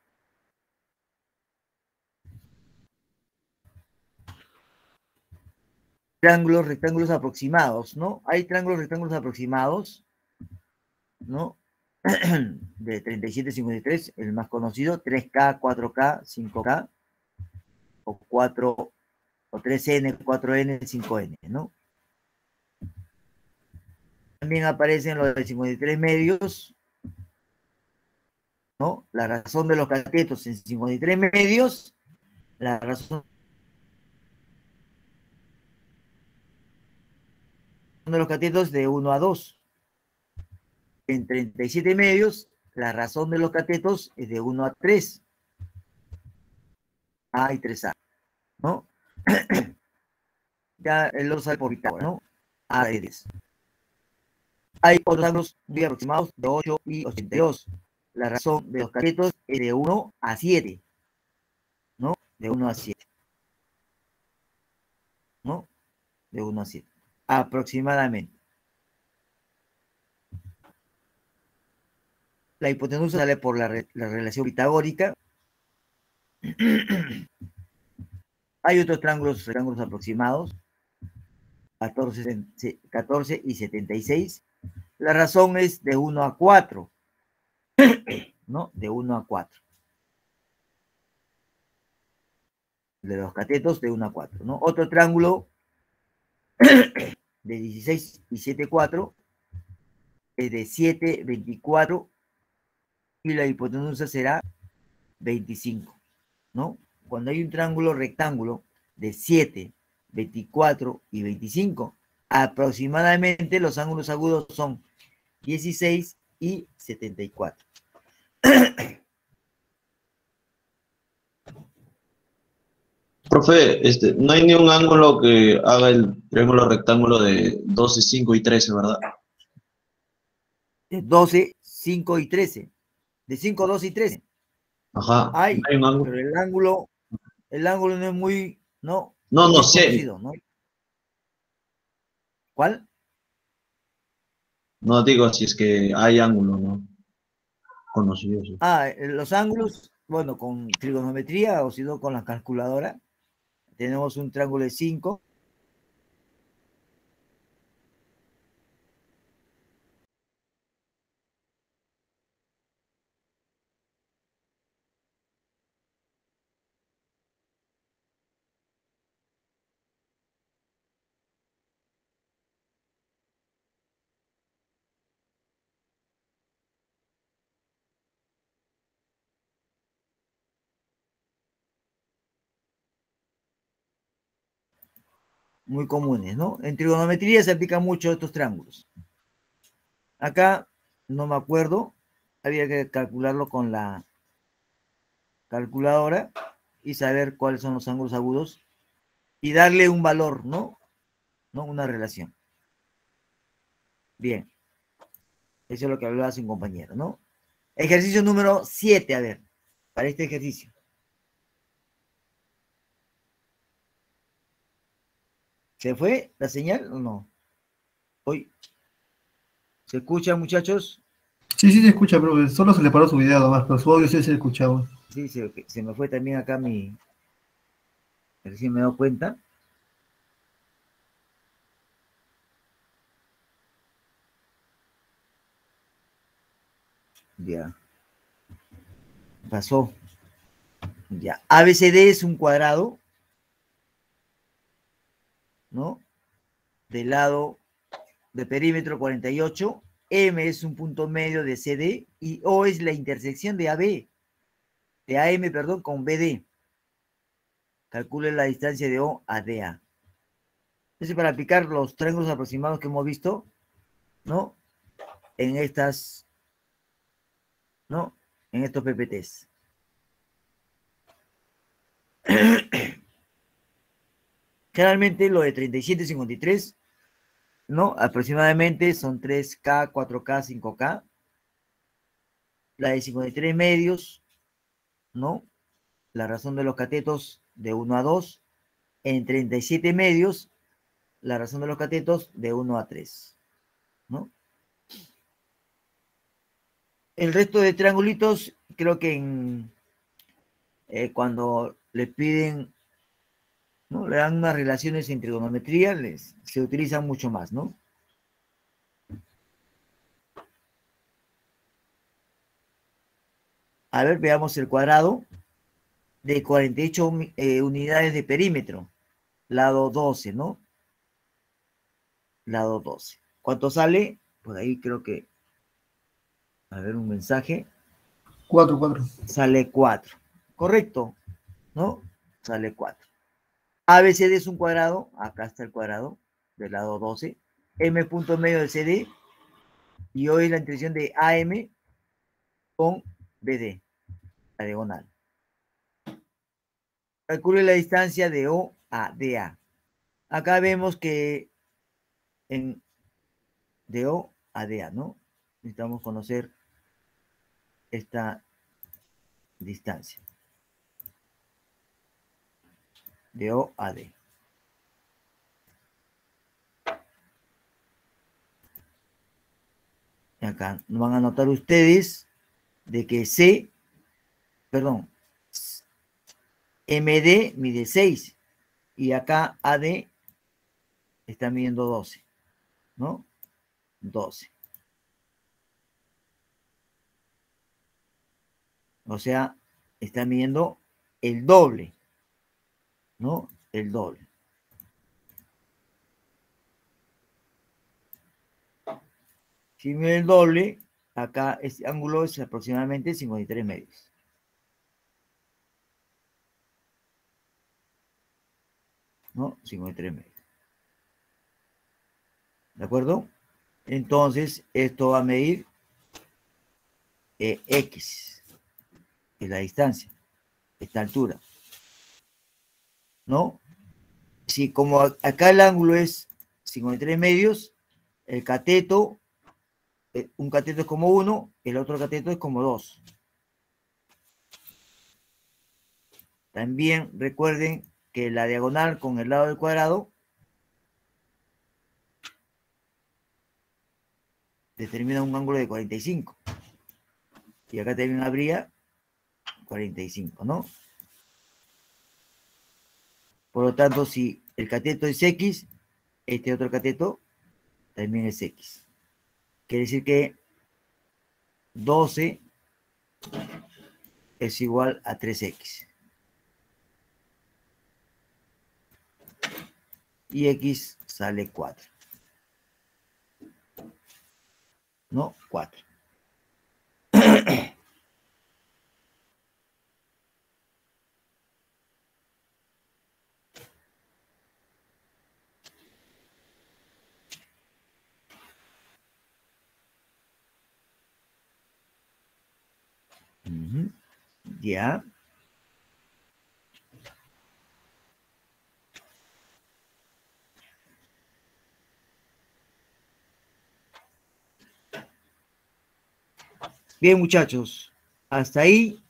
Speaker 1: Triángulos, rectángulos aproximados, ¿no? Hay triángulos, rectángulos aproximados, ¿no? De treinta y siete cincuenta y tres, el más conocido, tres K, cuatro K, cinco K, o cuatro, o tres N, cuatro N, cinco N, ¿no? También aparecen los de cincuenta y tres medios, ¿no? La razón de los catetos en cincuenta y tres medios, la razón de los catetos de uno a dos. En treinta y siete medios, la razón de los catetos es de uno a tres. A y tres A, ¿no? Ya lo sale por Pitágoras, ¿no? A de diez. Hay otros ángulos muy aproximados de ocho y ochenta y dos. La razón de los catetos es de uno a siete, ¿no? De uno a siete. ¿No? De uno a siete. Aproximadamente. La hipotenusa sale por la, re la relación pitagórica. Hay otros triángulos, triángulos aproximados. catorce y setenta y seis. La razón es de uno a cuatro, ¿no? De uno a cuatro. De los catetos de uno a cuatro, ¿no? Otro triángulo de dieciséis y siete, cuatro es de siete, veinticuatro y la hipotenusa será veinticinco, ¿no? Cuando hay un triángulo rectángulo de siete, veinticuatro y veinticinco, aproximadamente los ángulos agudos son dieciséis y setenta y cuatro.
Speaker 5: Profe, este, no hay ni un ángulo que haga el triángulo rectángulo de doce, cinco y trece, ¿verdad?
Speaker 1: De doce, cinco y trece. De cinco, doce y trece.
Speaker 5: Ajá.
Speaker 1: Hay,
Speaker 5: ¿No hay un ángulo?
Speaker 1: pero el ángulo, el ángulo no es muy, no,
Speaker 5: No, no
Speaker 1: muy
Speaker 5: sé.
Speaker 1: conocido, ¿no? ¿Cuál?
Speaker 5: No digo si es que hay ángulo, ¿no? Conocido, sí.
Speaker 1: Ah, eh, los ángulos, bueno, con trigonometría o si no con la calculadora, tenemos un triángulo de cinco. Muy comunes, ¿no? En trigonometría se aplican mucho estos triángulos. Acá no me acuerdo, había que calcularlo con la calculadora y saber cuáles son los ángulos agudos y darle un valor, ¿no? ¿No? Una relación. Bien, eso es lo que hablaba sin compañero, ¿no? Ejercicio número siete, a ver, para este ejercicio. ¿Se fue la señal o no? Hoy. ¿Se escucha, muchachos?
Speaker 4: Sí, sí se escucha, profe. Solo se le paró su video nomás, pero su audio sí se escuchaba.
Speaker 1: Sí, se, se me fue también acá mi... Recién me he dado cuenta. Ya. Pasó. Ya. A B C D es un cuadrado, ¿no? Del lado de perímetro cuarenta y ocho. M es un punto medio de C D y O es la intersección de A B, de A M, perdón, con B D. Calcule la distancia de O a D A. Entonces, para aplicar los triángulos aproximados que hemos visto, ¿no? En estas, ¿no? En estos P P Ts. Generalmente lo de treinta y siete, cincuenta y tres, ¿no? Aproximadamente son tres K, cuatro K, cinco K. La de cincuenta y tres medios, ¿no? La razón de los catetos de uno a dos. En treinta y siete medios, la razón de los catetos de uno a tres, ¿no? El resto de triangulitos, creo que en, eh, cuando le piden, ¿no? Le dan unas relaciones en trigonometría, les, se utilizan mucho más, ¿no? A ver, veamos el cuadrado de cuarenta y ocho eh, unidades de perímetro, lado doce, ¿no? Lado doce. ¿Cuánto sale? Por ahí creo que, a ver, un mensaje.
Speaker 4: Cuatro, cuatro.
Speaker 1: Sale cuatro. Correcto, ¿no? Sale cuatro. A B C D es un cuadrado, acá está el cuadrado del lado doce, M punto medio de C D, y hoy la intersección de A M con B D, la diagonal. Calcule la distancia de O a D A. Acá vemos que en de O a D A, ¿no? Necesitamos conocer esta distancia. De O a D. Acá van a notar ustedes de que C, perdón, M D mide seis y acá A D está midiendo doce, ¿no? doce. O sea, está midiendo el doble, ¿no? El doble. Si mide el doble, acá este ángulo es aproximadamente cincuenta y tres medios. ¿No? cincuenta y tres medios. ¿De acuerdo? Entonces, esto va a medir eh, X, que es la distancia, esta altura. ¿No? Si como acá el ángulo es cincuenta y tres medios, el cateto, eh, un cateto es como uno, el otro cateto es como dos. También recuerden que la diagonal con el lado del cuadrado determina un ángulo de cuarenta y cinco. Y acá también habría cuarenta y cinco, ¿no? Por lo tanto, si el cateto es X, este otro cateto también es X. Quiere decir que doce es igual a tres X. Y X sale cuatro. ¿No? cuatro. Uh-huh. Ya. Bien, muchachos. Hasta ahí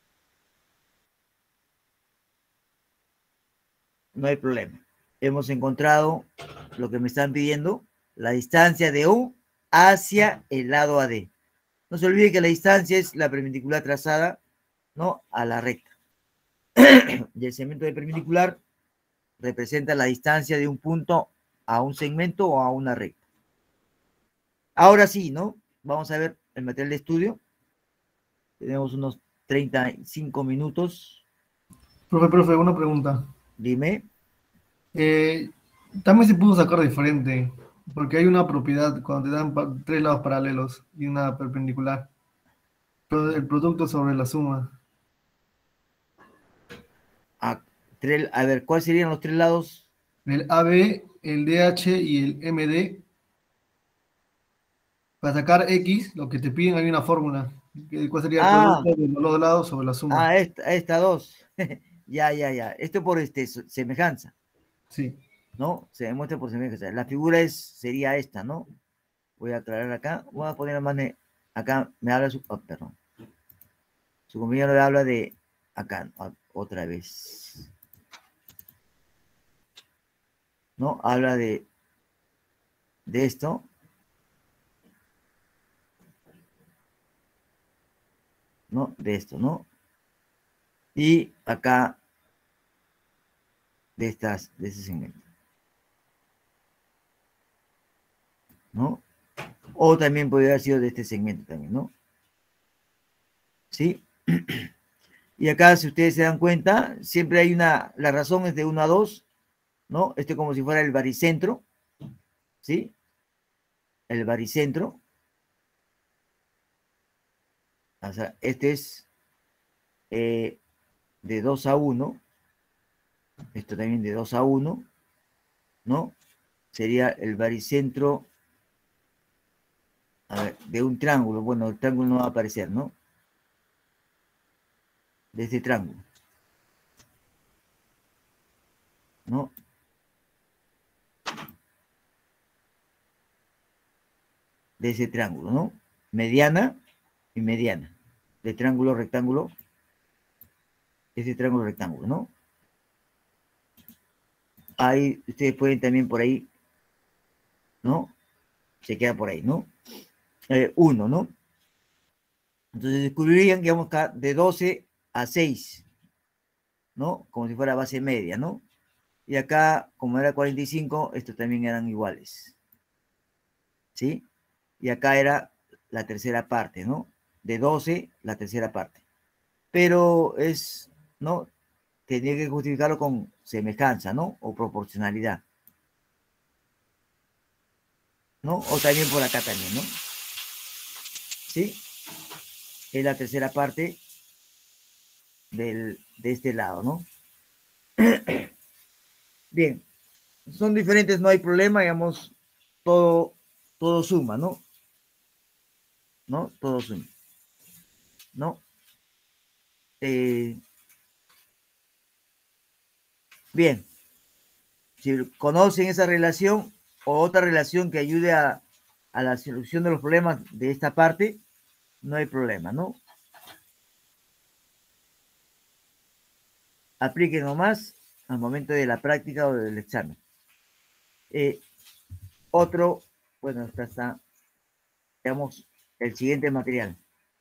Speaker 1: no hay problema. Hemos encontrado lo que me están pidiendo, la distancia de U hacia el lado A D. No se olvide que la distancia es la perpendicular trazada, ¿no?, a la recta. Y el segmento de perpendicular representa la distancia de un punto a un segmento o a una recta. Ahora sí, ¿no? Vamos a ver el material de estudio. Tenemos unos treinta y cinco minutos.
Speaker 4: Profe, profe, una pregunta.
Speaker 1: Dime.
Speaker 4: Eh, también se pudo sacar diferente, porque hay una propiedad cuando te dan pa- tres lados paralelos y una perpendicular. Pero el producto sobre la suma.
Speaker 1: A, tres, a ver, ¿cuáles serían los tres lados?
Speaker 4: El A B, el D H y el M D. Para sacar X, lo que te piden hay una fórmula. que- ¿Cuál sería el
Speaker 1: Ah,
Speaker 4: producto de los dos lados sobre la suma?
Speaker 1: ah, esta, esta dos. Ya, ya, ya. Esto por este, semejanza,
Speaker 4: Sí.
Speaker 1: ¿no? Se demuestra por semejanza. La figura es, sería esta, ¿no? Voy a aclarar acá. Voy a poner más de, acá me habla su, oh, perdón. Su compañero le habla de acá, otra vez. ¿No? Habla de, de esto. ¿No? De esto, ¿no? Y acá de estas, de ese segmento. ¿No? O también podría haber sido de este segmento también, ¿no? ¿Sí? Y acá, si ustedes se dan cuenta, siempre hay una, la razón es de uno a dos, ¿no? Este como si fuera el baricentro, ¿sí? El baricentro. O sea, este es eh, de dos a uno. Esto también de dos a uno, ¿no? Sería el baricentro, a ver, de un triángulo. Bueno, el triángulo no va a aparecer, ¿no? De este triángulo, ¿no? De ese triángulo, ¿no? Mediana y mediana. De triángulo, rectángulo. Ese triángulo, rectángulo, ¿no? Ahí ustedes pueden también por ahí, ¿no? Se queda por ahí, ¿no? Eh, uno, ¿no? Entonces descubrirían que vamos acá de doce a seis, ¿no? Como si fuera base media, ¿no? Y acá, como era cuarenta y cinco, estos también eran iguales. ¿Sí? Y acá era la tercera parte, ¿no? De doce, la tercera parte. Pero es, ¿no? Tenía que justificarlo con semejanza, ¿no? O proporcionalidad. ¿No? O también por acá también, ¿no? ¿Sí? Es la tercera parte del, de este lado, ¿no? Bien. Son diferentes, no hay problema, digamos, todo, todo suma, ¿no? ¿No? Todo suma. ¿No? Eh, bien. Si conocen esa relación o otra relación que ayude a, a la solución de los problemas de esta parte, no hay problema, ¿no? Apliquen nomás al momento de la práctica o del examen. Eh, otro, bueno, acá está, digamos, el siguiente material.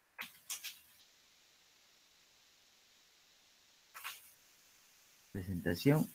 Speaker 1: Presentación.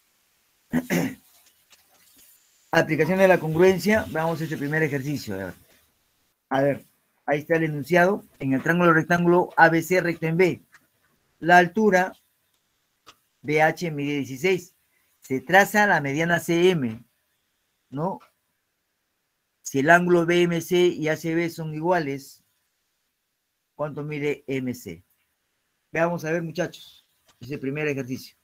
Speaker 1: Aplicación de la congruencia. Vamos a este primer ejercicio. A ver. A ver, ahí está el enunciado. En el triángulo rectángulo A B C recto en B. La altura B H mide dieciséis. Se traza la mediana C M, ¿no? Si el ángulo B M C y A C B son iguales, ¿cuánto mide M C? Veamos a ver, muchachos. Ese primer ejercicio.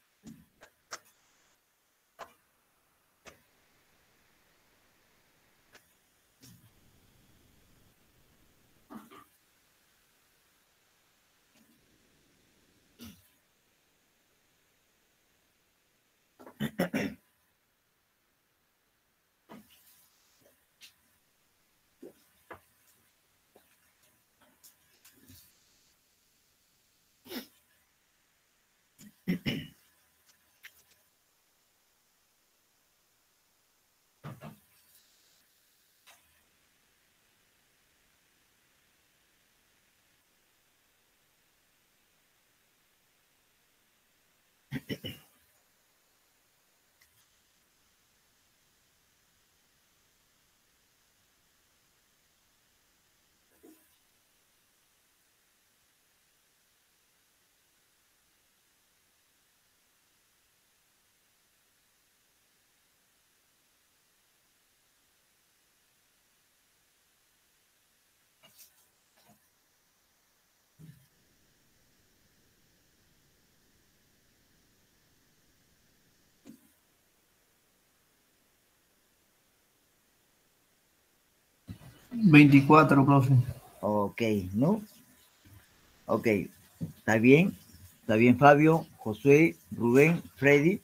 Speaker 4: veinticuatro, profe.
Speaker 1: Ok, ¿no? Ok, está bien. Está bien, Fabio, Josué, Rubén, Freddy.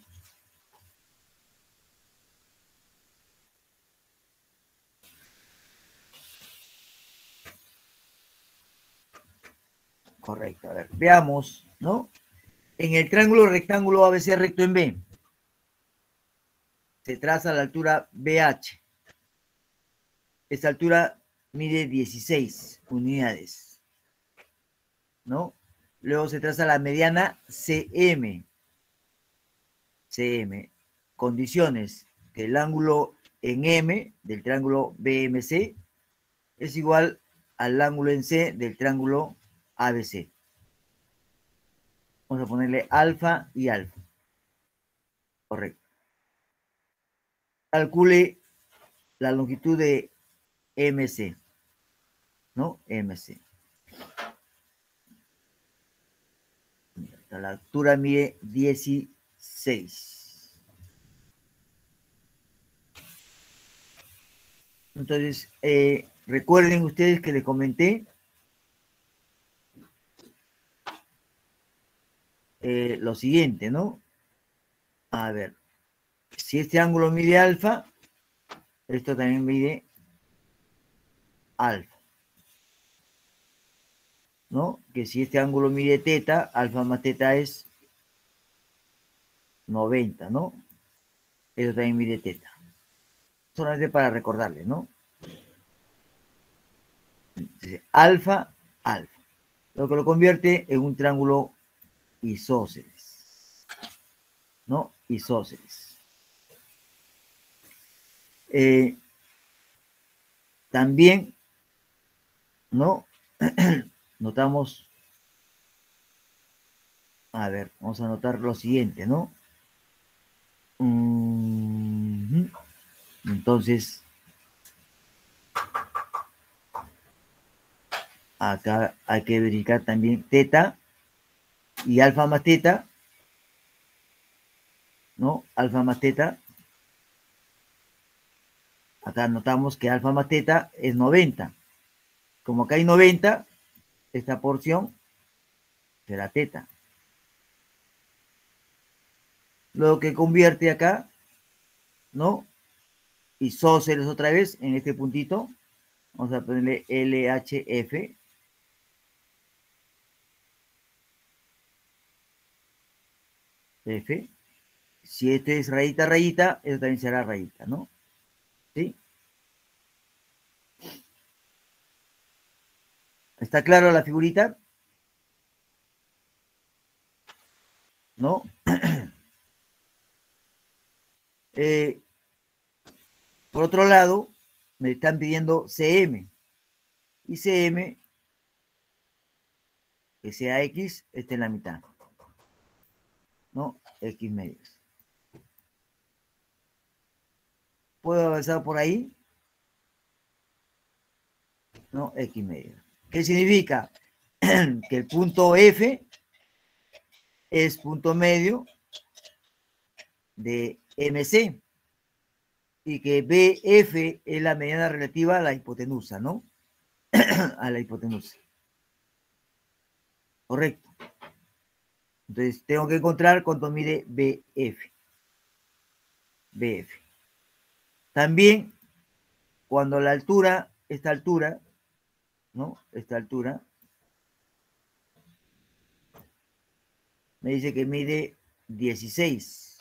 Speaker 1: Correcto, a ver, veamos, ¿no? En el triángulo rectángulo A B C recto en B, se traza la altura B H. Esta altura mide dieciséis unidades, ¿no? Luego se traza la mediana C M. C M. Condiciones, que el ángulo en M del triángulo B M C es igual al ángulo en C del triángulo A B C. Vamos a ponerle alfa y alfa. Correcto. Calcule la longitud de M C, ¿no? M C. La altura mide dieciséis. Entonces, eh, recuerden ustedes que les comenté eh, lo siguiente, ¿no? A ver, si este ángulo mide alfa, esto también mide alfa, ¿no? Que si este ángulo mide teta, alfa más teta es noventa, ¿no? Eso también mide teta. Solamente para recordarles, ¿no? Entonces, alfa, alfa. Lo que lo convierte en un triángulo isósceles, ¿no? isósceles. Eh, también, ¿no? Notamos, a ver, vamos a notar lo siguiente, ¿no? Mm, entonces, acá hay que verificar también teta y alfa más teta, ¿no? Alfa más teta. Acá notamos que alfa más teta es noventa. Como acá hay noventa, esta porción será teta. Lo que convierte acá, ¿no? Isósceles otra vez en este puntito. Vamos a ponerle L H F. F. Si este es rayita, rayita, esto también será rayita, ¿no? ¿Sí? ¿Está claro la figurita? ¿No? eh, por otro lado, me están pidiendo C M. Y C M, que sea X, esté en la mitad. ¿No? X medios. ¿Puedo avanzar por ahí? ¿No? X medios. ¿Qué significa? Que el punto F es punto medio de M C y que B F es la mediana relativa a la hipotenusa, ¿no? A la hipotenusa. Correcto. Entonces tengo que encontrar cuánto mide B F. B F. También, cuando la altura, esta altura, ¿no? Esta altura, me dice que mide dieciséis.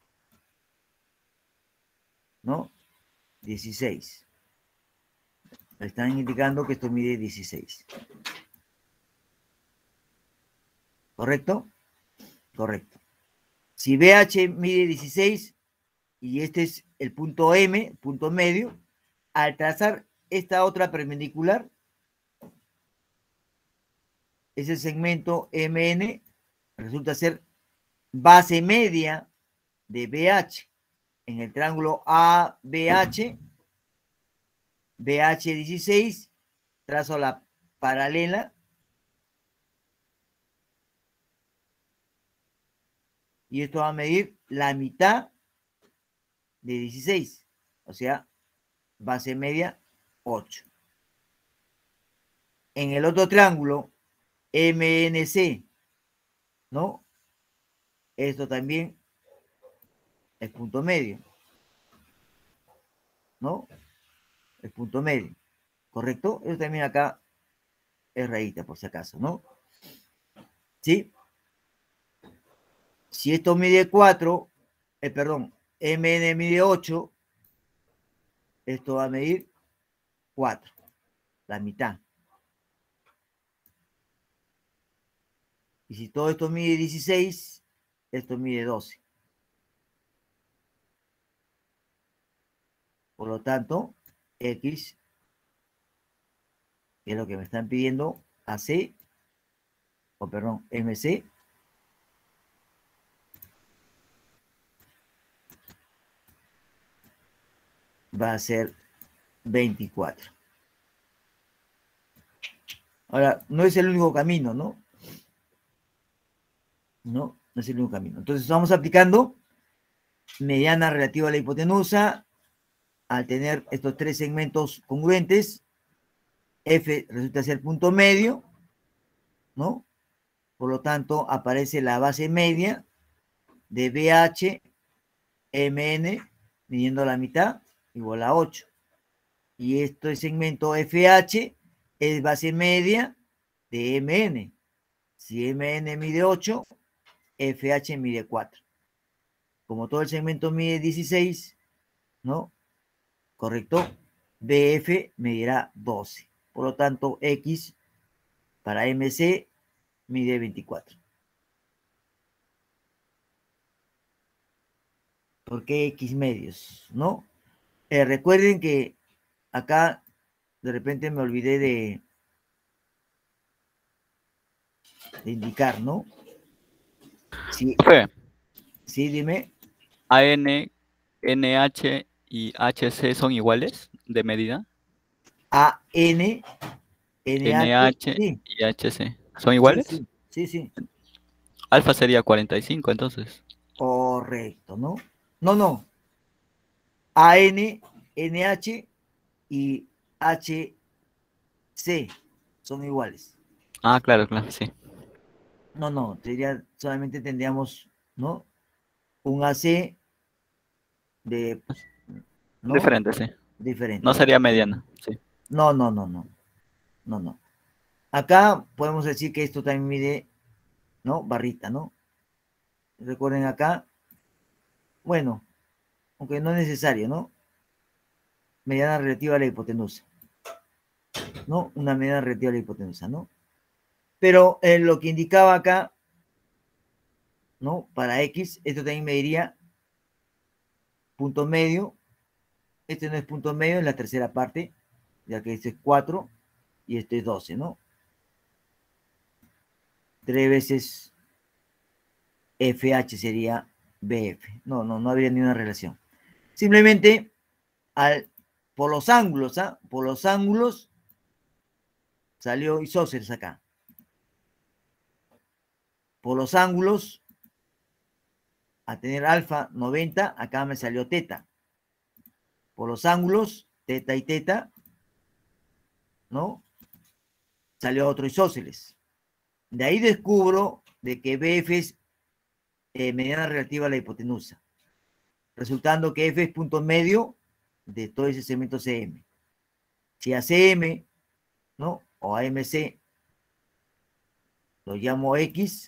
Speaker 1: ¿No? dieciséis. Me están indicando que esto mide dieciséis. ¿Correcto? Correcto. Si B H mide dieciséis y este es el punto M, punto medio, al trazar esta otra perpendicular, ese segmento M N resulta ser base media de B H. En el triángulo A B H, B H dieciséis, trazo la paralela y esto va a medir la mitad de dieciséis, o sea, base media ocho. En el otro triángulo, M N C, ¿no? Esto también es punto medio, ¿no? Es punto medio, ¿correcto? Esto también acá es rayita, por si acaso, ¿no? ¿Sí? Si esto mide cuatro, eh, perdón, M N mide ocho, esto va a medir cuatro, la mitad. Y si todo esto mide dieciséis, esto mide doce. Por lo tanto, X, que es lo que me están pidiendo, A C, o perdón, M C, va a ser veinticuatro. Ahora, no es el único camino, ¿no? No, no es el único camino. Entonces, vamos aplicando mediana relativa a la hipotenusa. Al tener estos tres segmentos congruentes, F resulta ser punto medio, ¿no? Por lo tanto, aparece la base media de B H M N, midiendo la mitad, igual a ocho. Y este segmento F H es base media de M N. Si M N mide ocho, F H mide cuatro. Como todo el segmento mide dieciséis, ¿no? ¿Correcto? B F medirá doce. Por lo tanto, X para M C mide veinticuatro. ¿Por qué X medios? ¿No? Eh, recuerden que acá de repente me olvidé de, de indicar, ¿no? Sí,
Speaker 3: Profe,
Speaker 1: sí, dime.
Speaker 3: A N, N H y H C son iguales de medida.
Speaker 1: A, N, N, H,
Speaker 3: N H
Speaker 1: sí,
Speaker 3: y H C. ¿Son
Speaker 1: sí,
Speaker 3: iguales?
Speaker 1: sí, sí, sí,
Speaker 3: Alfa sería cuarenta y cinco, entonces.
Speaker 1: correcto, ¿no? No, no, A, N, N, H y H, C son iguales.
Speaker 3: Ah, claro, claro, sí.
Speaker 1: No, no, sería, solamente tendríamos, ¿no? Un A C de, ¿no?
Speaker 3: Diferente, sí. No
Speaker 1: Diferente, ¿no?
Speaker 3: sería mediana, sí.
Speaker 1: No, no, no, no, no, no. Acá podemos decir que esto también mide, ¿no? Barrita, ¿no? Recuerden acá, bueno, aunque no es necesario, ¿no? Mediana relativa a la hipotenusa, ¿no? Una mediana relativa a la hipotenusa, ¿no? Pero eh, lo que indicaba acá, ¿no? Para X, esto también mediría punto medio. Este no es punto medio, es la tercera parte, ya que este es cuatro y este es doce, ¿no? Tres veces F H sería B F. No, no, no habría ni una relación. Simplemente, al, por los ángulos, ¿ah? ¿eh? Por los ángulos, salió isósceles acá. Por los ángulos, a tener alfa noventa, acá me salió teta. Por los ángulos, teta y teta, ¿no? Salió otro isósceles. De ahí descubro de que B F es eh, mediana relativa a la hipotenusa, resultando que F es punto medio de todo ese segmento C M. Si a C M, ¿no? O a M C lo llamo X,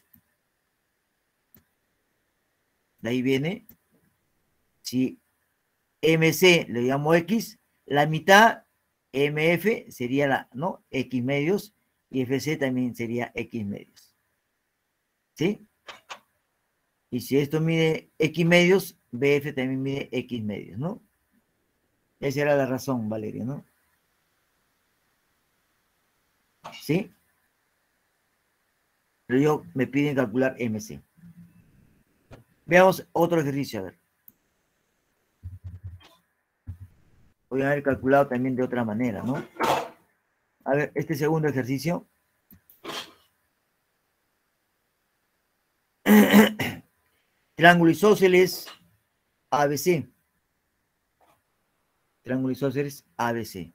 Speaker 1: de ahí viene. Si M C le llamo X, la mitad M F sería la, ¿no? X medios, y F C también sería X medios. ¿Sí? Y si esto mide X medios, B F también mide X medios, ¿no? Esa era la razón, Valeria, ¿no? ¿Sí? Pero yo me piden calcular M C. Veamos otro ejercicio, a ver. Voy a haber calculado también de otra manera, ¿no? A ver, este segundo ejercicio. Triángulo isósceles A B C. Triángulo isósceles A B C.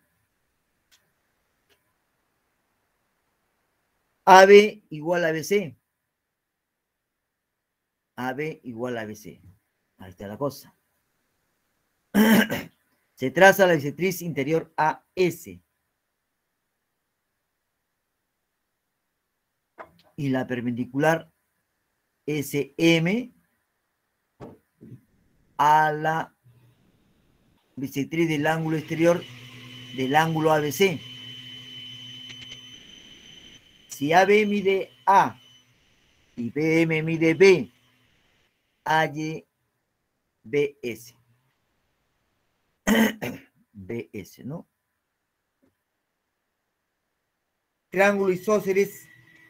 Speaker 1: A B igual a B C. A B igual a B C. Ahí está la cosa. Se traza la bisectriz interior A S. Y la perpendicular S M a la bisectriz del ángulo exterior del ángulo A B C. Si A B mide A y B M mide B, halle B S. B S, ¿no? Triángulo isósceles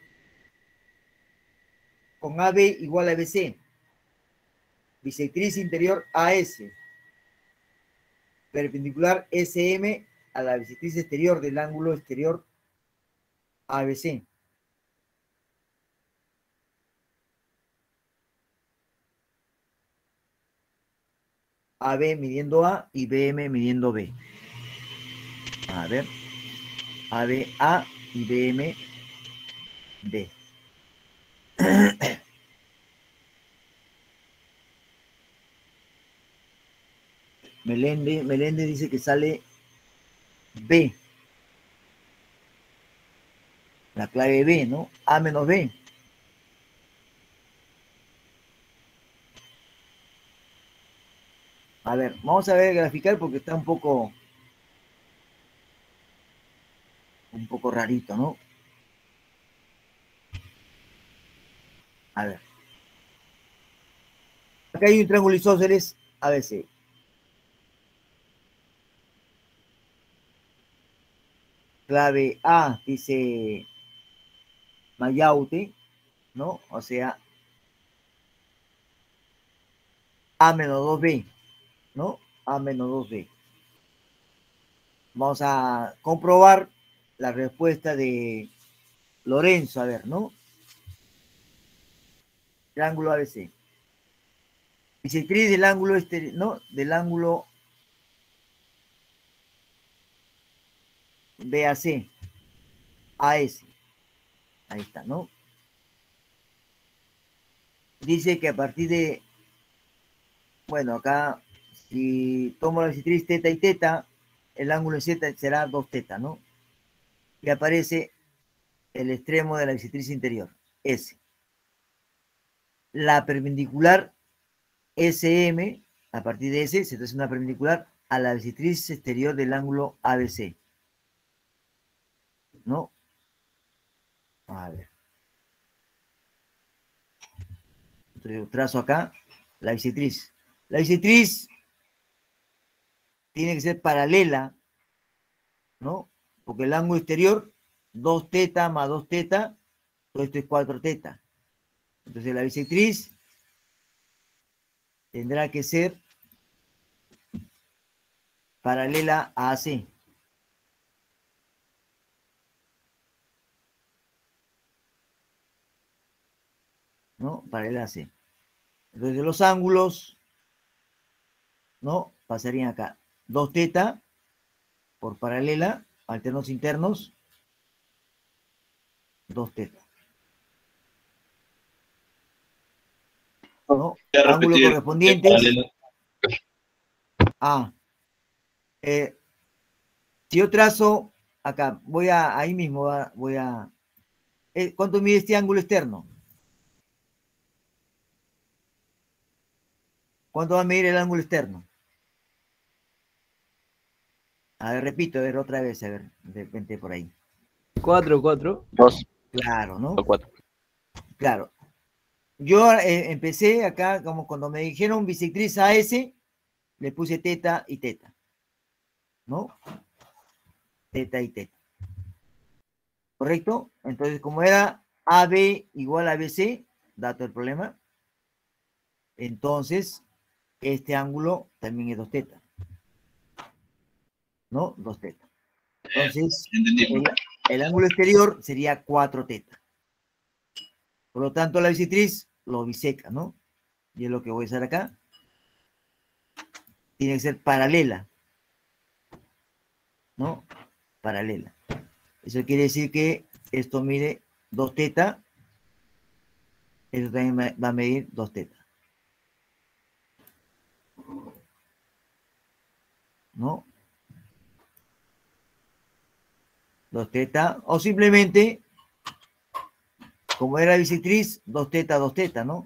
Speaker 1: con A B igual a B C. Bisectriz interior A S. Perpendicular S M a la bisectriz exterior del ángulo exterior A B C. A B midiendo A y B M midiendo B. A ver. A B A y B M B. Melende, Melende dice que sale B. La clave B, ¿no? A menos B. A ver, vamos a ver graficar porque está un poco un poco rarito, ¿no? A ver. Acá hay un triángulo isósceles A B C. Clave A, dice Mayaute, ¿no? O sea, A menos dos B, ¿no? A menos dos B. Vamos a comprobar la respuesta de Lorenzo, a ver, ¿no? Triángulo A B C. Bisectriz del ángulo este, ¿no? Del ángulo B A C. A S. Ahí está, ¿no? Dice que a partir de, bueno, acá, si tomo la bisectriz teta y teta, el ángulo Z será dos teta, ¿no? Y aparece el extremo de la bisectriz interior, S. La perpendicular S M, a partir de S, se traza una perpendicular a la bisectriz exterior del ángulo A B C. ¿No? A ver. Entonces trazo acá la bisectriz. La bisectriz tiene que ser paralela, ¿no? Porque el ángulo exterior, dos teta más dos teta, todo esto es cuatro teta. Entonces la bisectriz tendrá que ser paralela a A C. ¿No? Paralela a C. Entonces los ángulos, ¿no? Pasarían acá. dos teta por paralela, alternos internos, dos teta. ¿No? Ángulo correspondiente. Ah. Eh, si yo trazo acá, voy a, ahí mismo voy a, eh, ¿cuánto mide este ángulo externo? ¿Cuánto va a medir el ángulo externo? A ver, repito, a ver, otra vez, a ver, de repente por ahí.
Speaker 6: cuatro, cuatro.
Speaker 3: dos.
Speaker 1: Claro, ¿no?
Speaker 3: O cuatro.
Speaker 1: Claro. Yo eh, empecé acá, como cuando me dijeron bisectriz A S, le puse teta y teta. ¿No? Teta y teta. ¿Correcto? Entonces, como era A B igual a B C, dato del problema, entonces este ángulo también es dos teta. ¿No? dos teta. Entonces, el, el ángulo exterior sería cuatro teta. Por lo tanto, la bisectriz lo biseca, ¿no? Y es lo que voy a hacer acá. Tiene que ser paralela. ¿No? Paralela. Eso quiere decir que esto mide dos teta. Esto también va a medir dos teta. ¿No? dos teta. O simplemente, como era bisectriz, dos teta, dos teta, ¿no?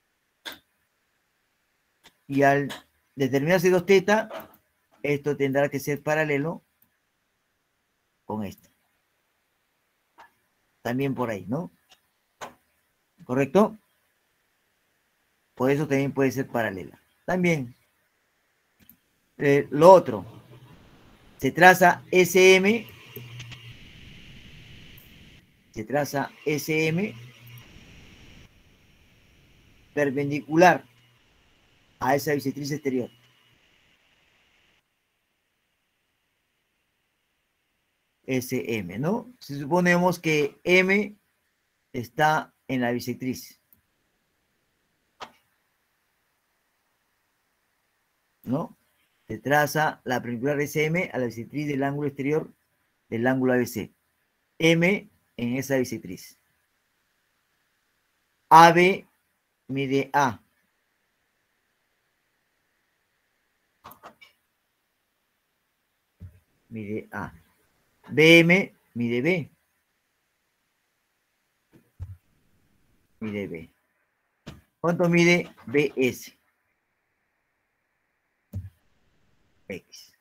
Speaker 1: Y al determinarse dos teta, esto tendrá que ser paralelo con esto. También por ahí, ¿no? ¿Correcto? Por eso también puede ser paralela. También, eh, lo otro, se traza S M, se traza S M perpendicular a esa bisectriz exterior. S M, ¿no? Si suponemos que M está en la bisectriz, ¿no? Se traza la perpendicular S M a la bisectriz del ángulo exterior del ángulo A B C. M en esa bisectriz. A B mide A. Mide A. B M mide B. Mide B. ¿Cuánto mide B S? X.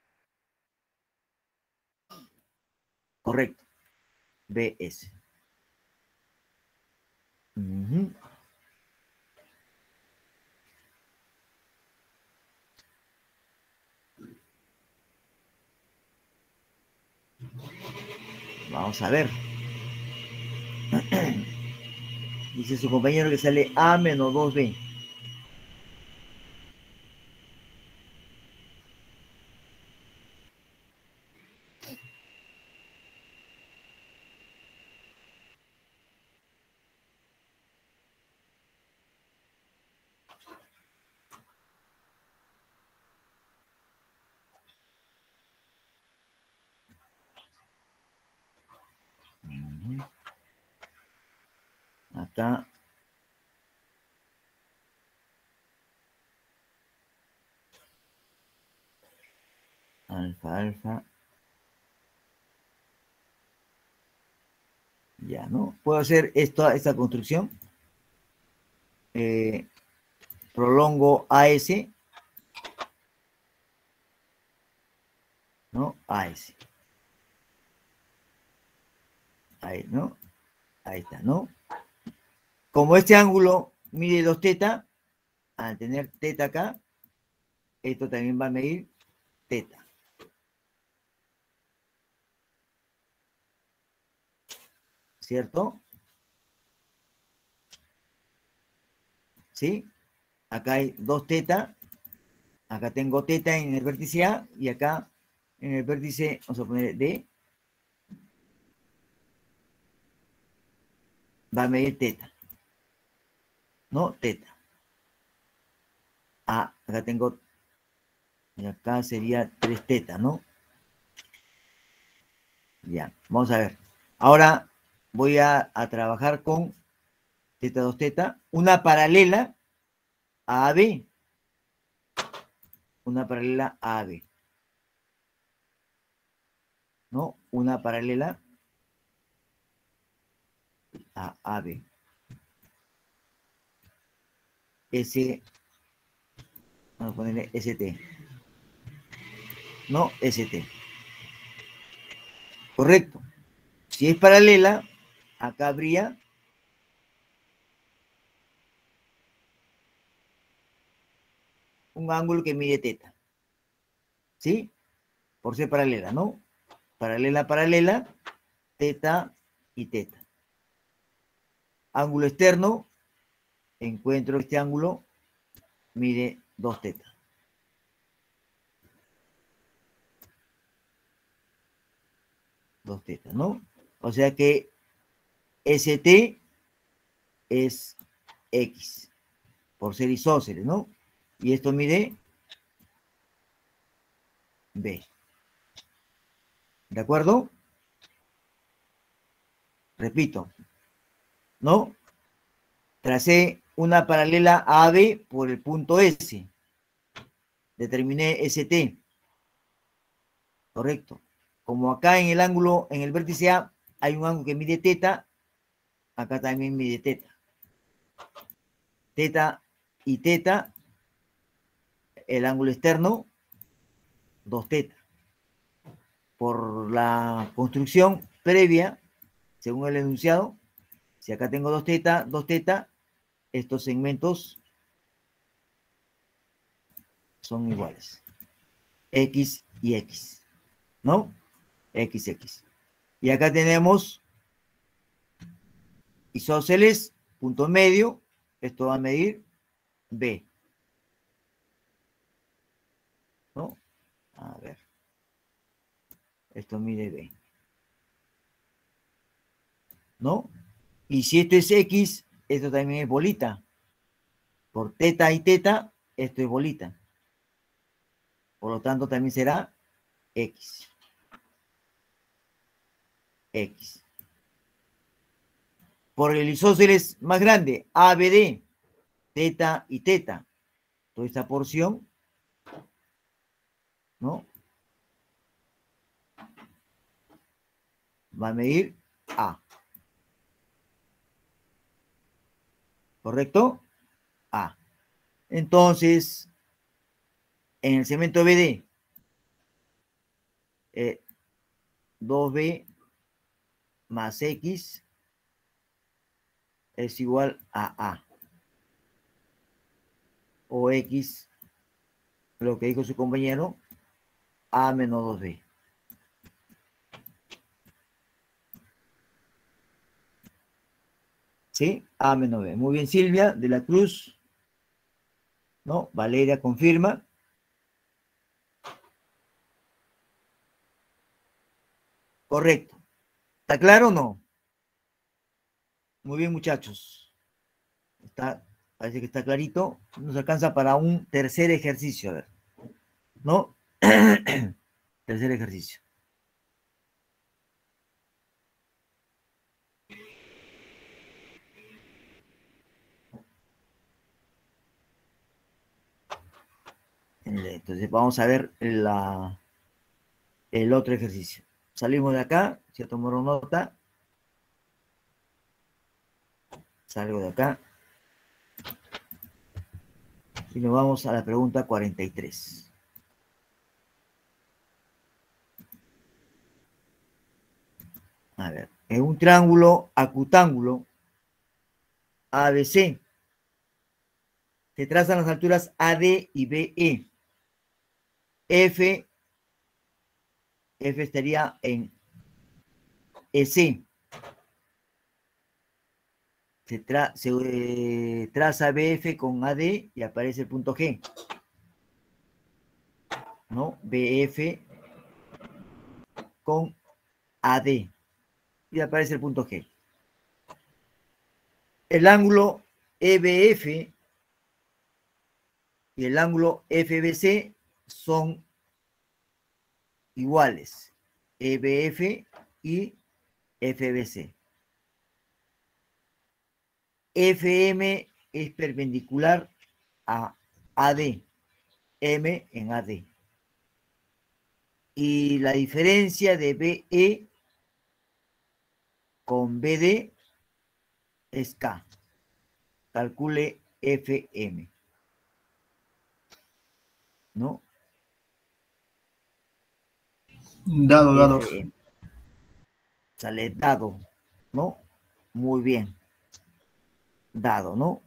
Speaker 1: Correcto. B S. Uh-huh. Vamos a ver. Dice su compañero que sale A menos dos B. Acá. Alfa, alfa. Ya, ¿no? Puedo hacer esta, esta construcción. Eh, prolongo A S. ¿No? A S. Ahí, ¿no? Ahí está, ¿no? Como este ángulo mide dos teta, al tener teta acá, esto también va a medir teta. ¿Cierto? ¿Sí? Acá hay dos teta. Acá tengo teta en el vértice A y acá en el vértice, vamos a poner D, va a medir teta. ¿No? Teta. Ah, acá tengo, y acá sería tres teta, ¿no? Ya, vamos a ver. Ahora voy a, a trabajar con teta dos teta, una paralela a A B. Una paralela a A B. ¿No? Una paralela a A B. S, vamos a ponerle S T. No, S T. Correcto. Si es paralela, acá habría un ángulo que mide teta. ¿Sí? Por ser paralela, ¿no? Paralela, paralela, teta y teta. Ángulo externo, encuentro este ángulo, mide dos teta. Dos teta, ¿no? O sea que S T es X, por ser isósceles, ¿no? Y esto mide B. ¿De acuerdo? Repito, ¿no? Tracé una paralela a A B por el punto S. Determiné S T. Correcto. Como acá en el ángulo, en el vértice A, hay un ángulo que mide teta, acá también mide teta. Teta y teta, el ángulo externo, dos teta. Por la construcción previa, según el enunciado, si acá tengo dos teta, dos teta, estos segmentos son iguales. X y X, ¿no? X, X. Y acá tenemos isósceles, punto medio, esto va a medir B. ¿No? A ver. Esto mide B. ¿No? Y si esto es X, esto también es bolita. Por teta y teta, esto es bolita. Por lo tanto, también será X. X. Por el isósceles más grande, A B D, teta y teta. Toda esta porción, ¿no? Va a medir A. ¿Correcto? A. Entonces, en el segmento B D, eh, dos B más X es igual a A. O X, lo que dijo su compañero, A menos dos B. ¿Sí? A menos B. Muy bien, Silvia de la Cruz. ¿No? Valeria confirma. Correcto. ¿Está claro o no? Muy bien, muchachos. Está, parece que está clarito. Nos alcanza para un tercer ejercicio. A ver. ¿No? Tercer ejercicio. Entonces vamos a ver la, el otro ejercicio. Salimos de acá, ya tomaron nota. Salgo de acá. Y nos vamos a la pregunta cuarenta y tres. A ver, en un triángulo acutángulo A B C se trazan las alturas A D y B E. F, F estaría en E C. Se, tra se eh, traza B F con A D y aparece el punto G. ¿No? B F con A D y aparece el punto G. El ángulo E B F y el ángulo F B C son iguales. E B F y F B C. F M es perpendicular a A D. M en A D. Y la diferencia de B E con B D es K. Calcule F M. ¿No?
Speaker 4: Dado, dado.
Speaker 1: F M. Sale dado, ¿no? Muy bien. Dado, ¿no?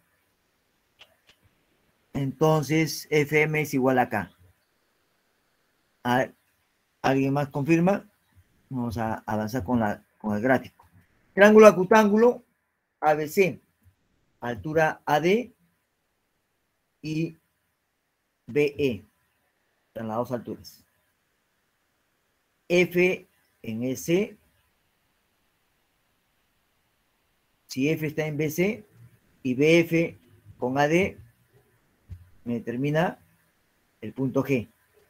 Speaker 1: Entonces, F M es igual a K. A ver, ¿alguien más confirma? Vamos a avanzar con, la, con el gráfico. Triángulo acutángulo A B C. Altura A D y B E. En las dos alturas. F en E C. Si F está en B C y B F con A D, me determina el punto G.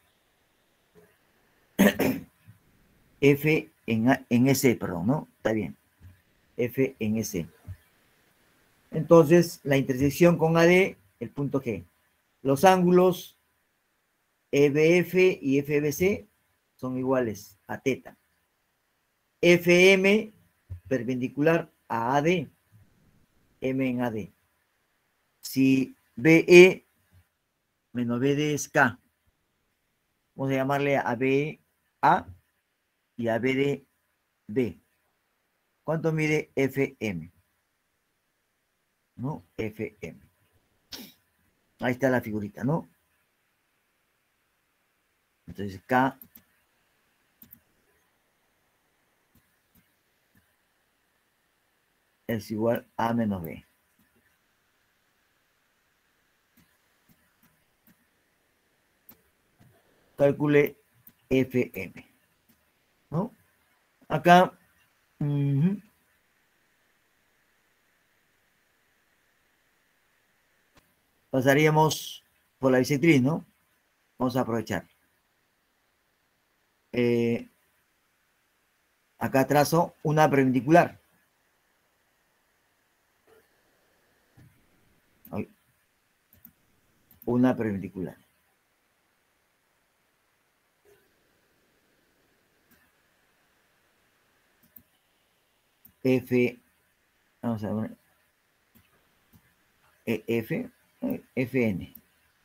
Speaker 1: F en, A, en E C, perdón, ¿no? Está bien. F en E C. Entonces, la intersección con A D, el punto G. Los ángulos E B F y F B C son iguales a teta. F M perpendicular a A D, M en A D. Si B E menos B D es K, vamos a llamarle a B E A y a B D B. ¿Cuánto mide F M? ¿No? F M. Ahí está la figurita, ¿no? Entonces K es igual a menos B. Calcule F M. ¿No? Acá. Uh-huh. Pasaríamos por la bisectriz, ¿no? Vamos a aprovechar. Eh, acá trazo una perpendicular. Una perpendicular. F, vamos a ver, F, Fn.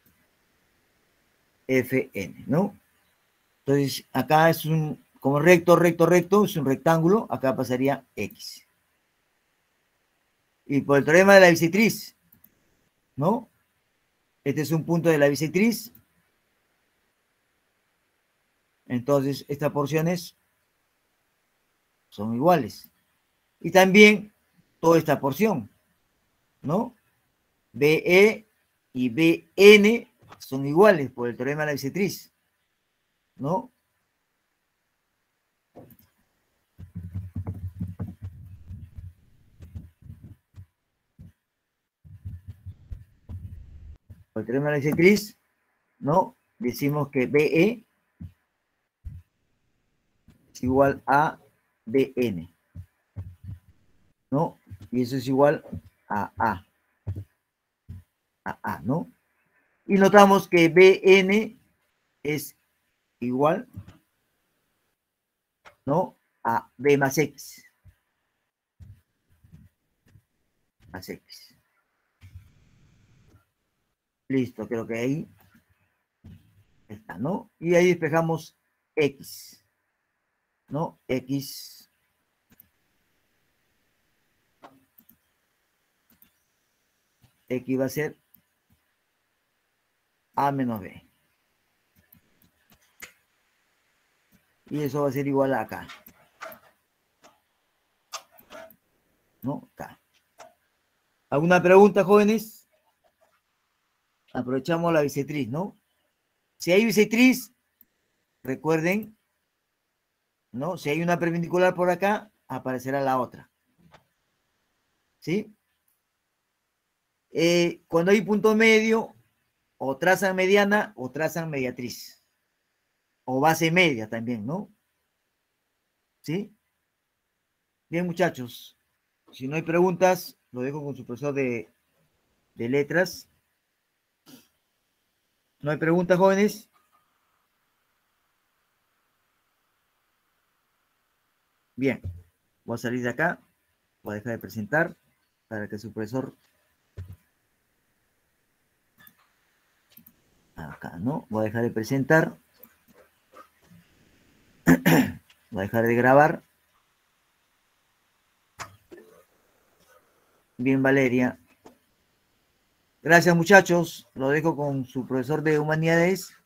Speaker 1: Fn, ¿no? Entonces, acá es un, como recto, recto, recto, es un rectángulo, acá pasaría X. Y por el teorema de la bisectriz, ¿no? Este es un punto de la bisectriz. Entonces, estas porciones son iguales. Y también toda esta porción, ¿no? B E y B N son iguales por el teorema de la bisectriz, ¿no? Por el teorema de la bisectriz, ¿no? Decimos que B E es igual a B N, ¿no? Y eso es igual a A. A A, ¿no? Y notamos que B N es igual, ¿no? A B más X. Más X. Listo, creo que ahí está, ¿no? Y ahí despejamos X, ¿no? X. X va a ser A menos B. Y eso va a ser igual a acá. ¿No? Acá. ¿Alguna pregunta, jóvenes? Aprovechamos la bisectriz, ¿no? Si hay bisectriz, recuerden, ¿no? Si hay una perpendicular por acá, aparecerá la otra. ¿Sí? Eh, cuando hay punto medio, o trazan mediana o trazan mediatriz. O base media también, ¿no? ¿Sí? Bien, muchachos. Si no hay preguntas, lo dejo con su profesor de, de letras. ¿No hay preguntas, jóvenes? Bien. Voy a salir de acá. Voy a dejar de presentar para que su profesor... Acá, ¿no? Voy a dejar de presentar. Voy a dejar de grabar. Bien, Valeria. Gracias, muchachos. Lo dejo con su profesor de humanidades.